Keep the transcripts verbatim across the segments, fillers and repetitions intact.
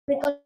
Record.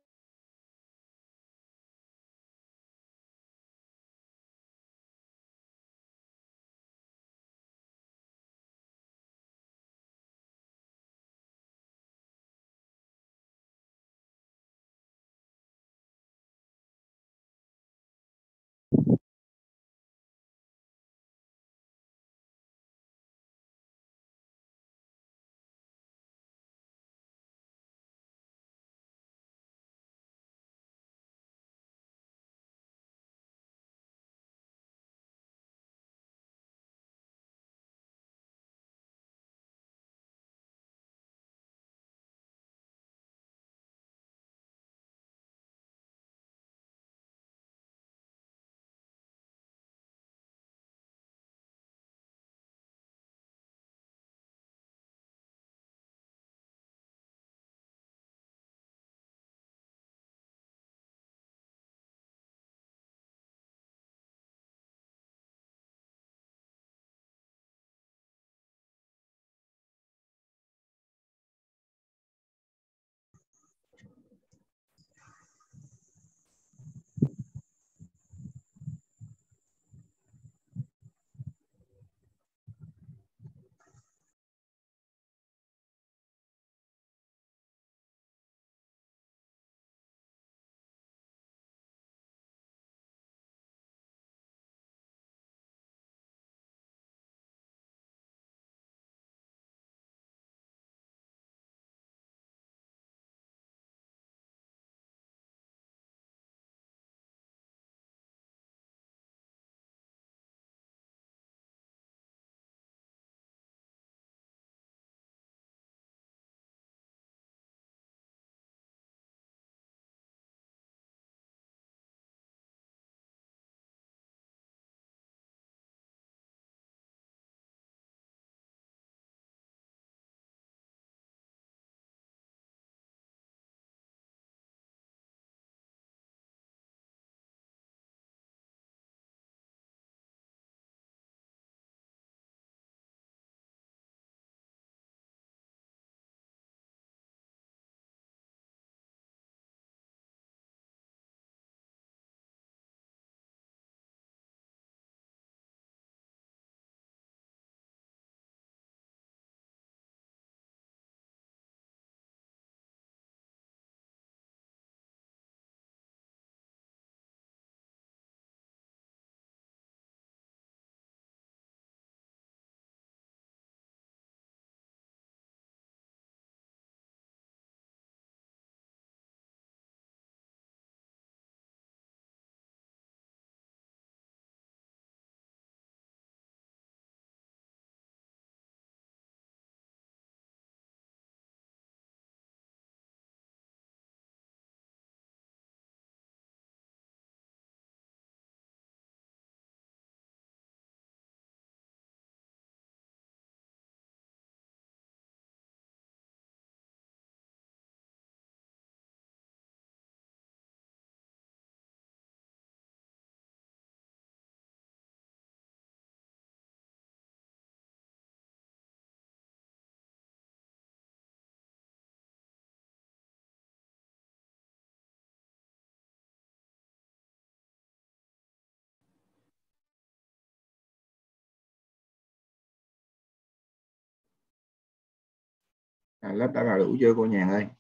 À, lớp đã vào đủ chưa cô Nhàn ơi?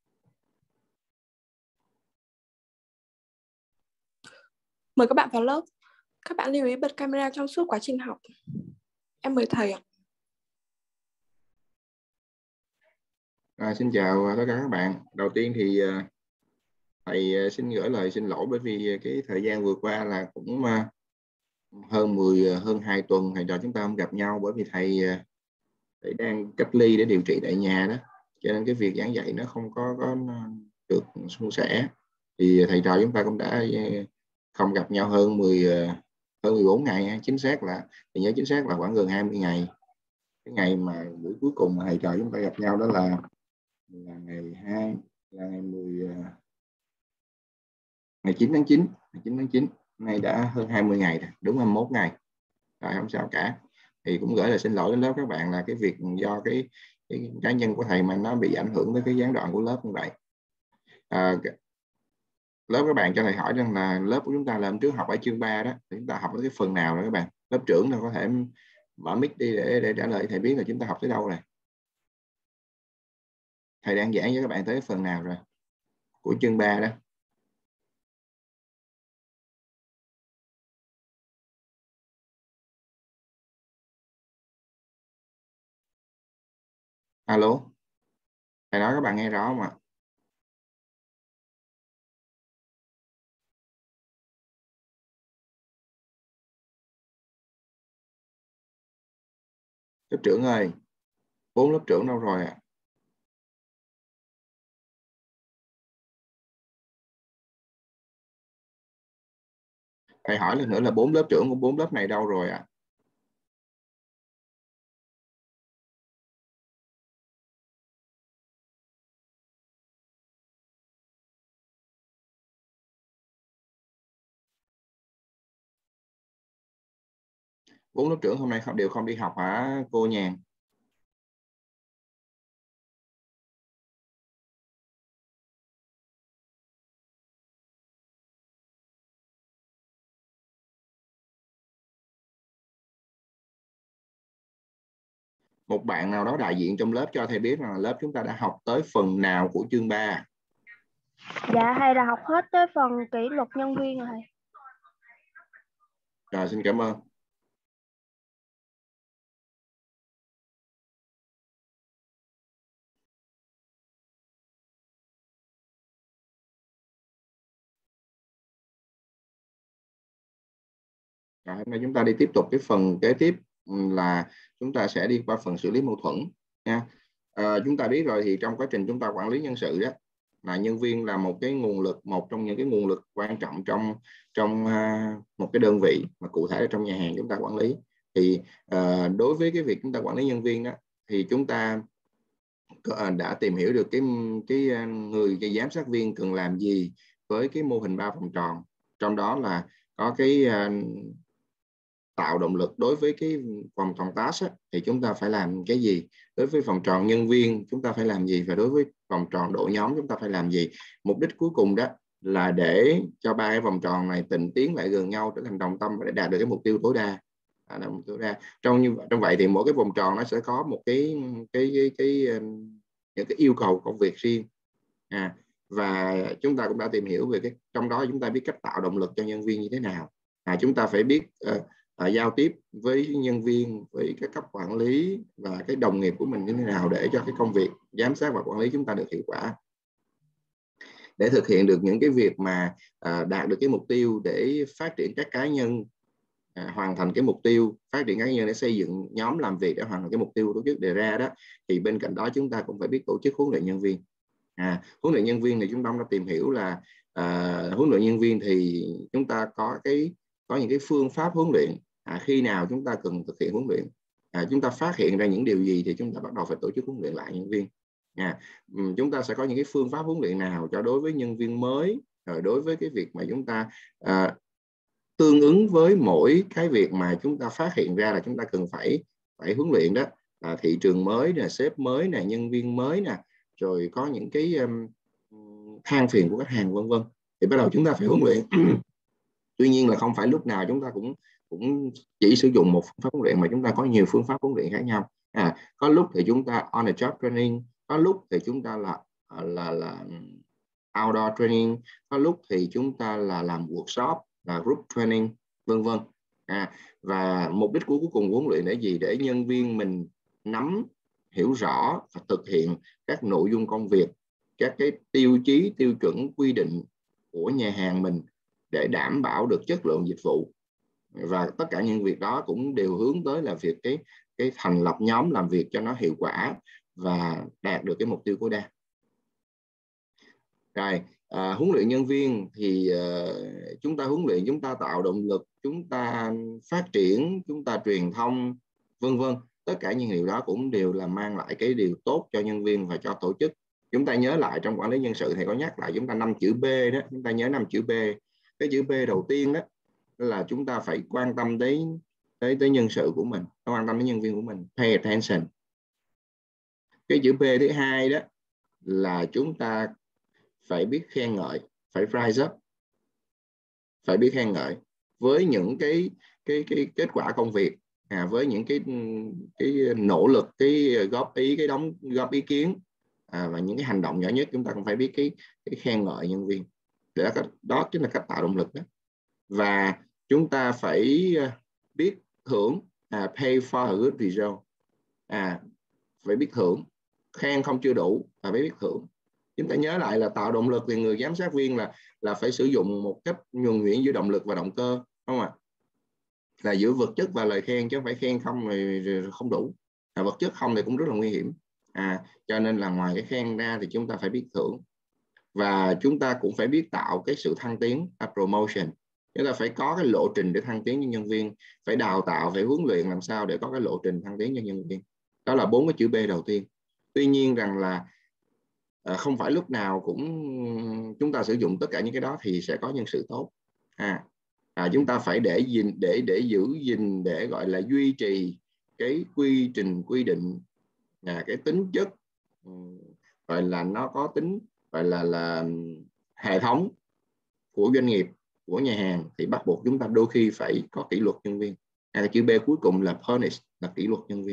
Mời các bạn vào lớp. Các bạn lưu ý bật camera trong suốt quá trình học. Em mời thầy ạ. À, xin chào tất cả các bạn. Đầu tiên thì thầy xin gửi lời xin lỗi bởi vì cái thời gian vừa qua là cũng hơn mười hơn hai tuần thầy trò chúng ta không gặp nhau, bởi vì thầy, thầy đang cách ly để điều trị tại nhà đó, cho nên cái việc giảng dạy nó không có, có được suôn sẻ. Thì thầy trò chúng ta cũng đã không gặp nhau hơn mười hơn mười bốn ngày, chính xác là thầy nhớ chính xác là khoảng gần hai mươi ngày. Cái ngày mà buổi cuối cùng mà thầy trò chúng ta gặp nhau đó là là ngày hai là ngày mười ngày chín tháng chín, ngày chín tháng chín. Nay đã hơn hai mươi ngày rồi, đúng hai mươi mốt ngày. Rồi không sao cả. Thì cũng gửi lời xin lỗi đến lớp các bạn là cái việc do cái, cái cá nhân của thầy mà nó bị ảnh hưởng tới cái gián đoạn của lớp như vậy. À, lớp các bạn cho thầy hỏi rằng là lớp của chúng ta làm trước học ở chương ba đó, chúng ta học tới cái phần nào rồi các bạn? Lớp trưởng nào có thể mở mic đi để để trả lời thầy biết là chúng ta học tới đâu rồi. Thầy đang giảng với các bạn tới cái phần nào rồi của chương ba đó. Alo, thầy nói các bạn nghe rõ không ạ? Lớp trưởng ơi, bốn lớp trưởng đâu rồi ạ? À? Thầy hỏi lần nữa là bốn lớp trưởng của bốn lớp này đâu rồi ạ? À? Bốn lớp trưởng hôm nay không đều không đi học hả cô Nhàn? Một bạn nào đó đại diện trong lớp cho thầy biết là lớp chúng ta đã học tới phần nào của chương ba? Dạ thầy đã học hết tới phần kỷ luật nhân viên rồi thầy. Rồi, xin cảm ơn. Rồi, hôm nay chúng ta đi tiếp tục cái phần kế tiếp là chúng ta sẽ đi qua phần xử lý mâu thuẫn nha. À, chúng ta biết rồi thì trong quá trình chúng ta quản lý nhân sự đó là nhân viên là một cái nguồn lực, một trong những cái nguồn lực quan trọng trong trong uh, một cái đơn vị, mà cụ thể là trong nhà hàng chúng ta quản lý. Thì uh, đối với cái việc chúng ta quản lý nhân viên đó thì chúng ta đã tìm hiểu được cái cái người cái giám sát viên cần làm gì với cái mô hình ba vòng tròn, trong đó là có cái uh, tạo động lực đối với cái vòng tròn task á, thì chúng ta phải làm cái gì, đối với vòng tròn nhân viên chúng ta phải làm gì, và đối với vòng tròn đội nhóm chúng ta phải làm gì. Mục đích cuối cùng đó là để cho ba cái vòng tròn này tình tiến lại gần nhau, trở thành đồng tâm để đạt được cái mục tiêu tối đa. À, mục tiêu tối đa. Trong như trong vậy thì mỗi cái vòng tròn nó sẽ có một cái cái cái, cái, cái những cái yêu cầu công việc riêng. À, và chúng ta cũng đã tìm hiểu về cái trong đó chúng ta biết cách tạo động lực cho nhân viên như thế nào. À, chúng ta phải biết uh, À, giao tiếp với nhân viên, với các cấp quản lý và cái đồng nghiệp của mình như thế nào để cho cái công việc giám sát và quản lý chúng ta được hiệu quả, để thực hiện được những cái việc mà à, đạt được cái mục tiêu để phát triển các cá nhân à, hoàn thành cái mục tiêu phát triển cá nhân, để xây dựng nhóm làm việc để hoàn thành cái mục tiêu tổ chức đề ra đó. Thì bên cạnh đó chúng ta cũng phải biết tổ chức huấn luyện nhân viên. À, huấn luyện nhân viên thì chúng ta đã tìm hiểu là à, huấn luyện nhân viên thì chúng ta có cái có những cái phương pháp huấn luyện. À, khi nào chúng ta cần thực hiện huấn luyện, à, chúng ta phát hiện ra những điều gì thì chúng ta bắt đầu phải tổ chức huấn luyện lại nhân viên. À, chúng ta sẽ có những cái phương pháp huấn luyện nào cho đối với nhân viên mới, rồi đối với cái việc mà chúng ta à, tương ứng với mỗi cái việc mà chúng ta phát hiện ra là chúng ta cần phải phải huấn luyện đó, là thị trường mới nè, sếp mới nè, nhân viên mới nè, rồi có những cái um, than phiền của khách hàng vân vân, thì bắt đầu chúng ta phải huấn luyện. Tuy nhiên là không phải lúc nào chúng ta cũng cũng chỉ sử dụng một phương pháp huấn luyện, mà chúng ta có nhiều phương pháp huấn luyện khác nhau. À, có lúc thì chúng ta on the job training, có lúc thì chúng ta là là là outdoor training, có lúc thì chúng ta là làm workshop, là group training, vân vân. À, và mục đích của cuối cùng huấn luyện để gì? Để nhân viên mình nắm, hiểu rõ và thực hiện các nội dung công việc, các cái tiêu chí, tiêu chuẩn, quy định của nhà hàng mình để đảm bảo được chất lượng dịch vụ. Và tất cả những việc đó cũng đều hướng tới là việc cái cái thành lập nhóm làm việc cho nó hiệu quả và đạt được cái mục tiêu tối đa. Rồi, à, huấn luyện nhân viên thì uh, chúng ta huấn luyện, chúng ta tạo động lực, chúng ta phát triển, chúng ta truyền thông, vân vân. Tất cả những điều đó cũng đều là mang lại cái điều tốt cho nhân viên và cho tổ chức. Chúng ta nhớ lại trong quản lý nhân sự thì có nhắc lại chúng ta năm chữ B đó, chúng ta nhớ năm chữ B. Cái chữ B đầu tiên đó là chúng ta phải quan tâm đến tới tới nhân sự của mình, quan tâm đến nhân viên của mình, pay attention. Cái chữ P thứ hai đó là chúng ta phải biết khen ngợi, phải rise up, phải biết khen ngợi với những cái cái cái kết quả công việc, à, với những cái cái nỗ lực, cái góp ý, cái đóng góp ý kiến, à, và những cái hành động nhỏ nhất chúng ta cũng phải biết cái cái khen ngợi nhân viên. Để đó, đó chính là cách tạo động lực đó. Và chúng ta phải biết thưởng, à, pay for a good result, à, phải biết thưởng, khen không chưa đủ, mà phải biết thưởng. Chúng ta nhớ lại là tạo động lực thì người giám sát viên là là phải sử dụng một cách nhuần nhuyễn giữa động lực và động cơ, không ạ? À? Là giữa vật chất và lời khen, chứ không phải khen không rồi, rồi không đủ. À, vật chất không thì cũng rất là nguy hiểm. À, cho nên là ngoài cái khen ra thì chúng ta phải biết thưởng, và chúng ta cũng phải biết tạo cái sự thăng tiến, a promotion. Chúng ta phải có cái lộ trình để thăng tiến cho nhân viên, phải đào tạo, phải huấn luyện làm sao để có cái lộ trình thăng tiến cho nhân viên. Đó là bốn cái chữ B đầu tiên. Tuy nhiên rằng là à, không phải lúc nào cũng chúng ta sử dụng tất cả những cái đó thì sẽ có nhân sự tốt. À, à, chúng ta phải để gìn, để để giữ gìn, để gọi là duy trì cái quy trình, quy định, à, cái tính chất, gọi là nó có tính gọi là là hệ thống của doanh nghiệp, của nhà hàng, thì bắt buộc chúng ta đôi khi phải có kỷ luật nhân viên. À, chữ B cuối cùng là punish, là kỷ luật nhân viên.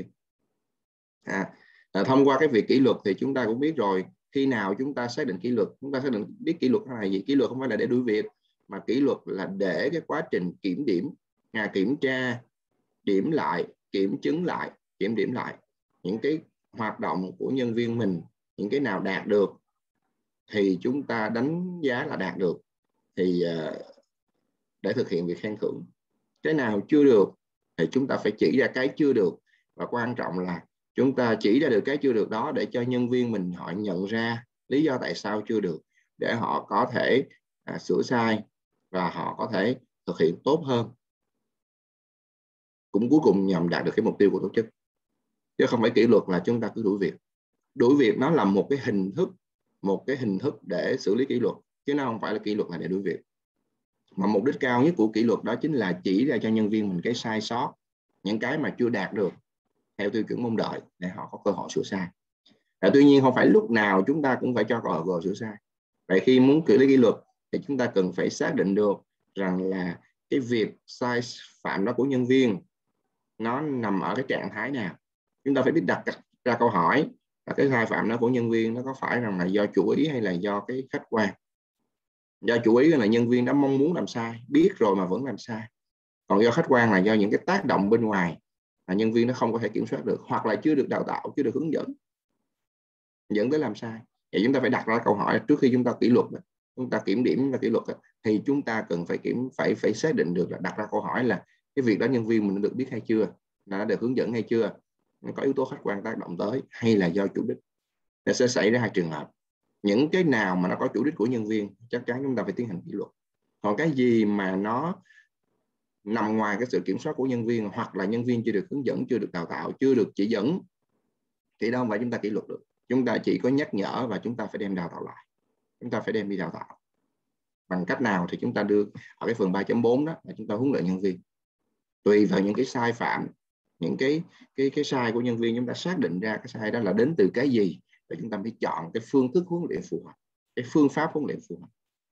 À, à, thông qua cái việc kỷ luật thì chúng ta cũng biết rồi, khi nào chúng ta xác định kỷ luật, chúng ta xác định biết kỷ luật là gì. Kỷ luật không phải là để đuổi việc, mà kỷ luật là để cái quá trình kiểm điểm, à, kiểm tra, điểm lại, kiểm chứng lại, kiểm điểm lại những cái hoạt động của nhân viên mình, những cái nào đạt được thì chúng ta đánh giá là đạt được, thì uh, để thực hiện việc khen thưởng. Cái nào chưa được thì chúng ta phải chỉ ra cái chưa được, và quan trọng là chúng ta chỉ ra được cái chưa được đó để cho nhân viên mình họ nhận ra lý do tại sao chưa được, để họ có thể à, sửa sai và họ có thể thực hiện tốt hơn, cũng cuối cùng nhằm đạt được cái mục tiêu của tổ chức. Chứ không phải kỷ luật là chúng ta cứ đuổi việc. Đuổi việc nó là một cái hình thức, một cái hình thức để xử lý kỷ luật, chứ nó không phải là kỷ luật là để đuổi việc. Mà mục đích cao nhất của kỷ luật đó chính là chỉ ra cho nhân viên mình cái sai sót, những cái mà chưa đạt được theo tiêu chuẩn mong đợi, để họ có cơ hội sửa sai. À, tuy nhiên không phải lúc nào chúng ta cũng phải cho cơ hội sửa sai. Vậy khi muốn xử lý kỷ luật thì chúng ta cần phải xác định được rằng là cái việc sai phạm đó của nhân viên nó nằm ở cái trạng thái nào. Chúng ta phải biết đặt ra câu hỏi là cái sai phạm đó của nhân viên nó có phải rằng là do chủ ý hay là do cái khách quan. Do chủ ý là nhân viên đã mong muốn làm sai, biết rồi mà vẫn làm sai. Còn do khách quan là do những cái tác động bên ngoài mà nhân viên nó không có thể kiểm soát được, hoặc là chưa được đào tạo, chưa được hướng dẫn, dẫn tới làm sai. Thì chúng ta phải đặt ra câu hỏi trước khi chúng ta kỷ luật, chúng ta kiểm điểm và kỷ luật, thì chúng ta cần phải kiểm phải phải xác định được, là đặt ra câu hỏi là cái việc đó nhân viên mình được biết hay chưa, đã được hướng dẫn hay chưa, có yếu tố khách quan tác động tới, hay là do chủ đích. Nó sẽ xảy ra hai trường hợp. Những cái nào mà nó có chủ đích của nhân viên chắc chắn chúng ta phải tiến hành kỷ luật. Còn cái gì mà nó nằm ngoài cái sự kiểm soát của nhân viên, hoặc là nhân viên chưa được hướng dẫn, chưa được đào tạo, chưa được chỉ dẫn, thì đâu phải chúng ta kỷ luật được. Chúng ta chỉ có nhắc nhở và chúng ta phải đem đào tạo lại. Chúng ta phải đem đi đào tạo. Bằng cách nào thì chúng ta đưa ở cái phần ba chấm bốn đó là chúng ta huấn luyện nhân viên. Tùy vào những cái sai phạm, những cái cái cái sai của nhân viên, chúng ta xác định ra cái sai đó là đến từ cái gì, để chúng ta mới chọn cái phương thức huấn luyện phù hợp, cái phương pháp huấn luyện phù hợp.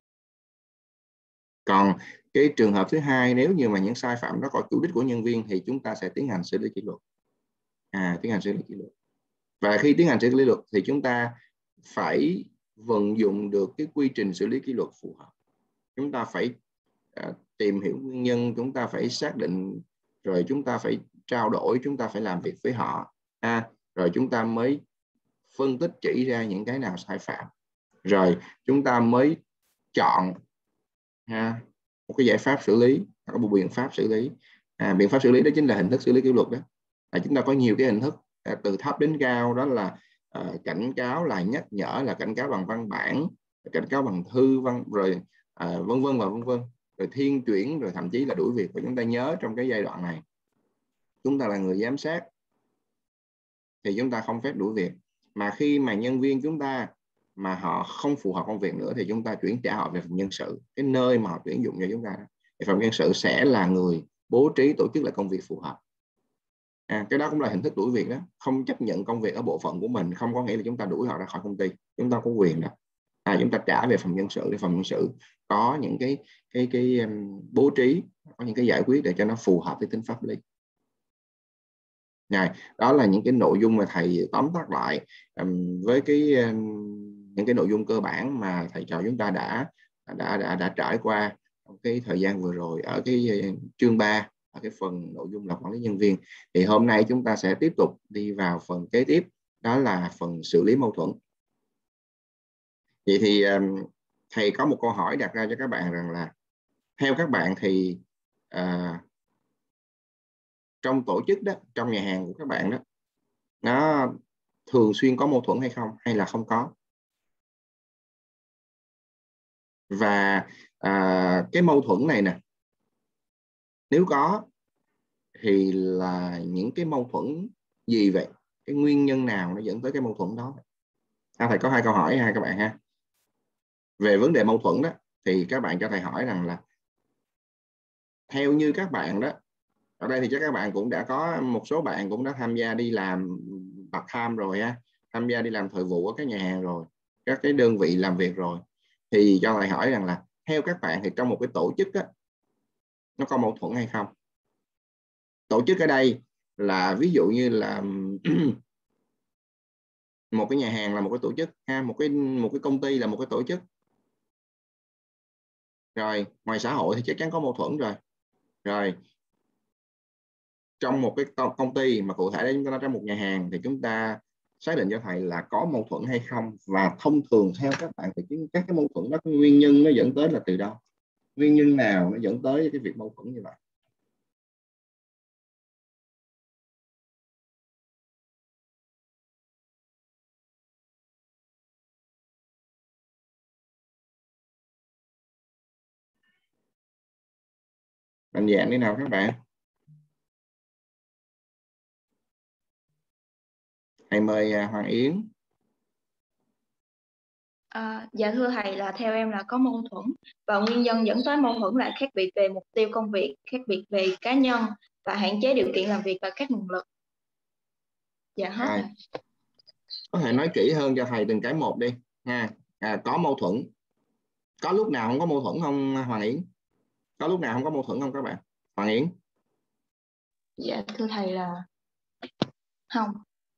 Còn cái trường hợp thứ hai, nếu như mà những sai phạm đó có chủ đích của nhân viên thì chúng ta sẽ tiến hành xử lý kỷ luật. À, tiến hành xử lý kỷ luật. Và khi tiến hành xử lý kỷ luật thì chúng ta phải vận dụng được cái quy trình xử lý kỷ luật phù hợp. Chúng ta phải uh, tìm hiểu nguyên nhân, chúng ta phải xác định, rồi chúng ta phải trao đổi, chúng ta phải làm việc với họ, à, rồi chúng ta mới phân tích chỉ ra những cái nào sai phạm, rồi chúng ta mới chọn ha, một cái giải pháp xử lý, có một biện pháp xử lý. À, biện pháp xử lý đó chính là hình thức xử lý kỷ luật đó. À, chúng ta có nhiều cái hình thức, à, từ thấp đến cao, đó là à, cảnh cáo, là nhắc nhở, là cảnh cáo bằng văn bản, cảnh cáo bằng thư văn, rồi à, vân vân và vân vân, rồi thiên chuyển, rồi thậm chí là đuổi việc. Và chúng ta nhớ trong cái giai đoạn này chúng ta là người giám sát thì chúng ta không phép đuổi việc, mà khi mà nhân viên chúng ta mà họ không phù hợp công việc nữa thì chúng ta chuyển trả họ về phòng nhân sự, cái nơi mà họ tuyển dụng cho chúng ta. Thì phòng nhân sự sẽ là người bố trí tổ chức lại công việc phù hợp. À, cái đó cũng là hình thức đuổi việc đó. Không chấp nhận công việc ở bộ phận của mình không có nghĩa là chúng ta đuổi họ ra khỏi công ty. Chúng ta có quyền đó. à, chúng ta trả về phòng nhân sự để phòng nhân sự có những cái cái cái um, bố trí, có những cái giải quyết để cho nó phù hợp với tính pháp lý. Này, đó là những cái nội dung mà thầy tóm tắt lại um, với cái um, những cái nội dung cơ bản mà thầy trò chúng ta đã đã đã đã trải qua cái thời gian vừa rồi ở cái chương ba, ở cái phần nội dung là quản lý nhân viên. Thì hôm nay chúng ta sẽ tiếp tục đi vào phần kế tiếp, đó là phần xử lý mâu thuẫn. Vậy thì um, thầy có một câu hỏi đặt ra cho các bạn rằng là theo các bạn thì uh, trong tổ chức đó, trong nhà hàng của các bạn đó, nó thường xuyên có mâu thuẫn hay không, hay là không có? Và à, cái mâu thuẫn này nè, nếu có thì là những cái mâu thuẫn gì vậy? Cái nguyên nhân nào nó dẫn tới cái mâu thuẫn đó? À, thầy có hai câu hỏi ha các bạn ha. Về vấn đề mâu thuẫn đó thì các bạn cho thầy hỏi rằng là theo như các bạn đó, ở đây thì chắc các bạn cũng đã có một số bạn cũng đã tham gia đi làm part time rồi ha, tham gia đi làm thời vụ ở các nhà hàng rồi, các cái đơn vị làm việc rồi, thì cho thầy hỏi rằng là theo các bạn thì trong một cái tổ chức đó, nó có mâu thuẫn hay không? Tổ chức ở đây là ví dụ như là một cái nhà hàng là một cái tổ chức ha, một cái một cái công ty là một cái tổ chức. Rồi ngoài xã hội thì chắc chắn có mâu thuẫn rồi. Rồi trong một cái công ty mà cụ thể đây chúng ta trong một nhà hàng thì chúng ta xác định cho thầy là có mâu thuẫn hay không, và thông thường theo các bạn thì các cái mâu thuẫn đó, cái nguyên nhân nó dẫn tới là từ đâu? Nguyên nhân nào nó dẫn tới cái việc mâu thuẫn như vậy? Mạnh dạn đi nào các bạn. Thầy mời Hoàng Yến. À, dạ thưa thầy, là theo em là có mâu thuẫn, và nguyên nhân dẫn tới mâu thuẫn là khác biệt về mục tiêu công việc, khác biệt về cá nhân và hạn chế điều kiện làm việc và các nguồn lực. Dạ hết à, rồi. Có thể nói kỹ hơn cho thầy từng cái một đi ha. À, có mâu thuẫn, có lúc nào không có mâu thuẫn không Hoàng Yến? Có lúc nào không có mâu thuẫn không các bạn? Hoàng Yến. Dạ thưa thầy là không.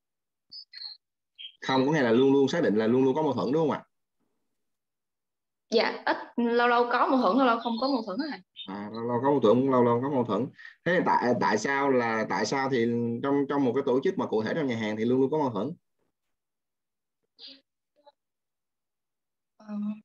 Không có nghĩa là luôn luôn xác định là luôn luôn có mâu thuẫn đúng không ạ? Dạ ít, lâu lâu có mâu thuẫn, lâu lâu không có mâu thuẫn rồi. À, lâu lâu có mâu thuẫn, lâu lâu có mâu thuẫn. Thế là tại tại sao là tại sao thì trong trong một cái tổ chức mà cụ thể trong nhà hàng thì luôn luôn có mâu thuẫn? Um,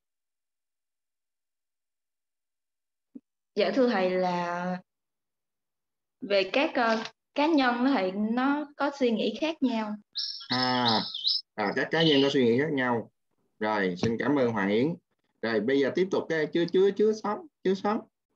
dạ thưa thầy là về các uh, cá nhân đó thầy, nó có suy nghĩ khác nhau. À, à các cá nhân có suy nghĩ khác nhau. Rồi xin cảm ơn Hoàng Yến. Rồi bây giờ tiếp tục cái chưa chưa chưa xong chưa xong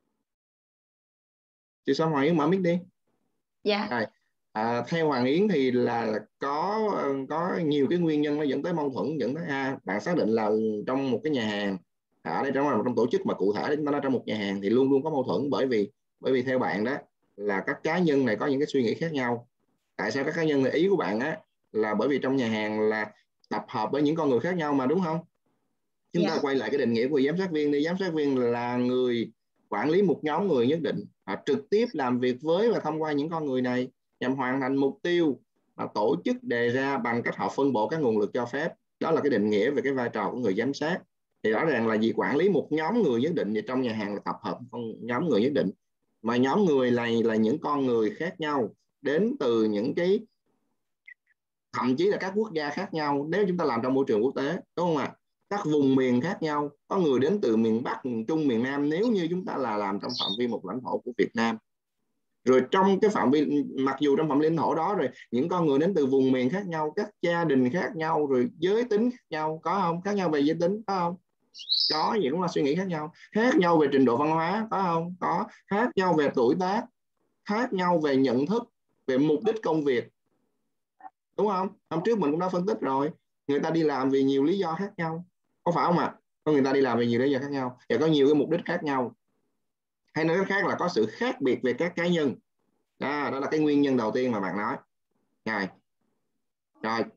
chưa xong Hoàng Yến mở mic đi. Dạ. Rồi, à, theo Hoàng Yến thì là có có nhiều cái nguyên nhân nó dẫn tới mâu thuẫn, dẫn tới a bạn xác định là trong một cái nhà hàng, ở đây trong một trong tổ chức mà cụ thể nó trong một nhà hàng thì luôn luôn có mâu thuẫn, bởi vì bởi vì theo bạn đó là các cá nhân này có những cái suy nghĩ khác nhau. Tại sao các cá nhân này, ý của bạn á là bởi vì trong nhà hàng là tập hợp với những con người khác nhau mà, đúng không? Chúng Dạ. ta quay lại cái định nghĩa của giám sát viên đi. Giám sát viên là người quản lý một nhóm người nhất định, họ trực tiếp làm việc với và thông qua những con người này nhằm hoàn thành mục tiêu mà tổ chức đề ra bằng cách họ phân bổ các nguồn lực cho phép. Đó là cái định nghĩa về cái vai trò của người giám sát. Thì rõ ràng là vì quản lý một nhóm người nhất định, thì trong nhà hàng là tập hợp một nhóm người nhất định, mà nhóm người này là những con người khác nhau, đến từ những cái thậm chí là các quốc gia khác nhau nếu chúng ta làm trong môi trường quốc tế, đúng không ạ? Các vùng miền khác nhau, có người đến từ miền Bắc, miền Trung, miền Nam nếu như chúng ta là làm trong phạm vi một lãnh thổ của Việt Nam. Rồi trong cái phạm vi, mặc dù trong phạm vi lãnh thổ đó, rồi những con người đến từ vùng miền khác nhau, các gia đình khác nhau, rồi giới tính khác nhau, có không? Khác nhau về giới tính, có không? Có, vậy cũng là suy nghĩ khác nhau. Khác nhau về trình độ văn hóa, có không? Có. Khác nhau về tuổi tác, khác nhau về nhận thức, về mục đích công việc, đúng không? Hôm trước mình cũng đã phân tích rồi, người ta đi làm vì nhiều lý do khác nhau, có phải không ạ? À? Người ta đi làm vì nhiều lý do khác nhau và có nhiều cái mục đích khác nhau, hay nói cách khác là có sự khác biệt về các cá nhân. Đó, đó là cái nguyên nhân đầu tiên mà bạn nói. Rồi, rồi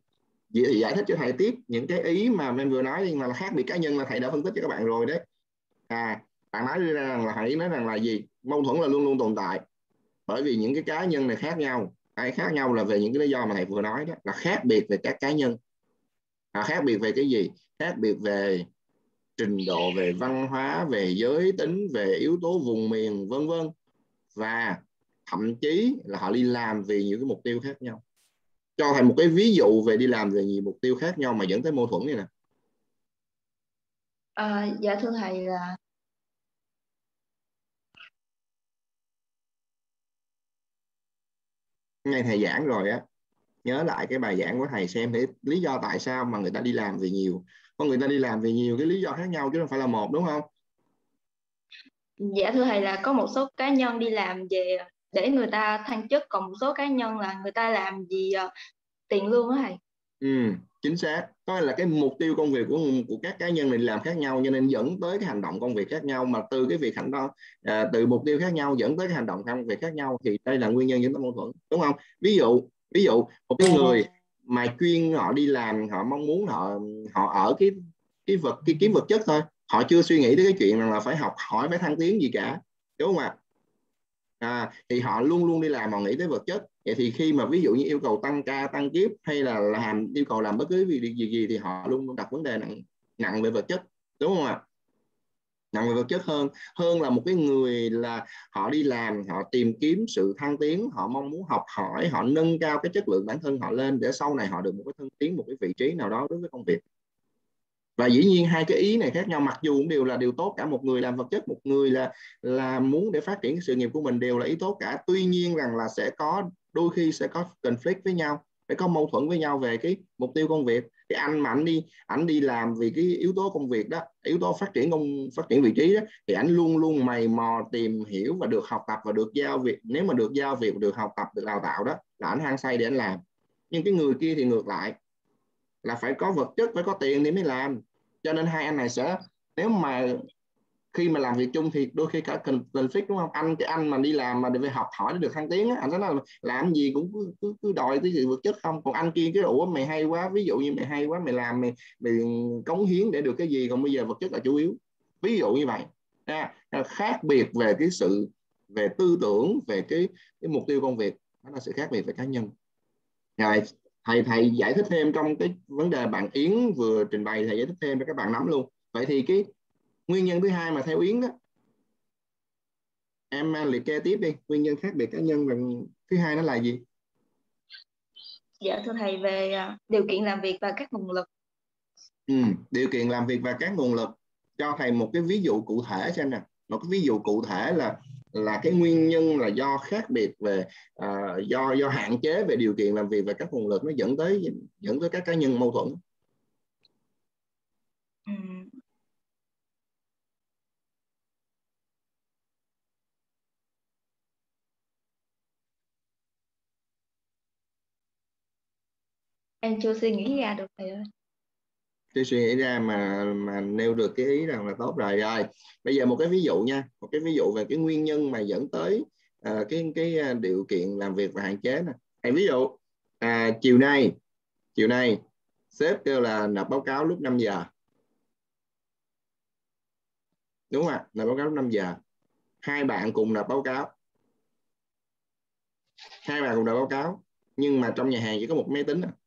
Vậy thì giải thích cho thầy tiếp những cái ý mà em vừa nói, nhưng mà là khác biệt cá nhân là thầy đã phân tích cho các bạn rồi đấy. À, bạn nói ra rằng là thầy nói rằng là gì? Mâu thuẫn là luôn luôn tồn tại. Bởi vì những cái cá nhân này khác nhau. Cái khác nhau là về những cái lý do mà thầy vừa nói đó, là khác biệt về các cá nhân. À, khác biệt về cái gì? Khác biệt về trình độ, về văn hóa, về giới tính, về yếu tố vùng miền, vân vân. Và thậm chí là họ đi làm vì những cái mục tiêu khác nhau. Cho thầy một cái ví dụ về đi làm về nhiều mục tiêu khác nhau mà dẫn tới mâu thuẫn này nè. À, dạ thưa thầy là Ngay thầy giảng rồi á, nhớ lại cái bài giảng của thầy xem để lý do tại sao mà người ta đi làm vì nhiều. Con người ta đi làm vì nhiều cái lý do khác nhau chứ không phải là một, đúng không? Dạ thưa thầy là có một số cá nhân đi làm về để người ta thăng chức, còn một số cá nhân là người ta làm vì uh, tiền lương đó thầy. Ừ, chính xác. Có nghĩa là cái mục tiêu công việc của của các cá nhân này làm khác nhau, cho nên dẫn tới cái hành động công việc khác nhau, mà từ cái việc hành đó à, từ mục tiêu khác nhau dẫn tới cái hành động công việc khác nhau, thì đây là nguyên nhân dẫn tới mâu thuẫn, đúng không? Ví dụ ví dụ một cái người mà chuyên họ đi làm, họ mong muốn họ họ ở cái cái vật cái kiếm vật chất thôi, họ chưa suy nghĩ tới cái chuyện rằng là phải học hỏi, phải thăng tiến gì cả, đúng không ạ? À, thì họ luôn luôn đi làm họ nghĩ tới vật chất. Vậy thì khi mà ví dụ như yêu cầu tăng ca, tăng kiếp, hay là làm yêu cầu làm bất cứ việc gì gì thì họ luôn luôn đặt vấn đề nặng nặng về vật chất, đúng không ạ? Nặng về vật chất hơn hơn là một cái người là họ đi làm, họ tìm kiếm sự thăng tiến, họ mong muốn học hỏi, họ nâng cao cái chất lượng bản thân họ lên để sau này họ được một cái thăng tiến, một cái vị trí nào đó đối với công việc. Và dĩ nhiên hai cái ý này khác nhau, mặc dù cũng đều là điều tốt cả. Một người làm vật chất, một người là là muốn để phát triển cái sự nghiệp của mình, đều là ý tốt cả. Tuy nhiên rằng là sẽ có đôi khi sẽ có conflict với nhau, phải có mâu thuẫn với nhau về cái mục tiêu công việc. Thì anh mà anh đi anh đi làm vì cái yếu tố công việc đó, yếu tố phát triển công phát triển vị trí đó, thì anh luôn luôn mày mò tìm hiểu và được học tập và được giao việc. Nếu mà được giao việc, được học tập, được đào tạo đó, là anh hăng say để anh làm. Nhưng cái người kia thì ngược lại, là phải có vật chất, phải có tiền thì mới làm. Cho nên hai anh này sẽ, nếu mà khi mà làm việc chung thì đôi khi cả conflict, đúng không? Anh cái anh mà đi làm mà để phải học hỏi để được thăng tiến á, anh nói là làm gì cũng cứ, cứ, cứ đòi cái gì vật chất không. Còn anh kia cái ủa mày hay quá, ví dụ như mày hay quá, mày làm mày, mày cống hiến để được cái gì, còn bây giờ vật chất là chủ yếu, ví dụ như vậy. À, khác biệt về cái sự về tư tưởng, về cái, cái mục tiêu công việc, đó là sự khác biệt về cá nhân. Rồi thầy thầy giải thích thêm trong cái vấn đề bạn Yến vừa trình bày, thầy giải thích thêm cho các bạn nắm luôn. Vậy thì cái nguyên nhân thứ hai mà theo Yến đó, em liệt kê tiếp đi, nguyên nhân khác biệt cá nhân và thứ hai nó là gì? Dạ thưa thầy về điều kiện làm việc và các nguồn lực. Ừ, điều kiện làm việc và các nguồn lực. Cho thầy một cái ví dụ cụ thể xem nè. Một cái ví dụ cụ thể là là cái nguyên nhân là do khác biệt về uh, do do hạn chế về điều kiện làm việc và các nguồn lực, nó dẫn tới dẫn tới các cá nhân mâu thuẫn. Ừ. Em chưa suy nghĩ ra được thầy ơi. Tôi suy nghĩ ra mà mà nêu được cái ý rằng là tốt rồi. Rồi bây giờ một cái ví dụ nha, một cái ví dụ về cái nguyên nhân mà dẫn tới uh, cái cái điều kiện làm việc và hạn chế nè. Hay ví dụ à, chiều nay chiều nay sếp kêu là nộp báo cáo lúc năm giờ, đúng không ạ? Nộp báo cáo lúc năm giờ, hai bạn cùng nộp báo cáo hai bạn cùng nộp báo cáo nhưng mà trong nhà hàng chỉ có một máy tính à.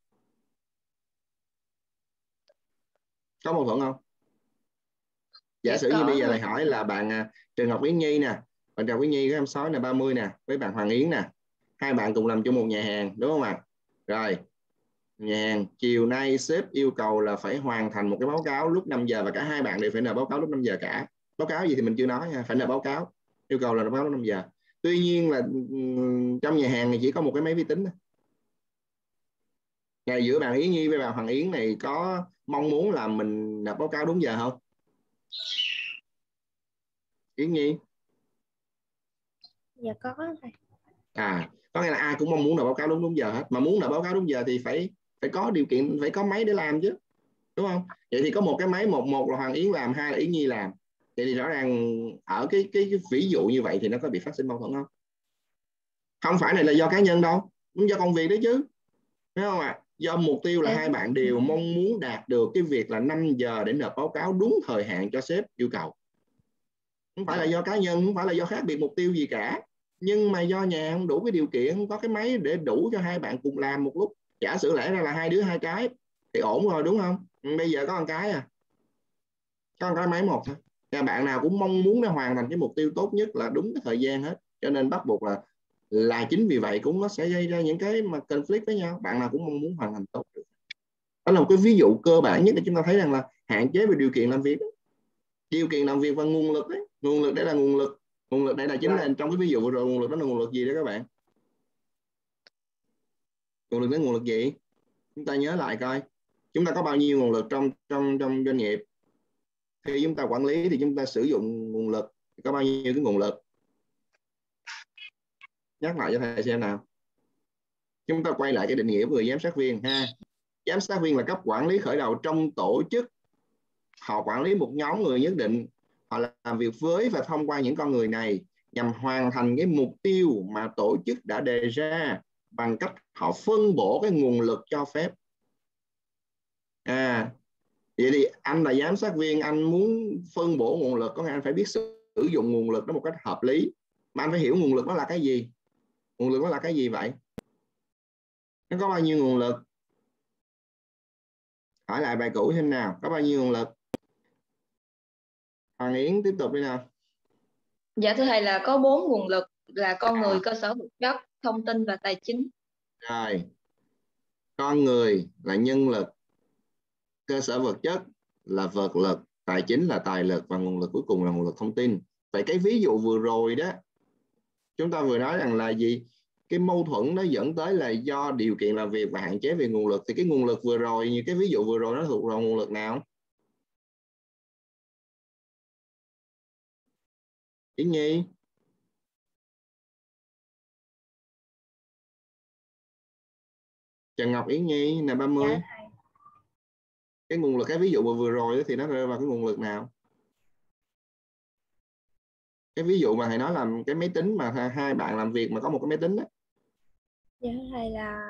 Có mâu thuẫn không? Giả Dạ sử có. như bây giờ thầy hỏi là bạn Trần Ngọc Yến Nhi nè, bạn Trần Yến Nhi có hai mươi sáu nè, ba mươi nè, với bạn Hoàng Yến nè, hai bạn cùng làm chung một nhà hàng, đúng không ạ? Rồi nhà hàng chiều nay sếp yêu cầu là phải hoàn thành một cái báo cáo lúc năm giờ và cả hai bạn đều phải nộp báo cáo lúc năm giờ cả. Báo cáo gì thì mình chưa nói nha, phải nộp báo cáo, yêu cầu là nộp báo cáo lúc năm giờ. Tuy nhiên là trong nhà hàng này chỉ có một cái máy vi tính. Ngày giữa bạn Yến Nhi với bạn Hoàng Yến này có mong muốn là mình nộp báo cáo đúng giờ không? Yến Nhi? Dạ có thầy. À, có nghĩa là ai cũng mong muốn nộp báo cáo đúng đúng giờ hết, mà muốn nộp báo cáo đúng giờ thì phải phải có điều kiện, phải có máy để làm chứ, đúng không? Vậy thì có một cái máy, một một là Hoàng Yến làm, hai là Yến Nhi làm. Vậy thì rõ ràng ở cái cái, cái ví dụ như vậy thì nó có bị phát sinh mâu thuẫn không? Không phải này là do cá nhân đâu, cũng do công việc đấy chứ, đúng không ạ? À? Do mục tiêu là hai bạn đều mong muốn đạt được cái việc là năm giờ để nộp báo cáo đúng thời hạn cho sếp yêu cầu. Không phải là do cá nhân, không phải là do khác biệt mục tiêu gì cả, nhưng mà do nhà không đủ cái điều kiện, không có cái máy để đủ cho hai bạn cùng làm một lúc. Giả sử lẽ ra là hai đứa hai cái thì ổn rồi đúng không? Bây giờ có một cái à, có một cái máy một thôi. Nhà bạn nào cũng mong muốn để hoàn thành cái mục tiêu tốt nhất là đúng cái thời gian hết, cho nên bắt buộc là là chính vì vậy cũng nó sẽ gây ra những cái mà conflict với nhau. Bạn nào cũng mong muốn hoàn thành tốt được. Đó là một cái ví dụ cơ bản nhất để chúng ta thấy rằng là hạn chế về điều kiện làm việc đó. Điều kiện làm việc và nguồn lực đấy. Nguồn lực đây là nguồn lực. Nguồn lực đây là chính là trong cái ví dụ vừa rồi, nguồn lực đó là nguồn lực gì đó các bạn? Nguồn lực đó là nguồn lực gì? Chúng ta nhớ lại coi. Chúng ta có bao nhiêu nguồn lực trong trong trong doanh nghiệp? Khi chúng ta quản lý thì chúng ta sử dụng nguồn lực, có bao nhiêu cái nguồn lực? Nhắc lại cho thầy xem nào. Chúng ta quay lại cái định nghĩa của người giám sát viên ha. Giám sát viên là cấp quản lý khởi đầu trong tổ chức. Họ quản lý một nhóm người nhất định. Họ làm việc với và thông qua những con người này nhằm hoàn thành cái mục tiêu mà tổ chức đã đề ra bằng cách họ phân bổ cái nguồn lực cho phép. À, vậy thì anh là giám sát viên, anh muốn phân bổ nguồn lực, có nghĩa anh phải biết sử dụng nguồn lực đó một cách hợp lý. Mà anh phải hiểu nguồn lực đó là cái gì. Nguồn lực đó là cái gì vậy? Nó có bao nhiêu nguồn lực? Hỏi lại bài cũ thêm nào, có bao nhiêu nguồn lực? Hoàng Yến tiếp tục đi nào. Dạ thưa thầy là có bốn nguồn lực là con người, cơ sở vật chất, thông tin và tài chính. Rồi, con người là nhân lực, cơ sở vật chất là vật lực, tài chính là tài lực và nguồn lực cuối cùng là nguồn lực thông tin. Vậy cái ví dụ vừa rồi đó, chúng ta vừa nói rằng là gì? Cái mâu thuẫn nó dẫn tới là do điều kiện làm việc và hạn chế về nguồn lực. Thì cái nguồn lực vừa rồi, như cái ví dụ vừa rồi nó thuộc vào nguồn lực nào? Yến Nhi. Trần Ngọc Yến Nhi là ba mươi. Dạ, cái nguồn lực, cái ví dụ vừa rồi thì nó rơi vào cái nguồn lực nào? Cái ví dụ mà thầy nói là cái máy tính mà hai bạn làm việc mà có một cái máy tính đó. dạ thầy là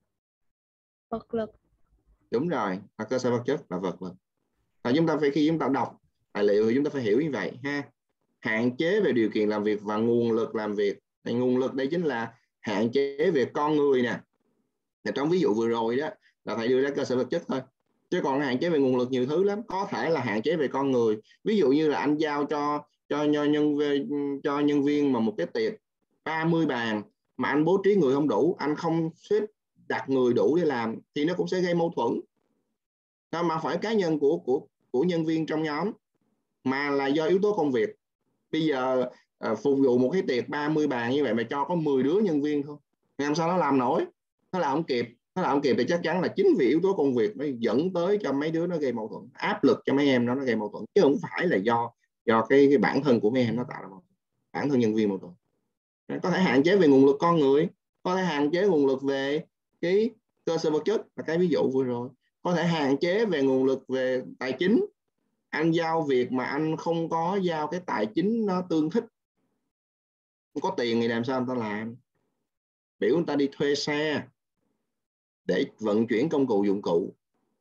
vật lực. Đúng rồi, và cơ sở vật chất là vật lực. Và chúng ta phải, khi chúng ta đọc tài liệu thì chúng ta phải hiểu như vậy ha. Hạn chế về điều kiện làm việc và nguồn lực làm việc. Thì nguồn lực đây chính là hạn chế về con người nè. Trong ví dụ vừa rồi đó là thầy đưa ra cơ sở vật chất thôi. Chứ còn hạn chế về nguồn lực nhiều thứ lắm. Có thể là hạn chế về con người. Ví dụ như là anh giao cho cho nhân viên cho nhân viên mà một cái tiệc ba mươi bàn mà anh bố trí người không đủ, anh không xếp đặt người đủ để làm thì nó cũng sẽ gây mâu thuẫn. Đó, mà phải cá nhân của của của nhân viên trong nhóm, mà là do yếu tố công việc. Bây giờ uh, phục vụ một cái tiệc ba mươi bàn như vậy mà cho có mười đứa nhân viên thôi, làm sao nó làm nổi? Nó làm không kịp. Nó làm không kịp thì chắc chắn là chính vì yếu tố công việc nó dẫn tới cho mấy đứa nó gây mâu thuẫn, áp lực cho mấy em nó nó gây mâu thuẫn, chứ không phải là do do cái, cái bản thân của mấy em nó tạo ra mâu thuẫn, bản thân nhân viên mâu thuẫn. Có thể hạn chế về nguồn lực con người, có thể hạn chế nguồn lực về cái cơ sở vật chất là cái ví dụ vừa rồi, có thể hạn chế về nguồn lực về tài chính. Anh giao việc mà anh không có giao cái tài chính nó tương thích, không có tiền thì làm sao người ta làm? Biểu người ta đi thuê xe để vận chuyển công cụ dụng cụ,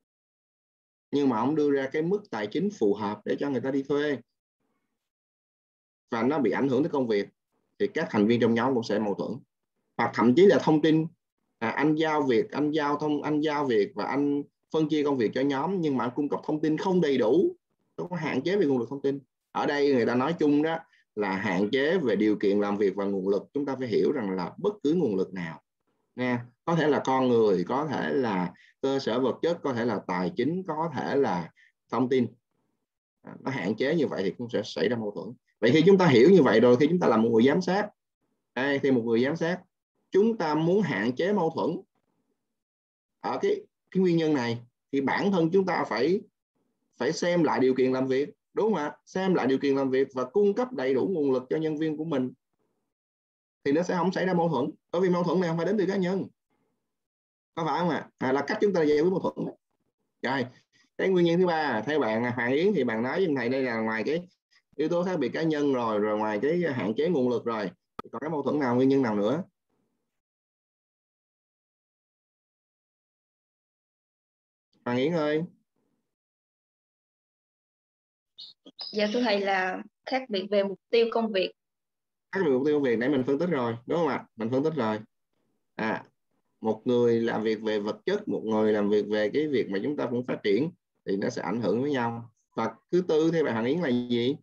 nhưng mà không đưa ra cái mức tài chính phù hợp để cho người ta đi thuê, và nó bị ảnh hưởng tới công việc, thì các thành viên trong nhóm cũng sẽ mâu thuẫn. Hoặc thậm chí là thông tin, à, anh giao việc anh giao thông anh giao việc và anh phân chia công việc cho nhóm, nhưng mà anh cung cấp thông tin không đầy đủ, nó có hạn chế về nguồn lực thông tin. Ở đây người ta nói chung đó là hạn chế về điều kiện làm việc và nguồn lực. Chúng ta phải hiểu rằng là bất cứ nguồn lực nào nha, có thể là con người, có thể là cơ sở vật chất, có thể là tài chính, có thể là thông tin, nó hạn chế như vậy thì cũng sẽ xảy ra mâu thuẫn. Vậy khi chúng ta hiểu như vậy rồi, khi chúng ta là một người giám sát, đây, thì một người giám sát chúng ta muốn hạn chế mâu thuẫn ở cái, cái nguyên nhân này, thì bản thân chúng ta phải phải xem lại điều kiện làm việc, đúng không ạ? Xem lại điều kiện làm việc và cung cấp đầy đủ nguồn lực cho nhân viên của mình, thì nó sẽ không xảy ra mâu thuẫn. Bởi vì mâu thuẫn này không phải đến từ cá nhân, có phải không ạ? À, là cách chúng ta giải quyết mâu thuẫn. Rồi, cái nguyên nhân thứ ba, theo bạn Hoàng Yến thì bạn nói với thầy đây là ngoài cái yếu tố khác biệt cá nhân rồi, rồi ngoài cái hạn chế nguồn lực rồi, còn cái mâu thuẫn nào, nguyên nhân nào nữa? Hoàng Yến ơi. Dạ thưa thầy là khác biệt về mục tiêu công việc. Khác biệt mục tiêu công việc nãy mình phân tích rồi đúng không ạ? Mình phân tích rồi. À, một người làm việc về vật chất, một người làm việc về cái việc mà chúng ta muốn phát triển thì nó sẽ ảnh hưởng với nhau. Và thứ tư theo bạn Hoàng Yến là gì?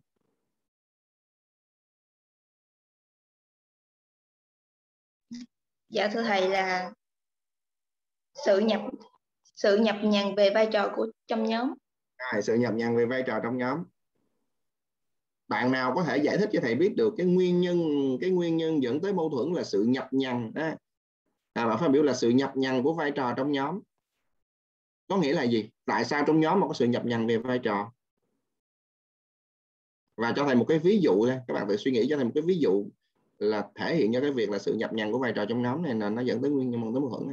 Dạ thưa thầy là sự nhập sự nhập nhằng về vai trò của trong nhóm. À, sự nhập nhằng về vai trò trong nhóm. Bạn nào có thể giải thích cho thầy biết được cái nguyên nhân cái nguyên nhân dẫn tới mâu thuẫn là sự nhập nhằng đó? À, bạn phát biểu là sự nhập nhằng của vai trò trong nhóm. Có nghĩa là gì? Tại sao trong nhóm mà có sự nhập nhằng về vai trò? Và cho thầy một cái ví dụ đây, các bạn tự suy nghĩ cho thầy một cái ví dụ là thể hiện cho cái việc là sự nhập nhằng của vai trò trong nhóm này là nó dẫn tới nguyên nhân tới mâu thuẫn này.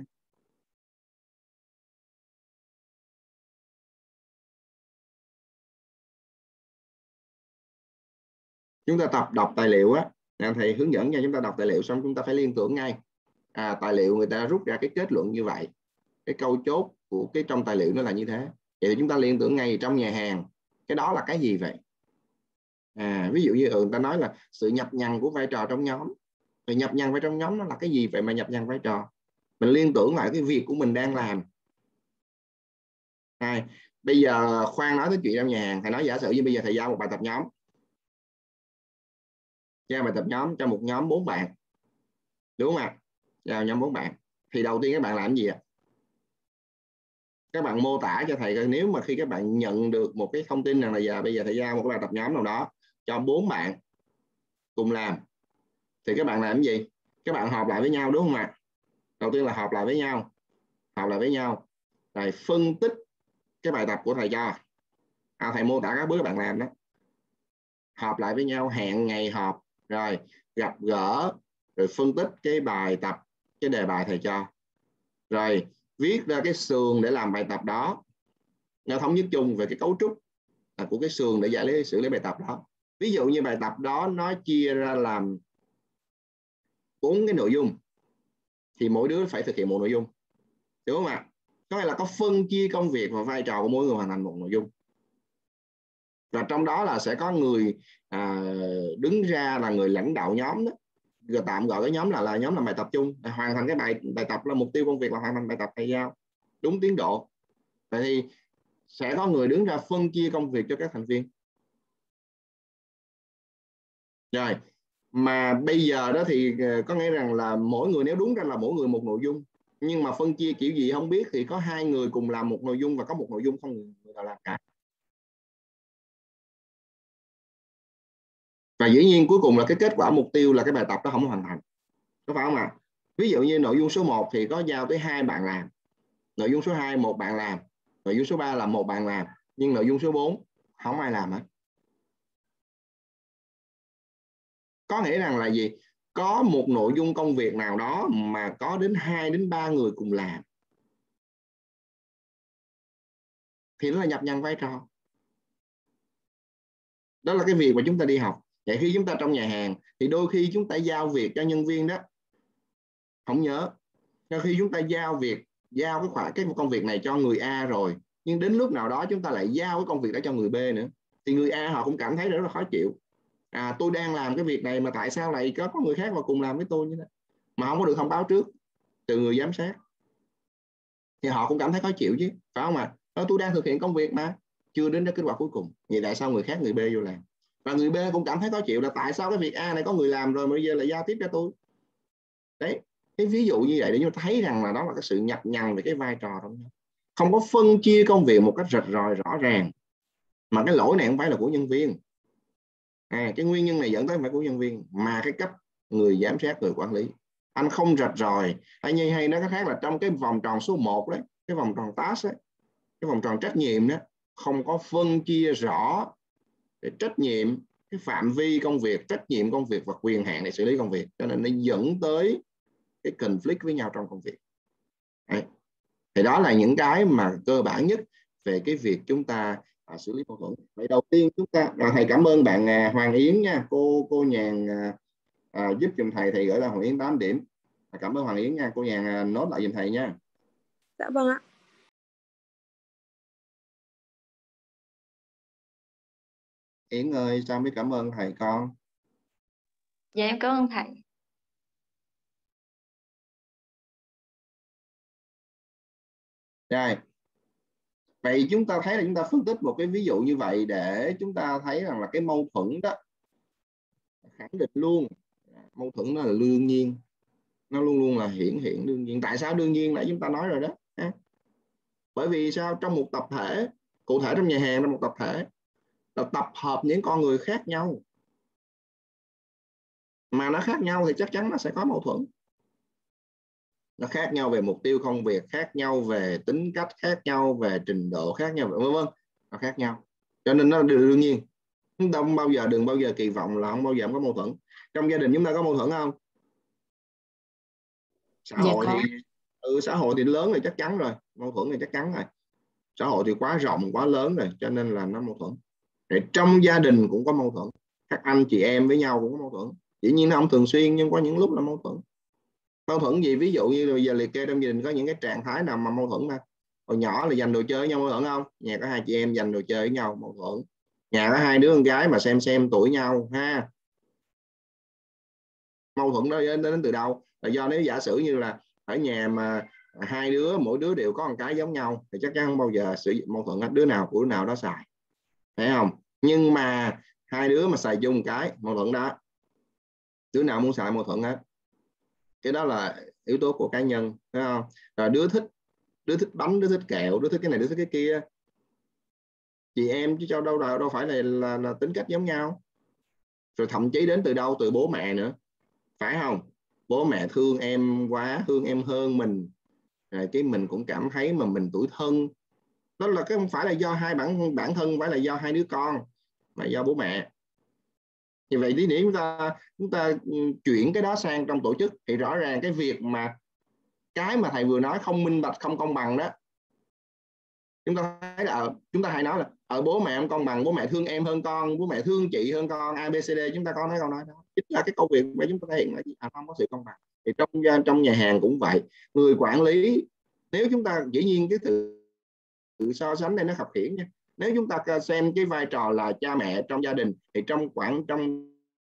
Chúng ta tập đọc tài liệu á, thầy hướng dẫn cho chúng ta đọc tài liệu xong chúng ta phải liên tưởng ngay. À, tài liệu người ta rút ra cái kết luận như vậy, cái câu chốt của cái trong tài liệu nó là như thế. Vậy thì chúng ta liên tưởng ngay trong nhà hàng, cái đó là cái gì vậy? À, ví dụ như ừ, người ta nói là sự nhập nhằng của vai trò trong nhóm. Thì nhập nhằng vai trong nhóm nó là cái gì vậy mà nhập nhằng vai trò? Mình liên tưởng lại cái việc của mình đang làm. À, bây giờ khoan nói tới chuyện trong nhà hàng, thầy nói giả sử như bây giờ thầy giao một bài tập nhóm. Giao bài tập nhóm cho một nhóm bốn bạn. Đúng không ạ? Giao nhóm bốn bạn. Thì đầu tiên các bạn làm gì ạ? Các bạn mô tả cho thầy coi, nếu mà khi các bạn nhận được một cái thông tin rằng là giờ bây giờ thầy giao một cái bài tập nhóm nào đó cho bốn bạn cùng làm thì các bạn làm cái gì? Các bạn họp lại với nhau đúng không ạ? Đầu tiên là họp lại với nhau. Họp lại với nhau. Rồi phân tích cái bài tập của thầy cho. À, thầy mô tả các bước các bạn làm đó. Họp lại với nhau, hẹn ngày họp, rồi gặp gỡ, rồi phân tích cái bài tập, cái đề bài thầy cho. Rồi viết ra cái sườn để làm bài tập đó. Nó thống nhất chung về cái cấu trúc của cái sườn để giải lý xử lý bài tập đó. Ví dụ như bài tập đó nó chia ra làm bốn cái nội dung thì mỗi đứa phải thực hiện một nội dung, đúng không ạ? Có nghĩa là có phân chia công việc và vai trò của mỗi người hoàn thành một nội dung. Và trong đó là sẽ có người à, đứng ra là người lãnh đạo nhóm đó. Rồi tạm gọi cái nhóm là là nhóm làm bài tập chung, hoàn thành cái bài bài tập là mục tiêu công việc là hoàn thành bài tập thầy giao đúng tiến độ. Vậy thì sẽ có người đứng ra phân chia công việc cho các thành viên. Rồi mà bây giờ đó thì có nghĩa rằng là mỗi người, nếu đúng ra là mỗi người một nội dung, nhưng mà phân chia kiểu gì không biết, thì có hai người cùng làm một nội dung và có một nội dung không người nào làm cả. Và dĩ nhiên cuối cùng là cái kết quả mục tiêu là cái bài tập đó không hoàn thành, có phải không ạ? Ví dụ như nội dung số một thì có giao tới hai bạn làm, nội dung số hai một bạn làm, nội dung số ba là một bạn làm, nhưng nội dung số bốn không ai làm hết. Có nghĩa rằng là gì? Có một nội dung công việc nào đó mà có đến hai đến ba người cùng làm thì nó là nhập nhằng vai trò. Đó là cái việc mà chúng ta đi học. Vậy khi chúng ta trong nhà hàng thì đôi khi chúng ta giao việc cho nhân viên đó không nhớ. Sau khi chúng ta giao việc, giao cái khoản cái công việc này cho người A rồi, nhưng đến lúc nào đó chúng ta lại giao cái công việc đó cho người B nữa, thì người A họ cũng cảm thấy rất là khó chịu. À, tôi đang làm cái việc này mà tại sao lại có có người khác mà cùng làm với tôi như thế, mà không có được thông báo trước từ người giám sát, thì họ cũng cảm thấy khó chịu chứ, phải không ạ? À? Tôi đang thực hiện công việc mà chưa đến kết quả cuối cùng, vậy tại sao người khác, người B vô làm? Và người B cũng cảm thấy khó chịu là tại sao cái việc A này có người làm rồi mà bây giờ lại giao tiếp cho tôi. Đấy, cái ví dụ như vậy để chúng ta thấy rằng là đó là cái sự nhập nhằng về cái vai trò trong đó. Không có phân chia công việc một cách rạch ròi rõ ràng, mà cái lỗi này không phải là của nhân viên. À, cái nguyên nhân này dẫn tới không phải của nhân viên mà cái cấp người giám sát, người quản lý. Anh không rạch ròi, hay như hay nói cái khác là trong cái vòng tròn số một đấy, cái vòng tròn task đấy, cái vòng tròn trách nhiệm đó, không có phân chia rõ cái trách nhiệm, cái phạm vi công việc, trách nhiệm công việc và quyền hạn để xử lý công việc, cho nên nó dẫn tới cái conflict với nhau trong công việc. Đấy. Thì đó là những cái mà cơ bản nhất về cái việc chúng ta à, xử lý mâu thuẫn. Vậy đầu tiên chúng ta à, thầy cảm ơn bạn à, Hoàng Yến nha, cô cô Nhàn à, à, giúp giùm thầy, thầy gửi là Hoàng Yến tám điểm. À, cảm ơn Hoàng Yến nha, cô Nhàn à, nốt lại giùm thầy nha. Dạ vâng ạ. Yến ơi, sao biết cảm ơn thầy con? Dạ em cảm ơn thầy. Rồi. Vậy chúng ta thấy là chúng ta phân tích một cái ví dụ như vậy để chúng ta thấy rằng là cái mâu thuẫn đó khẳng định luôn. Mâu thuẫn nó là đương nhiên. Nó luôn luôn là hiển hiện đương nhiên. Tại sao đương nhiên? Nãy chúng ta nói rồi đó. Bởi vì sao? Trong một tập thể, cụ thể trong nhà hàng, trong một tập thể là tập hợp những con người khác nhau. Mà nó khác nhau thì chắc chắn nó sẽ có mâu thuẫn. Nó khác nhau về mục tiêu công việc, khác nhau về tính cách, khác nhau về trình độ, khác nhau vân vân, nó khác nhau, cho nên nó đương nhiên. Chúng ta không bao giờ đừng bao giờ kỳ vọng là không bao giờ không có mâu thuẫn. Trong gia đình chúng ta có mâu thuẫn không? Xã Dạ hội có. thì ừ, xã hội thì lớn thì chắc chắn rồi, mâu thuẫn thì chắc chắn rồi. Xã hội thì quá rộng quá lớn rồi, cho nên là nó mâu thuẫn. Để trong gia đình cũng có mâu thuẫn, các anh chị em với nhau cũng có mâu thuẫn. Dĩ nhiên nó không thường xuyên, nhưng có những lúc là mâu thuẫn. Mâu thuẫn gì? Ví dụ như bây giờ liệt kê trong gia đình có những cái trạng thái nào mà mâu thuẫn nè. Hồi nhỏ là giành đồ chơi với nhau mâu thuẫn không? Nhà có hai chị em giành đồ chơi với nhau mâu thuẫn. Nhà có hai đứa con gái mà xem xem tuổi nhau ha. Mâu thuẫn đó đến, đến từ đâu? Là do nếu giả sử như là ở nhà mà hai đứa mỗi đứa đều có một cái giống nhau thì chắc chắn không bao giờ sử dụng mâu thuẫn hết, đứa nào của đứa nào đó xài, phải không? Nhưng mà hai đứa mà xài chung một cái mâu thuẫn đó, đứa nào muốn xài mâu thuẫn hết. Cái đó là yếu tố của cá nhân, phải không? Rồi đứa thích đứa thích bánh, đứa thích kẹo, đứa thích cái này, đứa thích cái kia. Chị em chứ cho đâu đâu đâu phải là, là, là tính cách giống nhau. Rồi thậm chí đến từ đâu? Từ bố mẹ nữa, phải không? Bố mẹ thương em quá, thương em hơn mình, rồi cái mình cũng cảm thấy mà mình tủi thân. Đó là cái không phải là do hai bản bản thân, không phải là do hai đứa con, mà do bố mẹ. Như vậy tí nữa chúng ta chúng ta chuyển cái đó sang trong tổ chức thì rõ ràng cái việc mà cái mà thầy vừa nói không minh bạch, không công bằng đó, chúng ta thấy là chúng ta hay nói là ở bố mẹ không công bằng, bố mẹ thương em hơn con, bố mẹ thương chị hơn con, a bê xê đê. Chúng ta có nói câu nói đó chính là cái câu việc mà chúng ta thể hiện là à, không có sự công bằng. Thì trong trong nhà hàng cũng vậy, người quản lý, nếu chúng ta dĩ nhiên cái sự, sự so sánh này nó khập khiễng nha. Nếu chúng ta xem cái vai trò là cha mẹ trong gia đình thì trong quản trong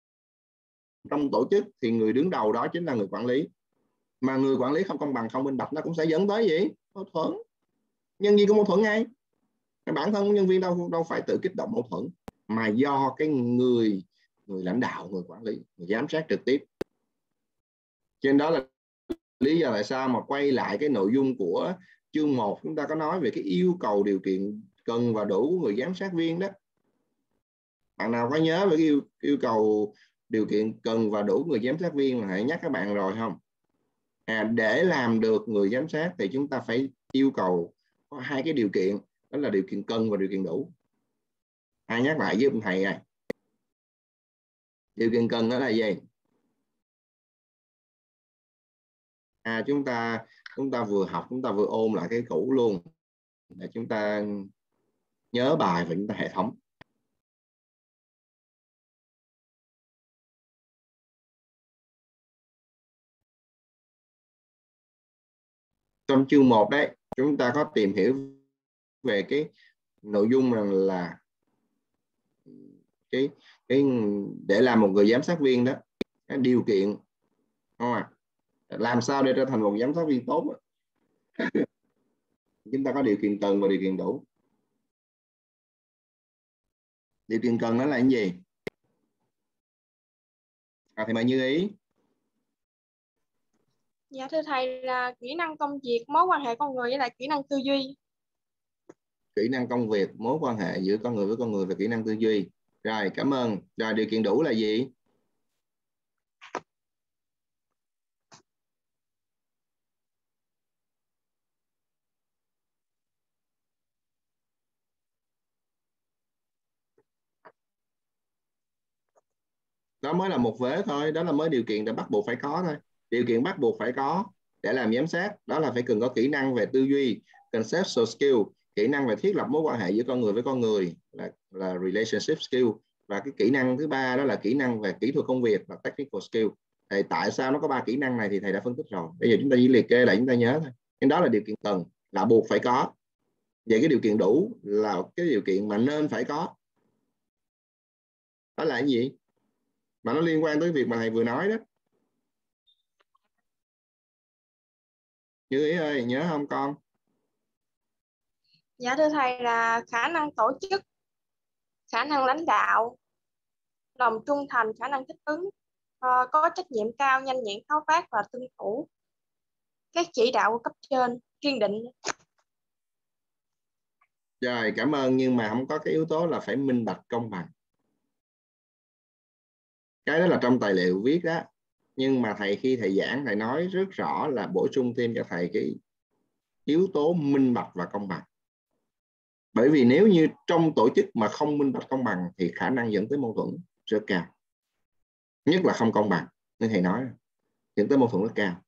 trong tổ chức thì người đứng đầu đó chính là người quản lý. Mà người quản lý không công bằng, không minh bạch, nó cũng sẽ dẫn tới gì? Mâu thuẫn. Nhân viên có mâu thuẫn ngay. Bản thân nhân viên đâu đâu phải tự kích động mâu thuẫn, mà do cái người người lãnh đạo, người quản lý, người giám sát trực tiếp. Cho nên đó là lý do tại sao mà quay lại cái nội dung của chương một, chúng ta có nói về cái yêu cầu điều kiện cần và đủ của người giám sát viên đó. Bạn nào có nhớ về cái yêu, yêu cầu điều kiện cần và đủ người giám sát viên mà hãy nhắc các bạn rồi không? À, để làm được người giám sát thì chúng ta phải yêu cầu có hai cái điều kiện, đó là điều kiện cần và điều kiện đủ. Ai nhắc lại giúp thầy này. Điều kiện cần đó là gì? À, chúng ta chúng ta vừa học, chúng ta vừa ôn lại cái cũ luôn để chúng ta nhớ bài và chúng ta hệ thống. Trong chương một đấy, chúng ta có tìm hiểu về cái nội dung rằng là cái cái để làm một người giám sát viên đó, cái điều kiện, không à? Làm sao để trở thành một giám sát viên tốt? Chúng ta có điều kiện cần và điều kiện đủ. Điều kiện cần đó là cái gì? À, thì mà như ý. Dạ thưa thầy, là kỹ năng công việc, mối quan hệ con người với lại kỹ năng tư duy. Kỹ năng công việc, mối quan hệ giữa con người với con người và kỹ năng tư duy. Rồi, cảm ơn. Rồi, điều kiện đủ là gì? Đó mới là một vế thôi, đó là mới điều kiện để bắt buộc phải có thôi. Điều kiện bắt buộc phải có để làm giám sát đó là phải cần có kỹ năng về tư duy, conceptual skill, kỹ năng về thiết lập mối quan hệ giữa con người với con người là, là relationship skill. Và cái kỹ năng thứ ba đó là kỹ năng về kỹ thuật công việc và technical skill. Thì tại sao nó có ba kỹ năng này thì thầy đã phân tích rồi. Bây giờ chúng ta chỉ liệt kê lại chúng ta nhớ thôi. Nhưng đó là điều kiện cần, là buộc phải có. Vậy cái điều kiện đủ là cái điều kiện mà nên phải có. Đó là cái gì mà nó liên quan tới việc mà thầy vừa nói đó? Như Ý ơi, nhớ không con? Dạ thưa thầy, là khả năng tổ chức, khả năng lãnh đạo, lòng trung thành, khả năng thích ứng, ờ, có trách nhiệm cao, nhanh nhẹn, tháo vát và tuân thủ các chỉ đạo của cấp trên, kiên định. Rồi, cảm ơn, nhưng mà không có cái yếu tố là phải minh bạch, công bằng. Cái đó là trong tài liệu viết đó. Nhưng mà thầy khi thầy giảng, thầy nói rất rõ là bổ sung thêm cho thầy cái yếu tố minh bạch và công bằng. Bởi vì nếu như trong tổ chức mà không minh bạch công bằng thì khả năng dẫn tới mâu thuẫn rất cao. Nhất là không công bằng, như thầy nói, dẫn tới mâu thuẫn rất cao.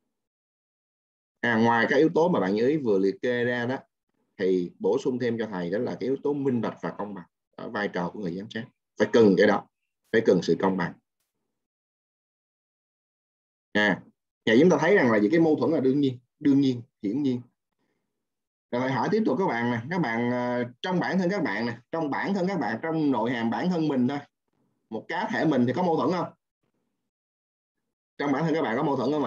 À, ngoài các yếu tố mà bạn Như Ý vừa liệt kê ra đó, thì bổ sung thêm cho thầy đó là cái yếu tố minh bạch và công bằng ở vai trò của người giám sát. Phải cần cái đó, phải cần sự công bằng. À, và chúng ta thấy rằng là gì, cái mâu thuẫn là đương nhiên, đương nhiên, hiển nhiên. Rồi hỏi tiếp tục các bạn nè, các bạn trong bản thân các bạn nè, trong bản thân các bạn, trong nội hàm bản thân mình thôi, một cá thể mình thì có mâu thuẫn không? Trong bản thân các bạn có mâu thuẫn không ạ?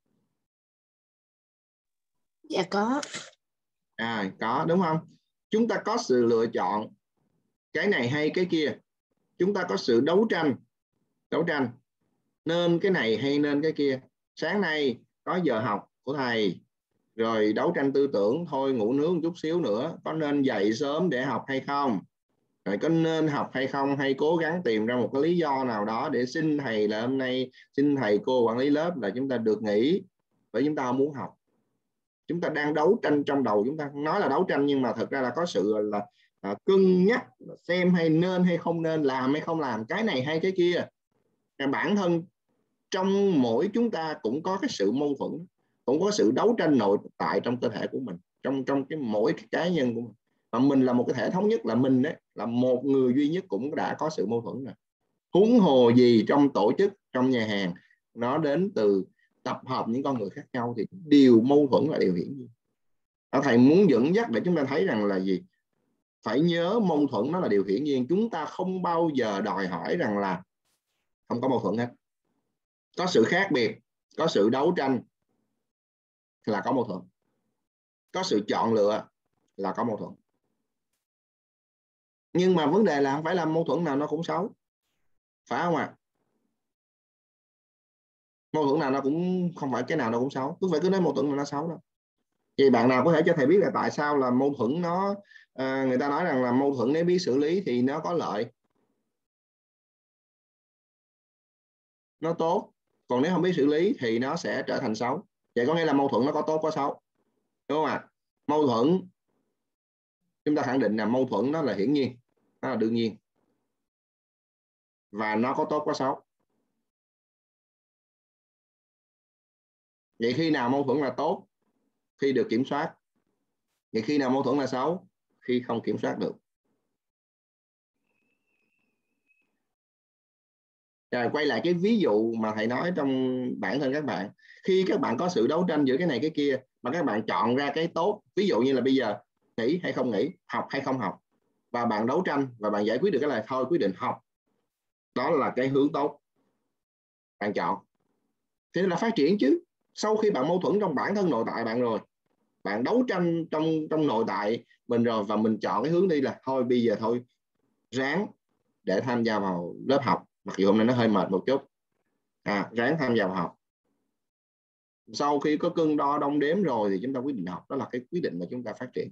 Dạ có. À, có đúng không? Chúng ta có sự lựa chọn cái này hay cái kia, chúng ta có sự đấu tranh, đấu tranh nên cái này hay nên cái kia. Sáng nay có giờ học của thầy, rồi đấu tranh tư tưởng, thôi ngủ nướng một chút xíu nữa, có nên dậy sớm để học hay không, rồi có nên học hay không, hay cố gắng tìm ra một cái lý do nào đó để xin thầy là hôm nay, xin thầy cô quản lý lớp là chúng ta được nghỉ bởi chúng ta không muốn học. Chúng ta đang đấu tranh trong đầu chúng ta, nói là đấu tranh nhưng mà thật ra là có sự là, là cân nhắc xem hay nên hay không nên, làm hay không làm, cái này hay cái kia. Bản thân trong mỗi chúng ta cũng có cái sự mâu thuẫn, cũng có sự đấu tranh nội tại trong cơ thể của mình, trong trong cái mỗi cái cá nhân của mình. Mà mình là một cái thể thống nhất, là mình đấy, là một người duy nhất cũng đã có sự mâu thuẫn rồi. Huống hồ gì trong tổ chức, trong nhà hàng, nó đến từ tập hợp những con người khác nhau thì điều mâu thuẫn là điều hiển nhiên. Thầy muốn dẫn dắt để chúng ta thấy rằng là gì? Phải nhớ mâu thuẫn nó là điều hiển nhiên. Chúng ta không bao giờ đòi hỏi rằng là không có mâu thuẫn hết. Có sự khác biệt, có sự đấu tranh là có mâu thuẫn. Có sự chọn lựa là có mâu thuẫn. Nhưng mà vấn đề là không phải là mâu thuẫn nào nó cũng xấu, phải không ạ? À? Mâu thuẫn nào nó cũng không phải cái nào nó cũng xấu, cứ phải cứ nói mâu thuẫn là nó xấu đâu. Vậy bạn nào có thể cho thầy biết là tại sao là mâu thuẫn nó à, người ta nói rằng là mâu thuẫn nếu biết xử lý thì nó có lợi, nó tốt, còn nếu không biết xử lý thì nó sẽ trở thành xấu. Vậy có nghĩa là mâu thuẫn nó có tốt có xấu, đúng không ạ? Mâu thuẫn chúng ta khẳng định là mâu thuẫn nó là hiển nhiên, nó là đương nhiên, và nó có tốt có xấu. Vậy khi nào mâu thuẫn là tốt? Khi được kiểm soát. Vậy khi nào mâu thuẫn là xấu? Khi không kiểm soát được. Rồi quay lại cái ví dụ mà thầy nói trong bản thân các bạn. Khi các bạn có sự đấu tranh giữa cái này cái kia mà các bạn chọn ra cái tốt, ví dụ như là bây giờ nghỉ hay không nghỉ, học hay không học, và bạn đấu tranh và bạn giải quyết được cái là thôi quyết định học, đó là cái hướng tốt bạn chọn, thì là phát triển chứ. Sau khi bạn mâu thuẫn trong bản thân nội tại bạn rồi, bạn đấu tranh trong trong nội tại mình rồi, và mình chọn cái hướng đi là thôi bây giờ thôi ráng để tham gia vào lớp học, mặc dù hôm nay nó hơi mệt một chút, à, ráng tham gia vào học. Sau khi có cân đo đong đếm rồi thì chúng ta quyết định học, đó là cái quyết định mà chúng ta phát triển.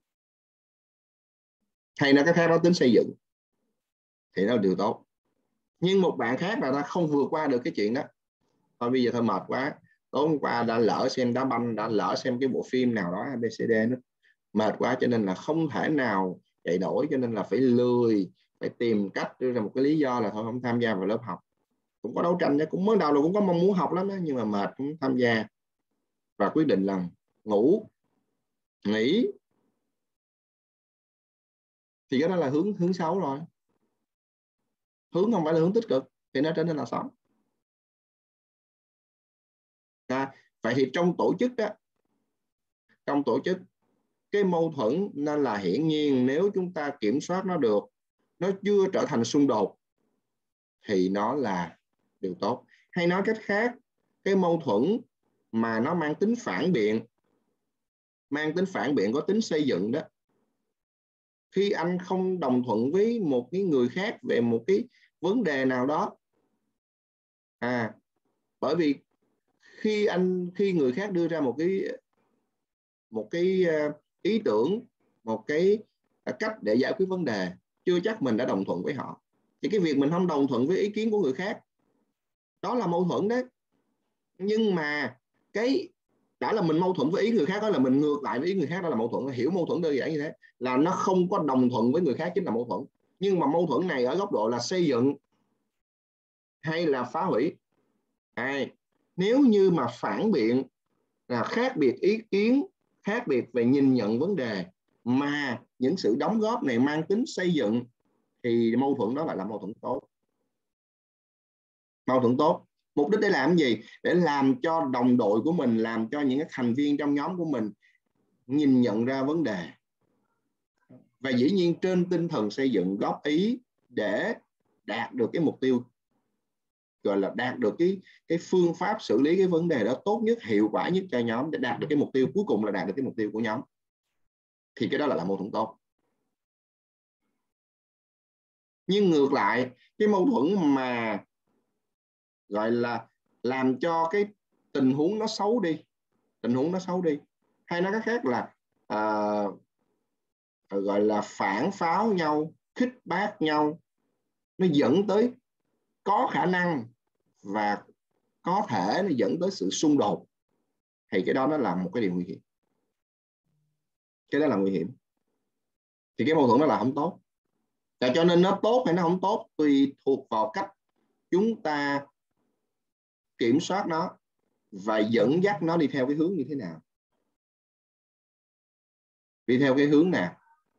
Hay nói cái khác, đó tính xây dựng thì nó là điều tốt. Nhưng một bạn khác là ta không vượt qua được cái chuyện đó, thôi bây giờ thôi mệt quá, tối hôm qua đã lỡ xem đá banh, đã lỡ xem cái bộ phim nào đó a bê xê đê, nó mệt quá cho nên là không thể nào dậy nổi, cho nên là phải lười, phải tìm cách đưa ra một cái lý do là thôi không tham gia vào lớp học. Cũng có đấu tranh, cũng mới đầu là cũng có mong muốn học lắm đó, nhưng mà mệt cũng tham gia và quyết định là ngủ, nghỉ, thì cái đó là hướng hướng xấu rồi. Hướng không phải là hướng tích cực thì nó trở nên là xấu. À, vậy thì trong tổ chức đó, trong tổ chức cái mâu thuẫn nên là hiển nhiên, nếu chúng ta kiểm soát nó được, nó chưa trở thành xung đột, thì nó là điều tốt. Hay nói cách khác, cái mâu thuẫn mà nó mang tính phản biện, mang tính phản biện có tính xây dựng đó, khi anh không đồng thuận với một cái người khác về một cái vấn đề nào đó, à bởi vì khi anh khi người khác đưa ra một cái một cái ý tưởng, một cái cách để giải quyết vấn đề, chưa chắc mình đã đồng thuận với họ. Thì cái việc mình không đồng thuận với ý kiến của người khác, đó là mâu thuẫn đấy. Nhưng mà cái đã là mình mâu thuẫn với ý người khác, đó là mình ngược lại với ý người khác, đó là mâu thuẫn. Hiểu mâu thuẫn đơn giản như thế, là nó không có đồng thuận với người khác chính là mâu thuẫn. Nhưng mà mâu thuẫn này ở góc độ là xây dựng hay là phá hủy. À, nếu như mà phản biện, là khác biệt ý kiến, khác biệt về nhìn nhận vấn đề, mà những sự đóng góp này mang tính xây dựng, thì mâu thuẫn đó lại là mâu thuẫn tốt. Mâu thuẫn tốt. Mục đích để làm gì? Để làm cho đồng đội của mình, làm cho những thành viên trong nhóm của mình nhìn nhận ra vấn đề. Và dĩ nhiên trên tinh thần xây dựng, góp ý để đạt được cái mục tiêu, gọi là đạt được cái, cái phương pháp xử lý cái vấn đề đó tốt nhất, hiệu quả nhất cho nhóm, để đạt được cái mục tiêu cuối cùng là đạt được cái mục tiêu của nhóm. Thì cái đó là, là mâu thuẫn tốt. Nhưng ngược lại, cái mâu thuẫn mà gọi là làm cho cái tình huống nó xấu đi, tình huống nó xấu đi, hay nói cách khác là à, gọi là phản pháo nhau, khích bác nhau, nó dẫn tới, có khả năng và có thể nó dẫn tới sự xung đột, thì cái đó nó là một cái điều nguy hiểm. Cái đó là nguy hiểm. Thì cái mâu thuẫn đó là không tốt. Và cho nên nó tốt hay nó không tốt tùy thuộc vào cách chúng ta kiểm soát nó và dẫn dắt nó đi theo cái hướng như thế nào. Đi theo cái hướng nào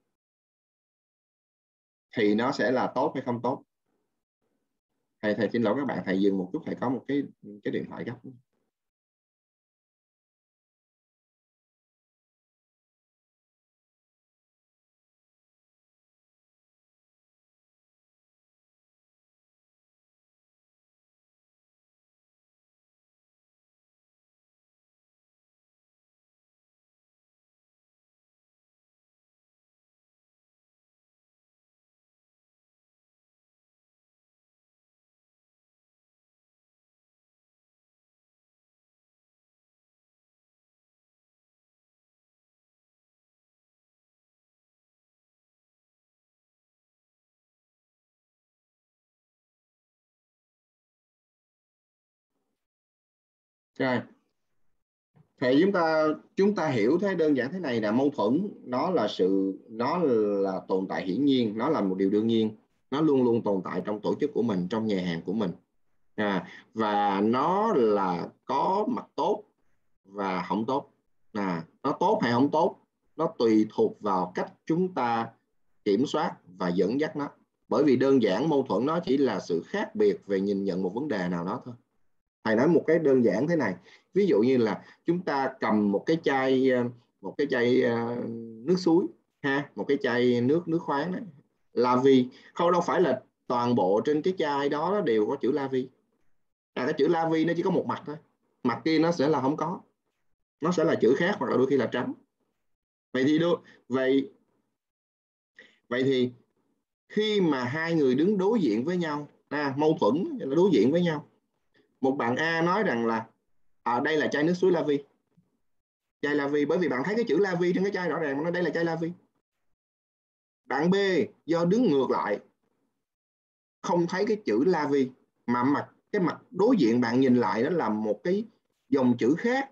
thì nó sẽ là tốt hay không tốt. Thầy, thầy xin lỗi các bạn, thầy dừng một chút, thầy có một cái, cái điện thoại gấp. Rồi. Thì chúng ta chúng ta hiểu thế đơn giản thế này là mâu thuẫn nó là sự nó là tồn tại hiển nhiên, nó là một điều đương nhiên, nó luôn luôn tồn tại trong tổ chức của mình, trong nhà hàng của mình. À, và nó là có mặt tốt và không tốt. À, nó tốt hay không tốt nó tùy thuộc vào cách chúng ta kiểm soát và dẫn dắt nó. Bởi vì đơn giản mâu thuẫn nó chỉ là sự khác biệt về nhìn nhận một vấn đề nào đó thôi. Thầy nói một cái đơn giản thế này, ví dụ như là chúng ta cầm một cái chai một cái chai nước suối ha, một cái chai nước nước khoáng đấy, La Vi, không đâu phải là toàn bộ trên cái chai đó đều có chữ La Vi. À, cái chữ La Vi nó chỉ có một mặt thôi, mặt kia nó sẽ là không có, nó sẽ là chữ khác hoặc là đôi khi là trắng. Vậy thì đôi, vậy vậy thì khi mà hai người đứng đối diện với nhau, à, mâu thuẫn là đối diện với nhau, một bạn A nói rằng là ở à, đây là chai nước suối La Vi, chai La Vi, bởi vì bạn thấy cái chữ La Vi trên cái chai rõ ràng, nói đây là chai La Vi. Bạn B do đứng ngược lại, không thấy cái chữ La Vi, mà mặt cái mặt đối diện bạn nhìn lại đó là một cái dòng chữ khác.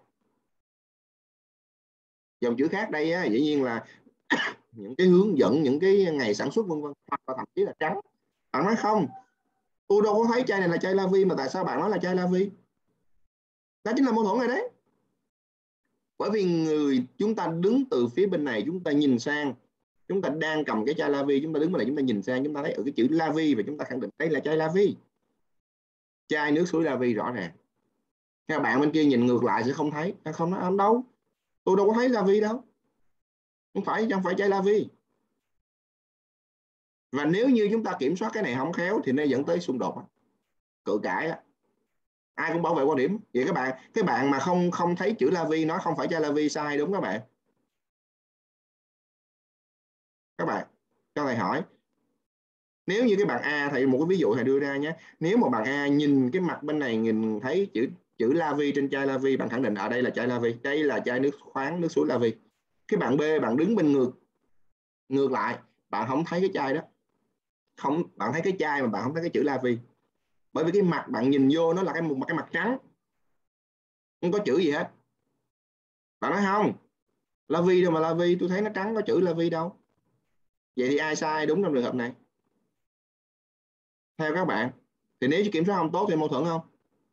Dòng chữ khác đây á, dĩ nhiên là những cái hướng dẫn, những cái ngày sản xuất vân vân, hoặc là thậm chí là trắng. Bạn nói không, tôi đâu có thấy chai này là chai La Vi, mà tại sao bạn nói là chai La Vi? Đó chính là mâu thuẫn này đấy. Bởi vì người chúng ta đứng từ phía bên này, chúng ta nhìn sang, chúng ta đang cầm cái chai La Vi, chúng ta đứng bên này, chúng ta nhìn sang, chúng ta thấy ở cái chữ La Vi và chúng ta khẳng định đây là chai La Vi, chai nước suối La Vi rõ ràng. Các bạn bên kia nhìn ngược lại sẽ không thấy, không nói anh đâu, tôi đâu có thấy La Vi đâu, không phải không phải chai La Vi. Và nếu như chúng ta kiểm soát cái này không khéo thì nó dẫn tới xung đột. cự cãi á. Ai cũng bảo vệ quan điểm. Vậy các bạn các bạn mà không không thấy chữ La Vi nói không phải chai La Vi sai đúng các bạn. Các bạn cho thầy hỏi, nếu như cái bạn A, thầy một cái ví dụ thầy đưa ra nhé, nếu mà bạn A nhìn cái mặt bên này nhìn thấy chữ chữ La Vi trên chai La Vi, bạn khẳng định ở đây là chai La Vi, đây là chai nước khoáng nước suối La Vi. Cái bạn B bạn đứng bên ngược ngược lại, bạn không thấy cái chai đó, không, bạn thấy cái chai mà bạn không thấy cái chữ La Vi, bởi vì cái mặt bạn nhìn vô nó là cái một cái mặt trắng, không có chữ gì hết. Bạn nói không, La Vi đâu mà La Vi, tôi thấy nó trắng có chữ La Vi đâu. Vậy thì ai sai đúng trong trường hợp này? Theo các bạn thì nếu kiểm soát không tốt thì mâu thuẫn không?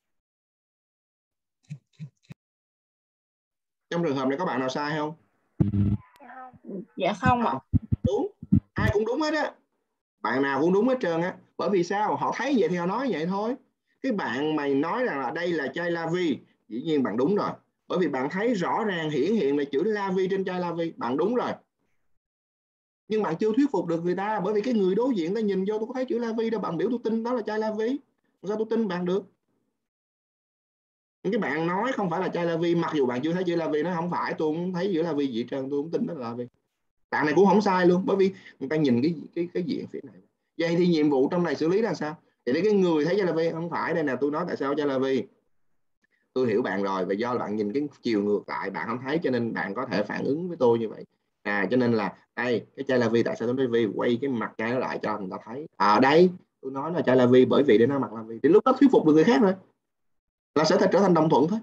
Trong trường hợp này có bạn nào sai không? Dạ không ạ. Đúng, ai cũng đúng hết á, bạn nào cũng đúng hết trơn á. Bởi vì sao? Họ thấy vậy thì họ nói vậy thôi. Cái bạn mày nói rằng là đây là chai La Vi, dĩ nhiên bạn đúng rồi, bởi vì bạn thấy rõ ràng hiển hiện là chữ La Vi trên chai La Vi, bạn đúng rồi. Nhưng bạn chưa thuyết phục được người ta, bởi vì cái người đối diện ta nhìn vô tôi có thấy chữ La Vi đâu, bạn biểu tôi tin đó là chai La Vi, sao tôi tin bạn được? Những cái bạn nói không phải là chai La Vi, mặc dù bạn chưa thấy chữ La Vi, nó không phải, tôi không thấy chữ La Vi gì trơn, tôi không tin đó là La Vi. Bạn này cũng không sai luôn, bởi vì người ta nhìn cái cái cái diện phía này. Vậy thì nhiệm vụ trong này xử lý là sao? Thì cái người thấy chai La Vi không phải, đây nè, tôi nói tại sao chai La Vi. Tôi hiểu bạn rồi, và do bạn nhìn cái chiều ngược lại, bạn không thấy cho nên bạn có thể phản ứng với tôi như vậy. À, cho nên là đây cái chai La Vi, tại sao tôi nói Vi, quay cái mặt chai nó lại cho người ta thấy. À đây, tôi nói là chai La Vi bởi vì để nó mặt La Vi, thì lúc đó thuyết phục được người khác rồi, là sẽ trở thành đồng thuận thôi.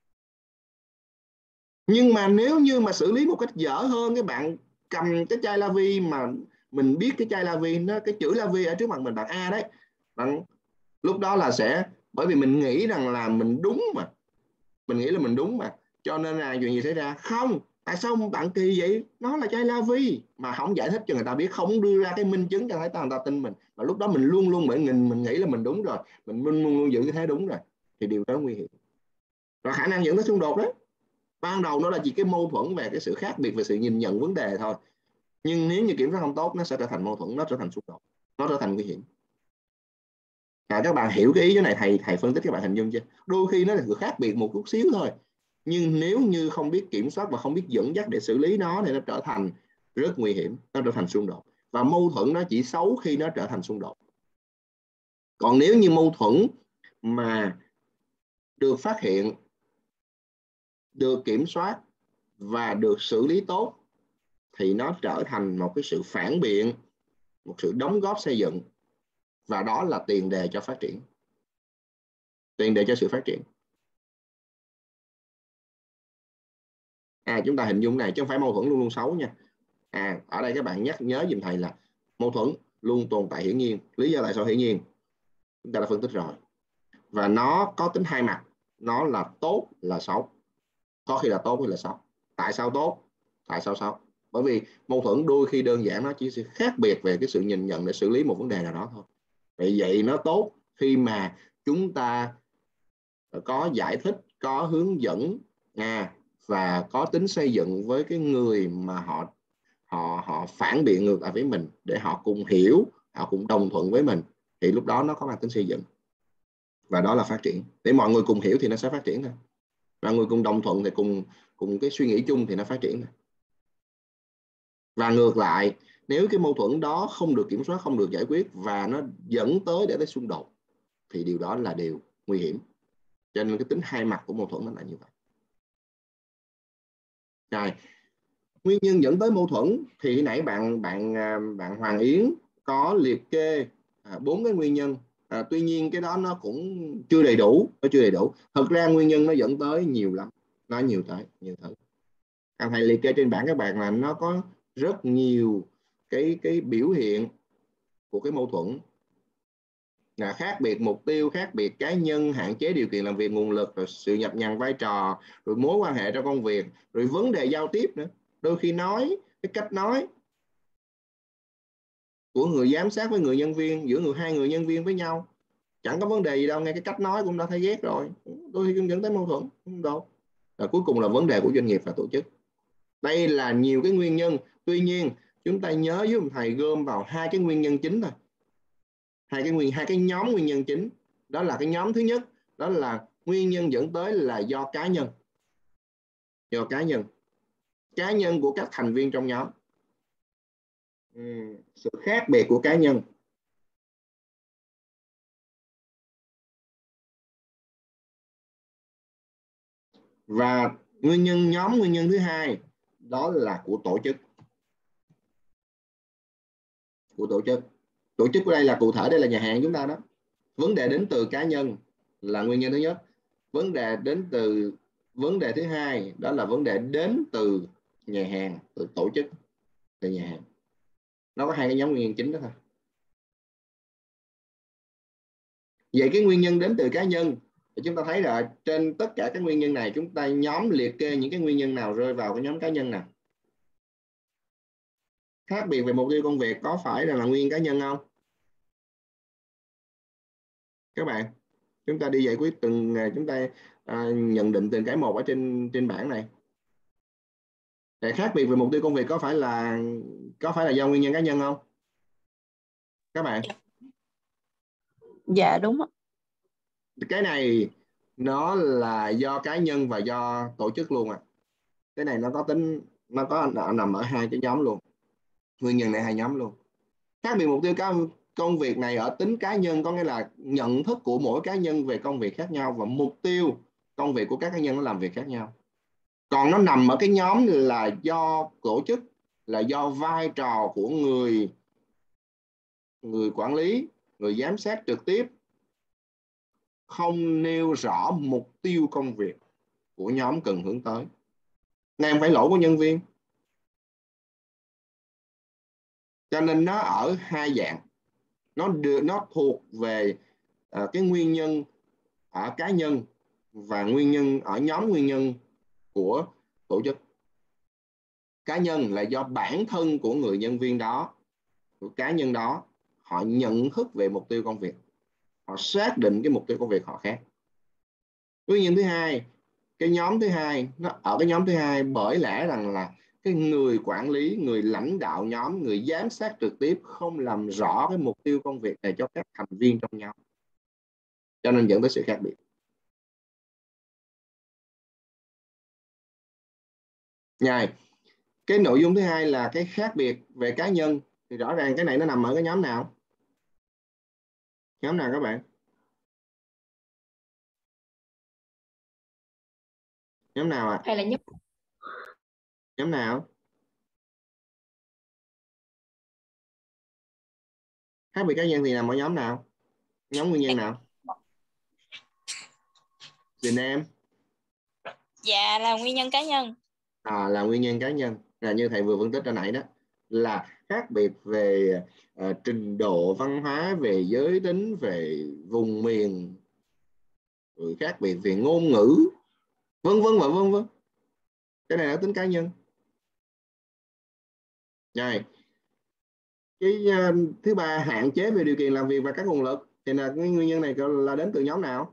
Nhưng mà nếu như mà xử lý một cách dở hơn, các bạn cầm cái chai La Vi mà mình biết cái chai La Vi nó cái chữ La Vi ở trước mặt mình, bạn A đấy, bạn lúc đó là sẽ, bởi vì mình nghĩ rằng là mình đúng mà, mình nghĩ là mình đúng mà, cho nên là chuyện gì xảy ra? Không, tại sao bạn kỳ vậy? Nó là chai La Vi mà không giải thích cho người ta biết, không đưa ra cái minh chứng cho người ta, người ta tin mình, và lúc đó mình luôn luôn bởi mình mình nghĩ là mình đúng rồi, mình luôn luôn giữ cái thế đúng rồi, thì điều đó nguy hiểm và khả năng dẫn tới xung đột đấy. Ban đầu nó là chỉ cái mâu thuẫn về cái sự khác biệt về sự nhìn nhận vấn đề thôi, nhưng nếu như kiểm soát không tốt, nó sẽ trở thành mâu thuẫn, nó trở thành xung đột, nó trở thành nguy hiểm. À, các bạn hiểu cái ý cái này thầy thầy phân tích, các bạn hình dung chưa? Đôi khi nó là sự khác biệt một chút xíu thôi, nhưng nếu như không biết kiểm soát và không biết dẫn dắt để xử lý nó thì nó trở thành rất nguy hiểm, nó trở thành xung đột. Và mâu thuẫn nó chỉ xấu khi nó trở thành xung đột. Còn nếu như mâu thuẫn mà được phát hiện, được kiểm soát và được xử lý tốt thì nó trở thành một cái sự phản biện, một sự đóng góp xây dựng, và đó là tiền đề cho phát triển, tiền đề cho sự phát triển. À, chúng ta hình dung này chứ không phải mâu thuẫn luôn luôn xấu nha. À, ở đây các bạn nhắc nhớ giùm thầy là mâu thuẫn luôn tồn tại hiển nhiên. Lý do tại sao hiển nhiên chúng ta đã phân tích rồi, và nó có tính hai mặt, nó là tốt là xấu, có khi là tốt hay là xấu. Tại sao tốt, tại sao xấu? Bởi vì mâu thuẫn đôi khi đơn giản nó chỉ sự khác biệt về cái sự nhìn nhận để xử lý một vấn đề nào đó thôi. Vậy vậy nó tốt khi mà chúng ta có giải thích, có hướng dẫn, à, và có tính xây dựng với cái người mà họ họ họ phản biện ngược lại với mình, để họ cùng hiểu, họ cùng đồng thuận với mình, thì lúc đó nó có mang tính xây dựng, và đó là phát triển. Để mọi người cùng hiểu thì nó sẽ phát triển thôi, và người cùng đồng thuận thì cùng cùng cái suy nghĩ chung thì nó phát triển thôi. Và ngược lại, nếu cái mâu thuẫn đó không được kiểm soát, không được giải quyết và nó dẫn tới để tới xung đột, thì điều đó là điều nguy hiểm. Cho nên cái tính hai mặt của mâu thuẫn nó là như vậy. Rồi, nguyên nhân dẫn tới mâu thuẫn thì nãy bạn bạn bạn Hoàng Yến có liệt kê bốn à, cái nguyên nhân. À, tuy nhiên cái đó nó cũng chưa đầy đủ, nó chưa đầy đủ. Thật ra nguyên nhân nó dẫn tới nhiều lắm, nó nhiều tới nhiều thứ. À, thầy liệt kê trên bảng các bạn là nó có rất nhiều cái cái biểu hiện của cái mâu thuẫn. Là khác biệt mục tiêu, khác biệt cá nhân, hạn chế điều kiện làm việc, nguồn lực, rồi sự nhập nhằng vai trò, rồi mối quan hệ trong công việc, rồi vấn đề giao tiếp nữa. Đôi khi nói, cái cách nói của người giám sát với người nhân viên, giữa người hai người nhân viên với nhau, chẳng có vấn đề gì đâu, ngay cái cách nói cũng đã thấy ghét rồi, đôi khi cũng dẫn tới mâu thuẫn, không đâu. Và cuối cùng là vấn đề của doanh nghiệp và tổ chức. Đây là nhiều cái nguyên nhân. Tuy nhiên chúng ta nhớ với thầy gom vào hai cái nguyên nhân chính thôi, hai cái nguyên hai cái nhóm nguyên nhân chính Đó là cái nhóm thứ nhất, đó là nguyên nhân dẫn tới là do cá nhân. Do cá nhân. Cá nhân của các thành viên trong nhóm. Ừ, sự khác biệt của cá nhân. Và nguyên nhân nhóm nguyên nhân thứ hai đó là của tổ chức. Của tổ chức. Tổ chức ở đây là cụ thể, đây là nhà hàng chúng ta đó. Vấn đề đến từ cá nhân là nguyên nhân thứ nhất. Vấn đề đến từ vấn đề thứ hai đó là vấn đề đến từ nhà hàng, từ tổ chức, từ nhà hàng. Nó có hai cái nhóm nguyên nhân chính đó thôi. Vậy cái nguyên nhân đến từ cá nhân thì chúng ta thấy là trên tất cả các nguyên nhân này chúng ta nhóm liệt kê những cái nguyên nhân nào rơi vào cái nhóm cá nhân nào. Khác biệt về mục tiêu công việc có phải là, là nguyên nhân cá nhân không? Các bạn, chúng ta đi giải quyết từng chúng ta à, nhận định từng cái một ở trên trên bảng này. Để khác biệt về mục tiêu công việc có phải là có phải là do nguyên nhân cá nhân không? Các bạn? Dạ đúng ạ. Cái này nó là do cá nhân và do tổ chức luôn à. Cái này nó có tính, nó có nằm ở hai cái nhóm luôn. Nguyên nhân này hai nhóm luôn. Khác biệt mục tiêu công việc này ở tính cá nhân, có nghĩa là nhận thức của mỗi cá nhân về công việc khác nhau và mục tiêu công việc của các cá nhân nó làm việc khác nhau. Còn nó nằm ở cái nhóm là do tổ chức, là do vai trò của người người quản lý, người giám sát trực tiếp không nêu rõ mục tiêu công việc của nhóm cần hướng tới. Này không phải lỗi của nhân viên. Cho nên nó ở hai dạng. Nó được, nó thuộc về uh, cái nguyên nhân ở cá nhân và nguyên nhân ở nhóm nguyên nhân của tổ chức. Cá nhân là do bản thân của người nhân viên đó, của cá nhân đó, họ nhận thức về mục tiêu công việc, họ xác định cái mục tiêu công việc họ khác. Nguyên nhân thứ hai, cái nhóm thứ hai, nó ở cái nhóm thứ hai bởi lẽ rằng là cái người quản lý, người lãnh đạo nhóm, người giám sát trực tiếp không làm rõ cái mục tiêu công việc này cho các thành viên trong nhóm, cho nên dẫn tới sự khác biệt. Này, cái nội dung thứ hai là cái khác biệt về cá nhân, thì rõ ràng cái này nó nằm ở cái nhóm nào? Nhóm nào các bạn? Nhóm nào ạ? À? Hay là nhóm Nhóm nào? Khác biệt cá nhân thì nằm ở nhóm nào? Nhóm nguyên nhân nào? Trình em. Dạ là nguyên nhân cá nhân. À, là nguyên nhân cá nhân. Là như thầy vừa phân tích ra nãy đó, là khác biệt về uh, trình độ văn hóa, về giới tính, về vùng miền, rồi khác biệt về ngôn ngữ, vân vân và vân vân. Cái này là tính cá nhân. Rồi. Cái uh, thứ ba, hạn chế về điều kiện làm việc và các nguồn lực, thì là cái nguyên nhân này là đến từ nhóm nào?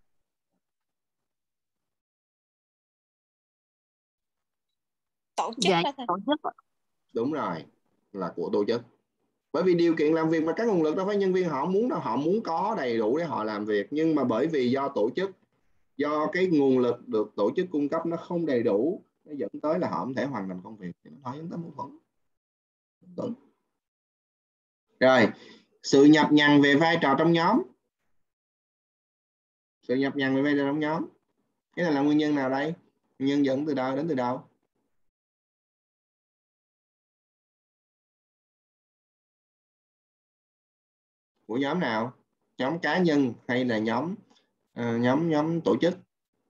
Tổ chức. Dạ, tổ chức. Đúng rồi, là của tổ chức. Bởi vì điều kiện làm việc và các nguồn lực đâu phải nhân viên họ muốn đâu, họ muốn có đầy đủ để họ làm việc, nhưng mà bởi vì do tổ chức, do cái nguồn lực được tổ chức cung cấp nó không đầy đủ, nó dẫn tới là họ không thể hoàn thành công việc, thì nó dẫn tới mâu thuẫn. Rồi, sự nhập nhằng về vai trò trong nhóm. Sự nhập nhằng về vai trò trong nhóm, cái này là nguyên nhân nào đây? Nguyên nhân dẫn từ đâu đến từ đâu? Của nhóm nào? Nhóm cá nhân hay là nhóm uh, nhóm nhóm tổ chức?